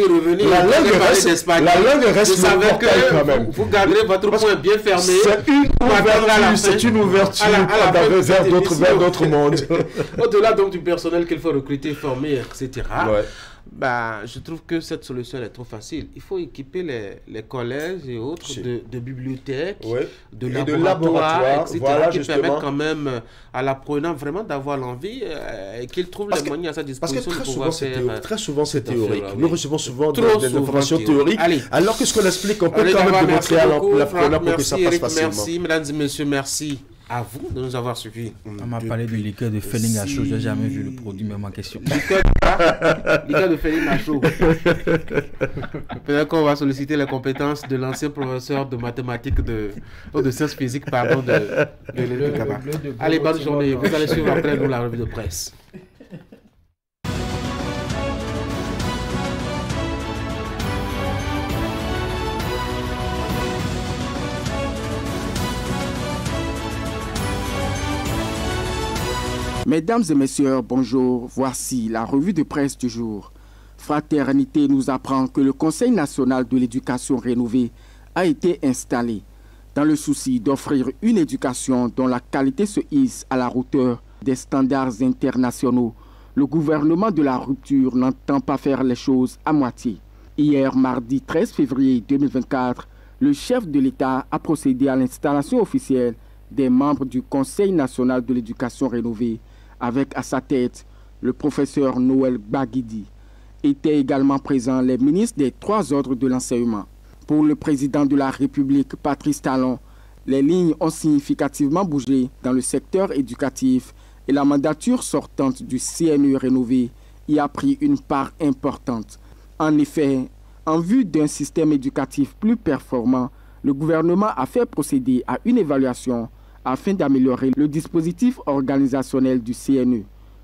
La langue reste, la langue reste le portail quand même. Vous garderez votre point bien fermé. C'est une ouverture, c'est une ouverture vers d'autres mondes. Au-delà donc du personnel qu'il faut recruter, former, et cetera. Ouais. Bah, je trouve que cette solution est trop facile. Il faut équiper les, les collèges et autres de, de bibliothèques, ouais. de, et laboratoires, de laboratoires, et cetera, voilà, qui justement. permettent quand même à l'apprenant vraiment d'avoir l'envie euh, et qu'il trouve parce les que, moyens à sa disposition parce que très de pouvoir souvent, faire... Théo, très souvent, c'est théorique. Affaire, Nous oui. recevons souvent Trop des, des informations théoriques, Allez. alors que ce qu'on explique, on peut Allez, quand même démontrer à l'apprenant pour merci, que ça passe Eric, facilement. Merci, mesdames et messieurs, merci à vous de nous avoir suivis. On m'a parlé de liqueur de Féline à chaud, j'ai jamais vu le produit, même en question. Liqueur de Féline à chaud. Peut-être qu'on va solliciter les compétences de l'ancien professeur de mathématiques, de, oh, de sciences physiques, pardon, de, de, de, de, de Kaba. Allez, bonne journée. Vous allez suivre après nous la revue de presse. Mesdames et messieurs, bonjour. Voici la revue de presse du jour. Fraternité nous apprend que le Conseil national de l'éducation rénovée a été installé dans le souci d'offrir une éducation dont la qualité se hisse à la hauteur des standards internationaux. Le gouvernement de la rupture n'entend pas faire les choses à moitié. Hier, mardi treize février deux mille vingt-quatre, le chef de l'État a procédé à l'installation officielle des membres du Conseil national de l'éducation rénovée, avec à sa tête le professeur Noël Baguidi. Étaient également présents les ministres des trois ordres de l'enseignement. Pour le président de la République, Patrice Talon, les lignes ont significativement bougé dans le secteur éducatif et la mandature sortante du C N E rénové y a pris une part importante. En effet, en vue d'un système éducatif plus performant, le gouvernement a fait procéder à une évaluation afin d'améliorer le dispositif organisationnel du C N E.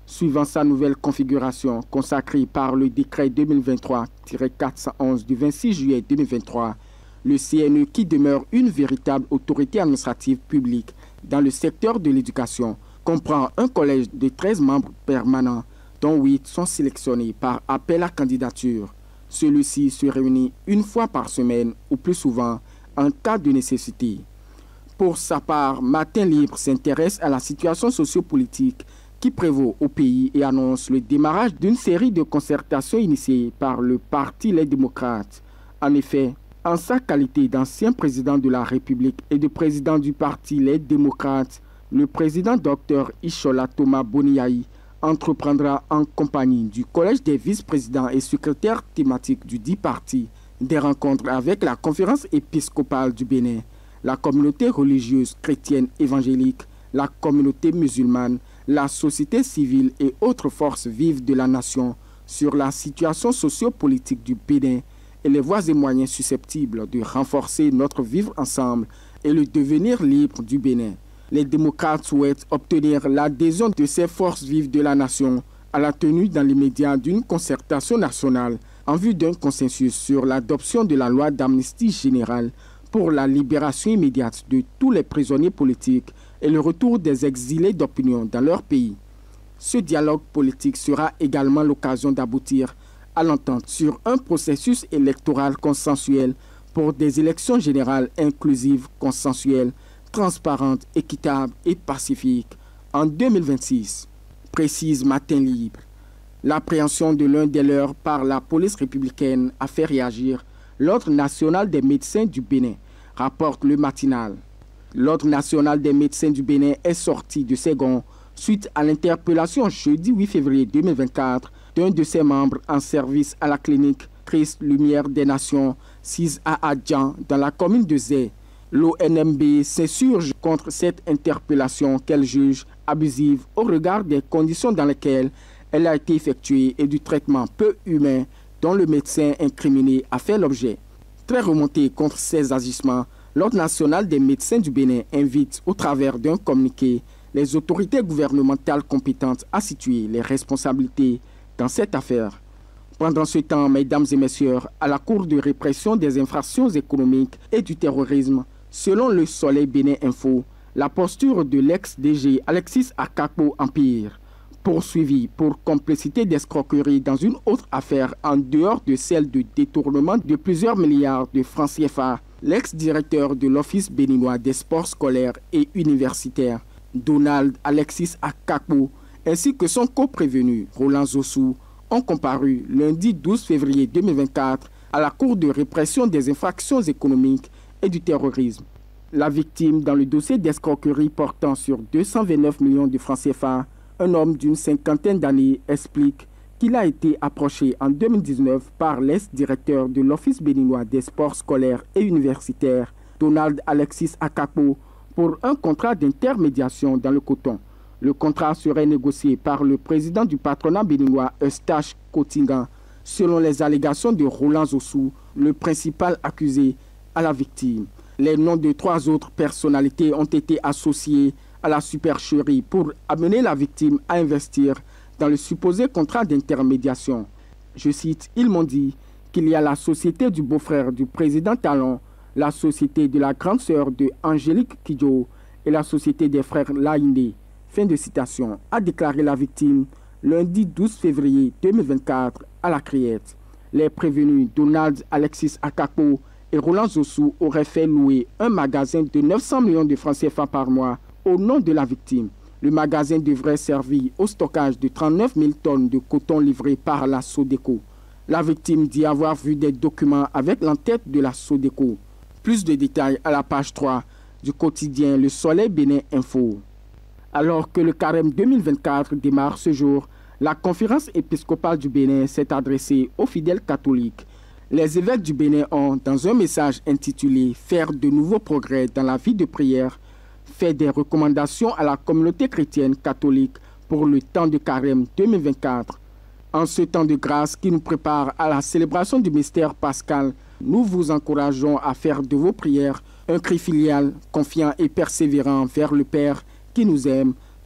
suivant sa nouvelle configuration consacrée par le décret deux mille vingt-trois tiret quatre cent onze du vingt-six juillet deux mille vingt-trois. Le C N E, qui demeure une véritable autorité administrative publique dans le secteur de l'éducation, comprend un collège de treize membres permanents, dont huit sont sélectionnés par appel à candidature. Celui-ci se réunit une fois par semaine ou plus souvent en cas de nécessité. Pour sa part, Matin Libre s'intéresse à la situation sociopolitique qui prévaut au pays et annonce le démarrage d'une série de concertations initiées par le Parti Les Démocrates. En effet, en sa qualité d'ancien président de la République et de président du Parti Les Démocrates, le président Dr Ishola Thomas Boniaï entreprendra en compagnie du Collège des vice-présidents et secrétaires thématiques du dit parti des rencontres avec la conférence épiscopale du Bénin, la communauté religieuse chrétienne évangélique, la communauté musulmane, la société civile et autres forces vives de la nation sur la situation sociopolitique du Bénin et les voies et moyens susceptibles de renforcer notre vivre ensemble et le devenir libre du Bénin. Les démocrates souhaitent obtenir l'adhésion de ces forces vives de la nation à la tenue dans l'immédiat d'une concertation nationale en vue d'un consensus sur l'adoption de la loi d'amnistie générale pour la libération immédiate de tous les prisonniers politiques et le retour des exilés d'opinion dans leur pays. Ce dialogue politique sera également l'occasion d'aboutir à l'entente sur un processus électoral consensuel pour des élections générales inclusives, consensuelles, transparentes, équitables et pacifiques en deux mille vingt-six, précise Matin Libre. L'appréhension de l'un des leurs par la police républicaine a fait réagir l'Ordre national des médecins du Bénin, rapporte le matinal. L'Ordre national des médecins du Bénin est sorti de ses gonds suite à l'interpellation jeudi huit février deux mille vingt-quatre d'un de ses membres en service à la clinique Christ Lumière des Nations, sise à Adjan, dans la commune de Zé. L'O N M B s'insurge contre cette interpellation qu'elle juge abusive au regard des conditions dans lesquelles elle a été effectuée et du traitement peu humain dont le médecin incriminé a fait l'objet. Très remonté contre ces agissements, l'Ordre national des médecins du Bénin invite, au travers d'un communiqué, les autorités gouvernementales compétentes à situer les responsabilités dans cette affaire. Pendant ce temps, mesdames et messieurs, à la Cour de répression des infractions économiques et du terrorisme, selon le Soleil Bénin Info, la posture de l'ex-D G Alexis Akakpo empire. Poursuivi pour complicité d'escroquerie dans une autre affaire en dehors de celle de détournement de plusieurs milliards de francs C F A, l'ex-directeur de l'Office béninois des sports scolaires et universitaires, Donald Alexis Akakpo, ainsi que son coprévenu, Roland Zossou, ont comparu lundi douze février deux mille vingt-quatre à la Cour de répression des infractions économiques et du terrorisme. La victime dans le dossier d'escroquerie portant sur deux cent vingt-neuf millions de francs C F A, un homme d'une cinquantaine d'années, explique qu'il a été approché en deux mille dix-neuf par l'ex-directeur de l'Office béninois des sports scolaires et universitaires, Donald Alexis Akakpo, pour un contrat d'intermédiation dans le coton. Le contrat serait négocié par le président du patronat béninois Eustache Kotingan, selon les allégations de Roland Zossou, le principal accusé à la victime. Les noms de trois autres personnalités ont été associés à la supercherie pour amener la victime à investir dans le supposé contrat d'intermédiation. Je cite, ils m'ont dit qu'il y a la société du beau-frère du président Talon, la société de la grande sœur de Angélique Kidjo et la société des frères Laïndé. Fin de citation, a déclaré la victime lundi douze février deux mille vingt-quatre à la Criette. Les prévenus Donald Alexis Akakpo et Roland Zossou auraient fait louer un magasin de neuf cents millions de francs C F A par mois au nom de la victime. Le magasin devrait servir au stockage de trente-neuf mille tonnes de coton livré par la Sodeco. La victime dit avoir vu des documents avec l'entête de la Sodeco. Plus de détails à la page trois du quotidien Le Soleil Bénin Info. Alors que le carême deux mille vingt-quatre démarre ce jour, la conférence épiscopale du Bénin s'est adressée aux fidèles catholiques. Les évêques du Bénin ont, dans un message intitulé « Faire de nouveaux progrès dans la vie de prière », fait des recommandations à la communauté chrétienne catholique pour le temps de carême deux mille vingt-quatre. En ce temps de grâce qui nous prépare à la célébration du mystère pascal, nous vous encourageons à faire de vos prières un cri filial, confiant et persévérant vers le Père qui nous aime,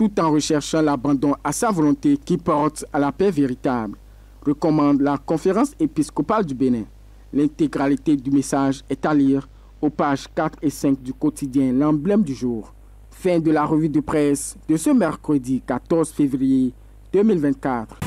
tout en recherchant l'abandon à sa volonté qui porte à la paix véritable, recommande la conférence épiscopale du Bénin. L'intégralité du message est à lire aux pages quatre et cinq du quotidien L'Emblème du jour. Fin de la revue de presse de ce mercredi quatorze février deux mille vingt-quatre.